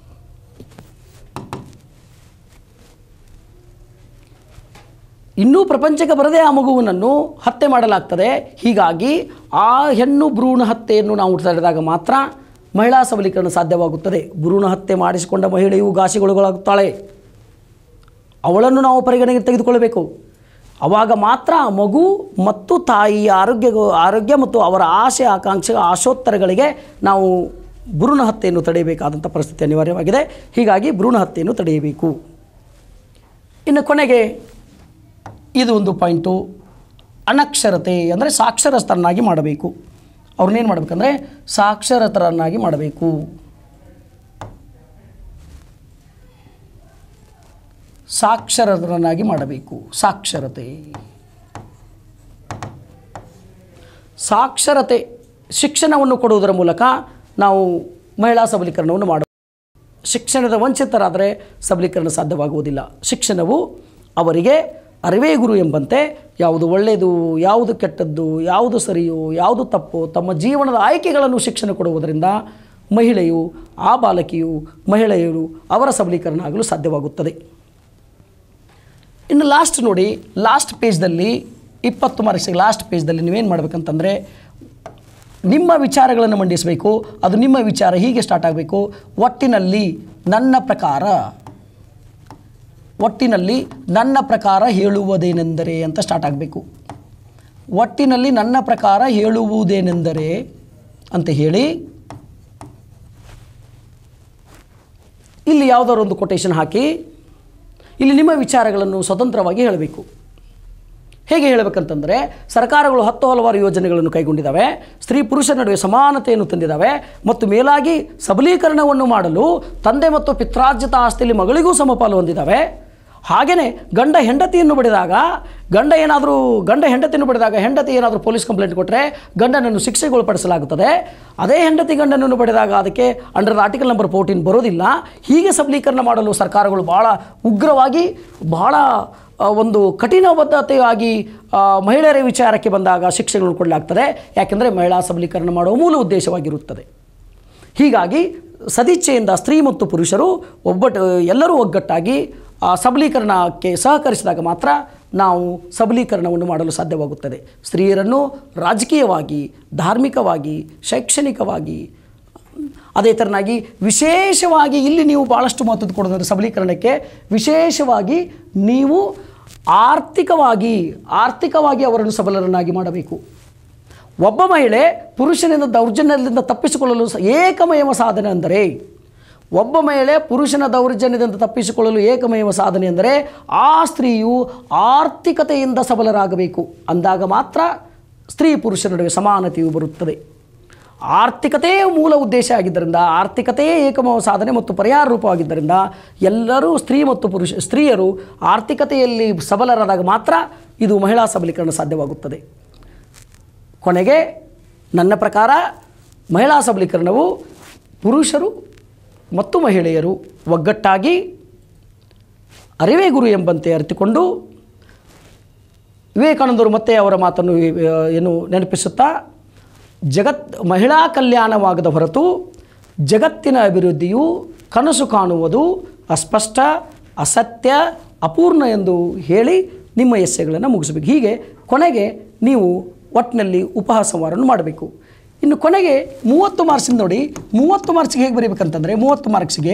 ಇನ್ನೂ ಪ್ರಪಂಚಕ್ಕೆ ಬರದೇ ಆ ಮಗುವನ್ನು ಹತ್ಯೆ ಮಾಡಲಾಗ್ತದೆ. ಹೀಗಾಗಿ ಆ ಹೆಣ್ಣು ಭ್ರೂಣ ಹತ್ಯೆಯನ್ನು ನಾವು ತಡೆದಾಗ ಮಾತ್ರ ಮಹಿಳಾ ಸಬಲೀಕರಣ ಸಾಧ್ಯವಾಗುತ್ತದೆ. ಭ್ರೂಣ ಹತ್ಯೆ ಮಾಡಿಸಿಕೊಂಡ ಮಹಿಳೆಯು ಘಾಸಿಗೊಳಗಾಗುತ್ತಾಳೆ, ಅವಳನ್ನು ನಾವು ಪರಿಗಣನೆಗೆ ತೆಗೆದುಕೊಳ್ಳಬೇಕು. ಆವಾಗ ಮಾತ್ರ ಮಗು ಮತ್ತು ತಾಯಿಯ ಆರೋಗ್ಯ ಆರೋಗ್ಯ ಮತ್ತು ಅವರ ಆಸೆ ಆಕಾಂಕ್ಷೆ ಆಶೋತ್ತರಗಳಿಗೆ ನಾವು ಭ್ರೂಣ ಹತ್ಯೆಯನ್ನು ತಡೆಯಬೇಕಾದಂಥ ಪರಿಸ್ಥಿತಿ ಅನಿವಾರ್ಯವಾಗಿದೆ. ಹೀಗಾಗಿ ಭ್ರೂಣ ಹತ್ಯೆಯನ್ನು ತಡೆಯಬೇಕು. ಇನ್ನು ಕೊನೆಗೆ ಇದು ಒಂದು ಪಾಯಿಂಟು, ಅನಕ್ಷರತೆ ಅಂದರೆ ಸಾಕ್ಷರತರನ್ನಾಗಿ ಮಾಡಬೇಕು. ಅವ್ರನ್ನೇನು ಮಾಡಬೇಕಂದ್ರೆ ಸಾಕ್ಷರತರನ್ನಾಗಿ ಮಾಡಬೇಕು. ಸಾಕ್ಷರರನ್ನಾಗಿ ಮಾಡಬೇಕು. ಸಾಕ್ಷರತೆ ಸಾಕ್ಷರತೆ ಶಿಕ್ಷಣವನ್ನು ಕೊಡುವುದರ ಮೂಲಕ ನಾವು ಮಹಿಳಾ ಸಬಲೀಕರಣವನ್ನು ಮಾಡಬಹುದು. ಶಿಕ್ಷಣದ ವಂಚಿತರಾದರೆ ಸಬಲೀಕರಣ ಸಾಧ್ಯವಾಗುವುದಿಲ್ಲ. ಶಿಕ್ಷಣವು ಅವರಿಗೆ ಅರಿವೇ ಗುರು ಎಂಬಂತೆ ಯಾವುದು ಒಳ್ಳೆಯದು, ಯಾವುದು ಕೆಟ್ಟದ್ದು, ಯಾವುದು ಸರಿಯೋ, ಯಾವುದು ತಪ್ಪು, ತಮ್ಮ ಜೀವನದ ಆಯ್ಕೆಗಳನ್ನು ಶಿಕ್ಷಣ ಕೊಡುವುದರಿಂದ ಮಹಿಳೆಯು, ಆ ಬಾಲಕಿಯು, ಮಹಿಳೆಯರು ಅವರ ಸಬಲೀಕರಣ ಆಗಲು ಸಾಧ್ಯವಾಗುತ್ತದೆ. ಇನ್ನು ಲಾಸ್ಟ್ ನೋಡಿ, ಲಾಸ್ಟ್ ಪೇಜ್ದಲ್ಲಿ ಇಪ್ಪತ್ತು ಮಾರ್ಕ್ಸಿಗೆ ಲಾಸ್ಟ್ ಪೇಜ್ದಲ್ಲಿ ನೀವೇನು ಮಾಡಬೇಕಂತಂದರೆ ನಿಮ್ಮ ವಿಚಾರಗಳನ್ನು ಮಂಡಿಸಬೇಕು. ಅದು ನಿಮ್ಮ ವಿಚಾರ ಹೀಗೆ ಸ್ಟಾರ್ಟ್ ಆಗಬೇಕು. ಒಟ್ಟಿನಲ್ಲಿ ನನ್ನ ಪ್ರಕಾರ ಒಟ್ಟಿನಲ್ಲಿ ನನ್ನ ಪ್ರಕಾರ ಹೇಳುವುದೇನೆಂದರೆ ಅಂತ ಸ್ಟಾರ್ಟ್ ಆಗಬೇಕು. ಒಟ್ಟಿನಲ್ಲಿ ನನ್ನ ಪ್ರಕಾರ ಹೇಳುವುದೇನೆಂದರೆ ಅಂತ ಹೇಳಿ ಇಲ್ಲಿ ಯಾವುದಾದ್ರು ಒಂದು ಕೊಟೇಶನ್ ಹಾಕಿ ಇಲ್ಲಿ ನಿಮ್ಮ ವಿಚಾರಗಳನ್ನು ಸ್ವತಂತ್ರವಾಗಿ ಹೇಳಬೇಕು. ಹೇಗೆ ಹೇಳಬೇಕಂತಂದರೆ ಸರ್ಕಾರಗಳು ಹತ್ತು ಹಲವಾರು ಯೋಜನೆಗಳನ್ನು ಕೈಗೊಂಡಿದ್ದಾವೆ, ಸ್ತ್ರೀ ಪುರುಷ ನಡುವೆ ಸಮಾನತೆಯನ್ನು ತಂದಿದ್ದಾವೆ ಮತ್ತು ಮೇಲಾಗಿ ಸಬಲೀಕರಣವನ್ನು ಮಾಡಲು ತಂದೆ ಮತ್ತು ಪಿತ್ರಾರ್ಜಿತ ಆಸ್ತಿಯಲ್ಲಿ ಮಗಳಿಗೂ ಸಮಪಾಲು ಹೊಂದಿದ್ದಾವೆ. ಹಾಗೆಯೇ ಗಂಡ ಹೆಂಡತಿಯನ್ನು ಬಡಿದಾಗ ಗಂಡ ಏನಾದರೂ ಗಂಡ ಹೆಂಡತಿಯನ್ನು ಬಡಿದಾಗ ಹೆಂಡತಿ ಏನಾದರೂ ಪೊಲೀಸ್ ಕಂಪ್ಲೇಂಟ್ ಕೊಟ್ಟರೆ ಗಂಡನನ್ನು ಶಿಕ್ಷೆಗೆ ಒಳಪಡಿಸಲಾಗುತ್ತದೆ. ಅದೇ ಹೆಂಡತಿ ಗಂಡನನ್ನು ಬಡಿದಾಗ ಅದಕ್ಕೆ under the article number fourteen ಬರೋದಿಲ್ಲ. ಹೀಗೆ ಸಬಲೀಕರಣ ಮಾಡಲು ಸರ್ಕಾರಗಳು ಭಾಳ ಉಗ್ರವಾಗಿ ಭಾಳ ಒಂದು ಕಠಿಣಬದ್ಧತೆಯಾಗಿ ಮಹಿಳೆಯರ ವಿಚಾರಕ್ಕೆ ಬಂದಾಗ ಶಿಕ್ಷೆಗಳನ್ನು ಕೊಡಲಾಗ್ತದೆ. ಯಾಕೆಂದರೆ ಮಹಿಳಾ ಸಬಲೀಕರಣ ಮಾಡುವ ಮೂಲ ಉದ್ದೇಶವಾಗಿರುತ್ತದೆ. ಹೀಗಾಗಿ ಸದಿಚ್ಛೆಯಿಂದ ಸ್ತ್ರೀ ಮತ್ತು ಪುರುಷರು ಒಬ್ಬಟ್ಟು ಎಲ್ಲರೂ ಒಗ್ಗಟ್ಟಾಗಿ ಸಬಲೀಕರಣಕ್ಕೆ ಸಹಕರಿಸಿದಾಗ ಮಾತ್ರ ನಾವು ಸಬಲೀಕರಣವನ್ನು ಮಾಡಲು ಸಾಧ್ಯವಾಗುತ್ತದೆ. ಸ್ತ್ರೀಯರನ್ನು ರಾಜಕೀಯವಾಗಿ, ಧಾರ್ಮಿಕವಾಗಿ, ಶೈಕ್ಷಣಿಕವಾಗಿ, ಅದೇ ಥರನಾಗಿ ವಿಶೇಷವಾಗಿ ಇಲ್ಲಿ ನೀವು ಭಾಳಷ್ಟು ಮಹತ್ವ ಕೊಡೋದಾದ್ರೆ ಸಬಲೀಕರಣಕ್ಕೆ ವಿಶೇಷವಾಗಿ ನೀವು ಆರ್ಥಿಕವಾಗಿ ಆರ್ಥಿಕವಾಗಿ ಅವರನ್ನು ಸಬಲರನ್ನಾಗಿ ಮಾಡಬೇಕು. ಒಬ್ಬ ಮಹಿಳೆ ಪುರುಷನಿಂದ ದೌರ್ಜನ್ಯದಿಂದ ತಪ್ಪಿಸಿಕೊಳ್ಳಲು ಏಕಮೇವ ಸಾಧನೆ ಅಂದರೆ ಒಬ್ಬ ಮಹಿಳೆ ಪುರುಷನ ದೌರ್ಜನ್ಯದಿಂದ ತಪ್ಪಿಸಿಕೊಳ್ಳಲು ಏಕಮೇವ ಸಾಧನೆ ಅಂದರೆ ಆ ಸ್ತ್ರೀಯು ಆರ್ಥಿಕತೆಯಿಂದ ಸಬಲರಾಗಬೇಕು. ಅಂದಾಗ ಮಾತ್ರ ಸ್ತ್ರೀ ಪುರುಷರ ನಡುವೆ ಸಮಾನತೆಯು ಬರುತ್ತದೆ. ಆರ್ಥಿಕತೆಯೇ ಮೂಲ ಉದ್ದೇಶ ಆಗಿದ್ದರಿಂದ, ಆರ್ಥಿಕತೆಯೇ ಏಕಮೇವ ಸಾಧನೆ ಮತ್ತು ಪರಿಹಾರ ರೂಪವಾಗಿದ್ದರಿಂದ ಎಲ್ಲರೂ ಸ್ತ್ರೀ ಮತ್ತು ಪುರುಷ ಸ್ತ್ರೀಯರು ಆರ್ಥಿಕತೆಯಲ್ಲಿ ಸಬಲರಾದಾಗ ಮಾತ್ರ ಇದು ಮಹಿಳಾ ಸಬಲೀಕರಣ ಸಾಧ್ಯವಾಗುತ್ತದೆ. ಕೊನೆಗೆ ನನ್ನ ಪ್ರಕಾರ ಮಹಿಳಾ ಸಬಲೀಕರಣವು ಪುರುಷರು ಮತ್ತು ಮಹಿಳೆಯರು ಒಗ್ಗಟ್ಟಾಗಿ ಅರಿವೇ ಗುರು ಎಂಬಂತೆ ಅರಿತುಕೊಂಡು ವಿವೇಕಾನಂದರು ಮತ್ತೆ ಅವರ ಮಾತನ್ನು ಏನು ನೆನಪಿಸುತ್ತಾ ಜಗತ್ ಮಹಿಳಾ ಕಲ್ಯಾಣವಾಗದ ಹೊರತು ಜಗತ್ತಿನ ಅಭಿವೃದ್ಧಿಯು ಕನಸು ಕಾಣುವುದು ಅಸ್ಪಷ್ಟ, ಅಸತ್ಯ, ಅಪೂರ್ಣ ಎಂದು ಹೇಳಿ ನಿಮ್ಮ ಎಸ್ಸೆಗಳನ್ನು ಮುಗಿಸಬೇಕು. ಹೀಗೆ ಕೊನೆಗೆ ನೀವು ಒಟ್ಟಿನಲ್ಲಿ ಉಪಹಾಸವಾರನ್ನು ಮಾಡಬೇಕು. ಇನ್ನು ಕೊನೆಗೆ ಮೂವತ್ತು ಮಾರ್ಕ್ಸಿಂದ ನೋಡಿ, ಮೂವತ್ತು ಮಾರ್ಕ್ಸಿಗೆ ಹೇಗೆ ಬರೀಬೇಕಂತಂದರೆ ಮೂವತ್ತು ಮಾರ್ಕ್ಸಿಗೆ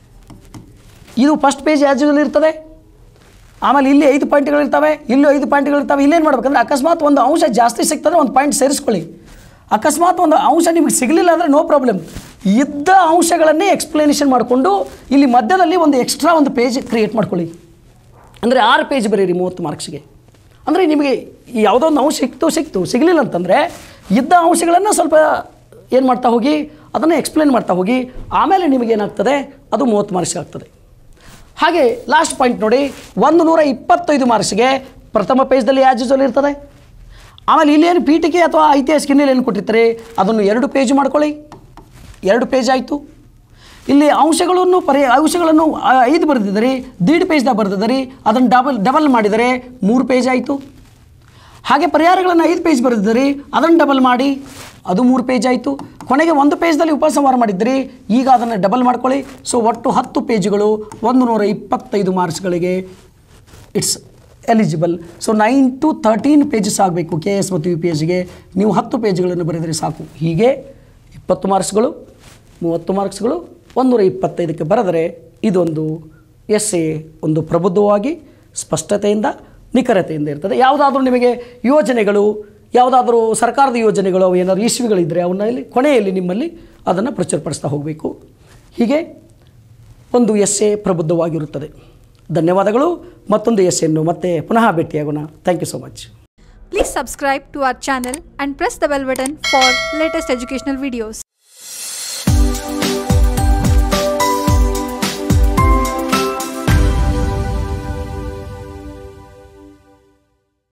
ಇದು ಫಸ್ಟ್ ಪೇಜ್ ಆ್ಯಸ್ ಯೂಶುವಲ್ ಇರ್ತದೆ. ಆಮೇಲೆ ಇಲ್ಲಿ ಐದು ಪಾಯಿಂಟ್ಗಳಿರ್ತವೆ, ಇಲ್ಲೂ ಐದು ಪಾಯಿಂಟ್ಗಳಿರ್ತವೆ. ಇಲ್ಲೇನು ಮಾಡ್ಬೇಕಂದ್ರೆ ಅಕಸ್ಮಾತ್ ಒಂದು ಅಂಶ ಜಾಸ್ತಿ ಸಿಗ್ತದೆ ಒಂದು ಪಾಯಿಂಟ್ ಸೇರಿಸ್ಕೊಳ್ಳಿ. ಅಕಸ್ಮಾತ್ ಒಂದು ಅಂಶ ನಿಮಗೆ ಸಿಗಲಿಲ್ಲ ಅಂದರೆ ನೋ ಪ್ರಾಬ್ಲಮ್, ಇದ್ದ ಅಂಶಗಳನ್ನೇ ಎಕ್ಸ್ಪ್ಲನೇಷನ್ ಮಾಡಿಕೊಂಡು ಇಲ್ಲಿ ಮಧ್ಯದಲ್ಲಿ ಒಂದು ಎಕ್ಸ್ಟ್ರಾ ಒಂದು ಪೇಜ್ ಕ್ರಿಯೇಟ್ ಮಾಡ್ಕೊಳ್ಳಿ. ಅಂದರೆ ಆರು ಪೇಜ್ ಬರೀರಿ ಮೂವತ್ತು ಮಾರ್ಕ್ಸಿಗೆ. ಅಂದರೆ ನಿಮಗೆ ಯಾವುದೋ ಒಂದು ಅಂಶ ಸಿಕ್ತು ಸಿಕ್ತು ಸಿಗಲಿಲ್ಲ ಅಂತಂದರೆ ಇದ್ದ ಅಂಶಗಳನ್ನು ಸ್ವಲ್ಪ ಏನು ಮಾಡ್ತಾ ಹೋಗಿ ಅದನ್ನು ಎಕ್ಸ್ಪ್ಲೇನ್ ಮಾಡ್ತಾ ಹೋಗಿ ಆಮೇಲೆ ನಿಮಗೇನಾಗ್ತದೆ ಅದು ಮೂವತ್ತು ಮಾರ್ಕ್ಸ್ ಆಗ್ತದೆ. ಹಾಗೆ ಲಾಸ್ಟ್ ಪಾಯಿಂಟ್ ನೋಡಿ, ಒಂದು ನೂರ ಇಪ್ಪತ್ತೈದು ಮಾರ್ಕ್ಸ್ಗೆ ಪ್ರಥಮ ಪೇಜ್ದಲ್ಲಿ ಆ್ಯಸ್ ಯೂಶುವಲ್ ಇರ್ತದೆ. ಆಮೇಲೆ ಇಲ್ಲೇನು ಪೀಠಿಕೆ ಅಥವಾ ಐತಿಹಾಸಿಕ ಹಿನ್ನೆಲೆ ಏನು ಕೊಟ್ಟಿರ್ತಾರೆ ಅದನ್ನು ಎರಡು ಪೇಜ್ ಮಾಡ್ಕೊಳ್ಳಿ, ಎರಡು ಪೇಜ್ ಆಯಿತು. ಇಲ್ಲಿ ಅಂಶಗಳನ್ನು ಪರಿ ಅಂಶಗಳನ್ನು ಐದು ಬರೆದಿದ್ದೀರಿ, ದೀಡ್ ಪೇಜ್ದಾಗ ಬರೆದಿದ್ದೀರಿ, ಅದನ್ನು ಡಬಲ್ ಡಬಲ್ ಮಾಡಿದರೆ ಮೂರು ಪೇಜ್ ಆಯಿತು. ಹಾಗೆ ಪರಿಹಾರಗಳನ್ನು ಐದು ಪೇಜ್ ಬರೆದಿದ್ದೀರಿ, ಅದನ್ನು ಡಬಲ್ ಮಾಡಿ ಅದು ಮೂರು ಪೇಜ್ ಆಯಿತು. ಕೊನೆಗೆ ಒಂದು ಪೇಜ್ದಲ್ಲಿ ಉಪಸಂಹಾರ ಮಾಡಿದ್ದೀರಿ, ಈಗ ಅದನ್ನು ಡಬಲ್ ಮಾಡ್ಕೊಳ್ಳಿ. ಸೊ ಒಟ್ಟು ಹತ್ತು ಪೇಜ್ಗಳು ಒಂದು ನೂರ ಇಪ್ಪತ್ತೈದು ಮಾರ್ಕ್ಸ್ಗಳಿಗೆ it's eligible. So nine to thirteen pages ಆಗಬೇಕು ಕೆ ಎಸ್ ಮತ್ತು ಯು ಪಿ ಎಸ್ ಸಿಗೆ. ನೀವು ಹತ್ತು ಪೇಜ್ಗಳನ್ನು ಬರೆದರೆ ಸಾಕು. ಹೀಗೆ ಇಪ್ಪತ್ತು ಮಾರ್ಕ್ಸ್ಗಳು, ಮೂವತ್ತು ಮಾರ್ಕ್ಸ್ಗಳು, ಒಂದೂರ ಇಪ್ಪತ್ತೈದಕ್ಕೆ ಬರೆದರೆ ಇದೊಂದು ಎಸ್ ಎ ಒಂದು ಪ್ರಬುದ್ಧವಾಗಿ ಸ್ಪಷ್ಟತೆಯಿಂದ ನಿಖರತೆಯಿಂದ ಇರ್ತದೆ. ಯಾವುದಾದ್ರೂ ನಿಮಗೆ ಯೋಜನೆಗಳು, ಯಾವುದಾದ್ರೂ ಸರ್ಕಾರದ ಯೋಜನೆಗಳು ಅವು ಏನಾದರೂ ಇಶ್ಯೂಗಳಿದ್ದರೆ ಅವನ್ನಲ್ಲಿ ಕೊನೆಯಲ್ಲಿ ನಿಮ್ಮಲ್ಲಿ ಅದನ್ನು ಪ್ರಚುರಪಡಿಸ್ತಾ ಹೋಗಬೇಕು. ಹೀಗೆ ಒಂದು ಎಸ್ ಎ ಪ್ರಬುದ್ಧವಾಗಿರುತ್ತದೆ. ಧನ್ಯವಾದಗಳು. ಮತ್ತೊಂದು ಎಸ್ ಎನ್ನು ಮತ್ತೆ ಪುನಃ ಭೇಟಿಯಾಗೋಣ. Thank you so much. Please subscribe to our channel and press the bell button for latest educational videos.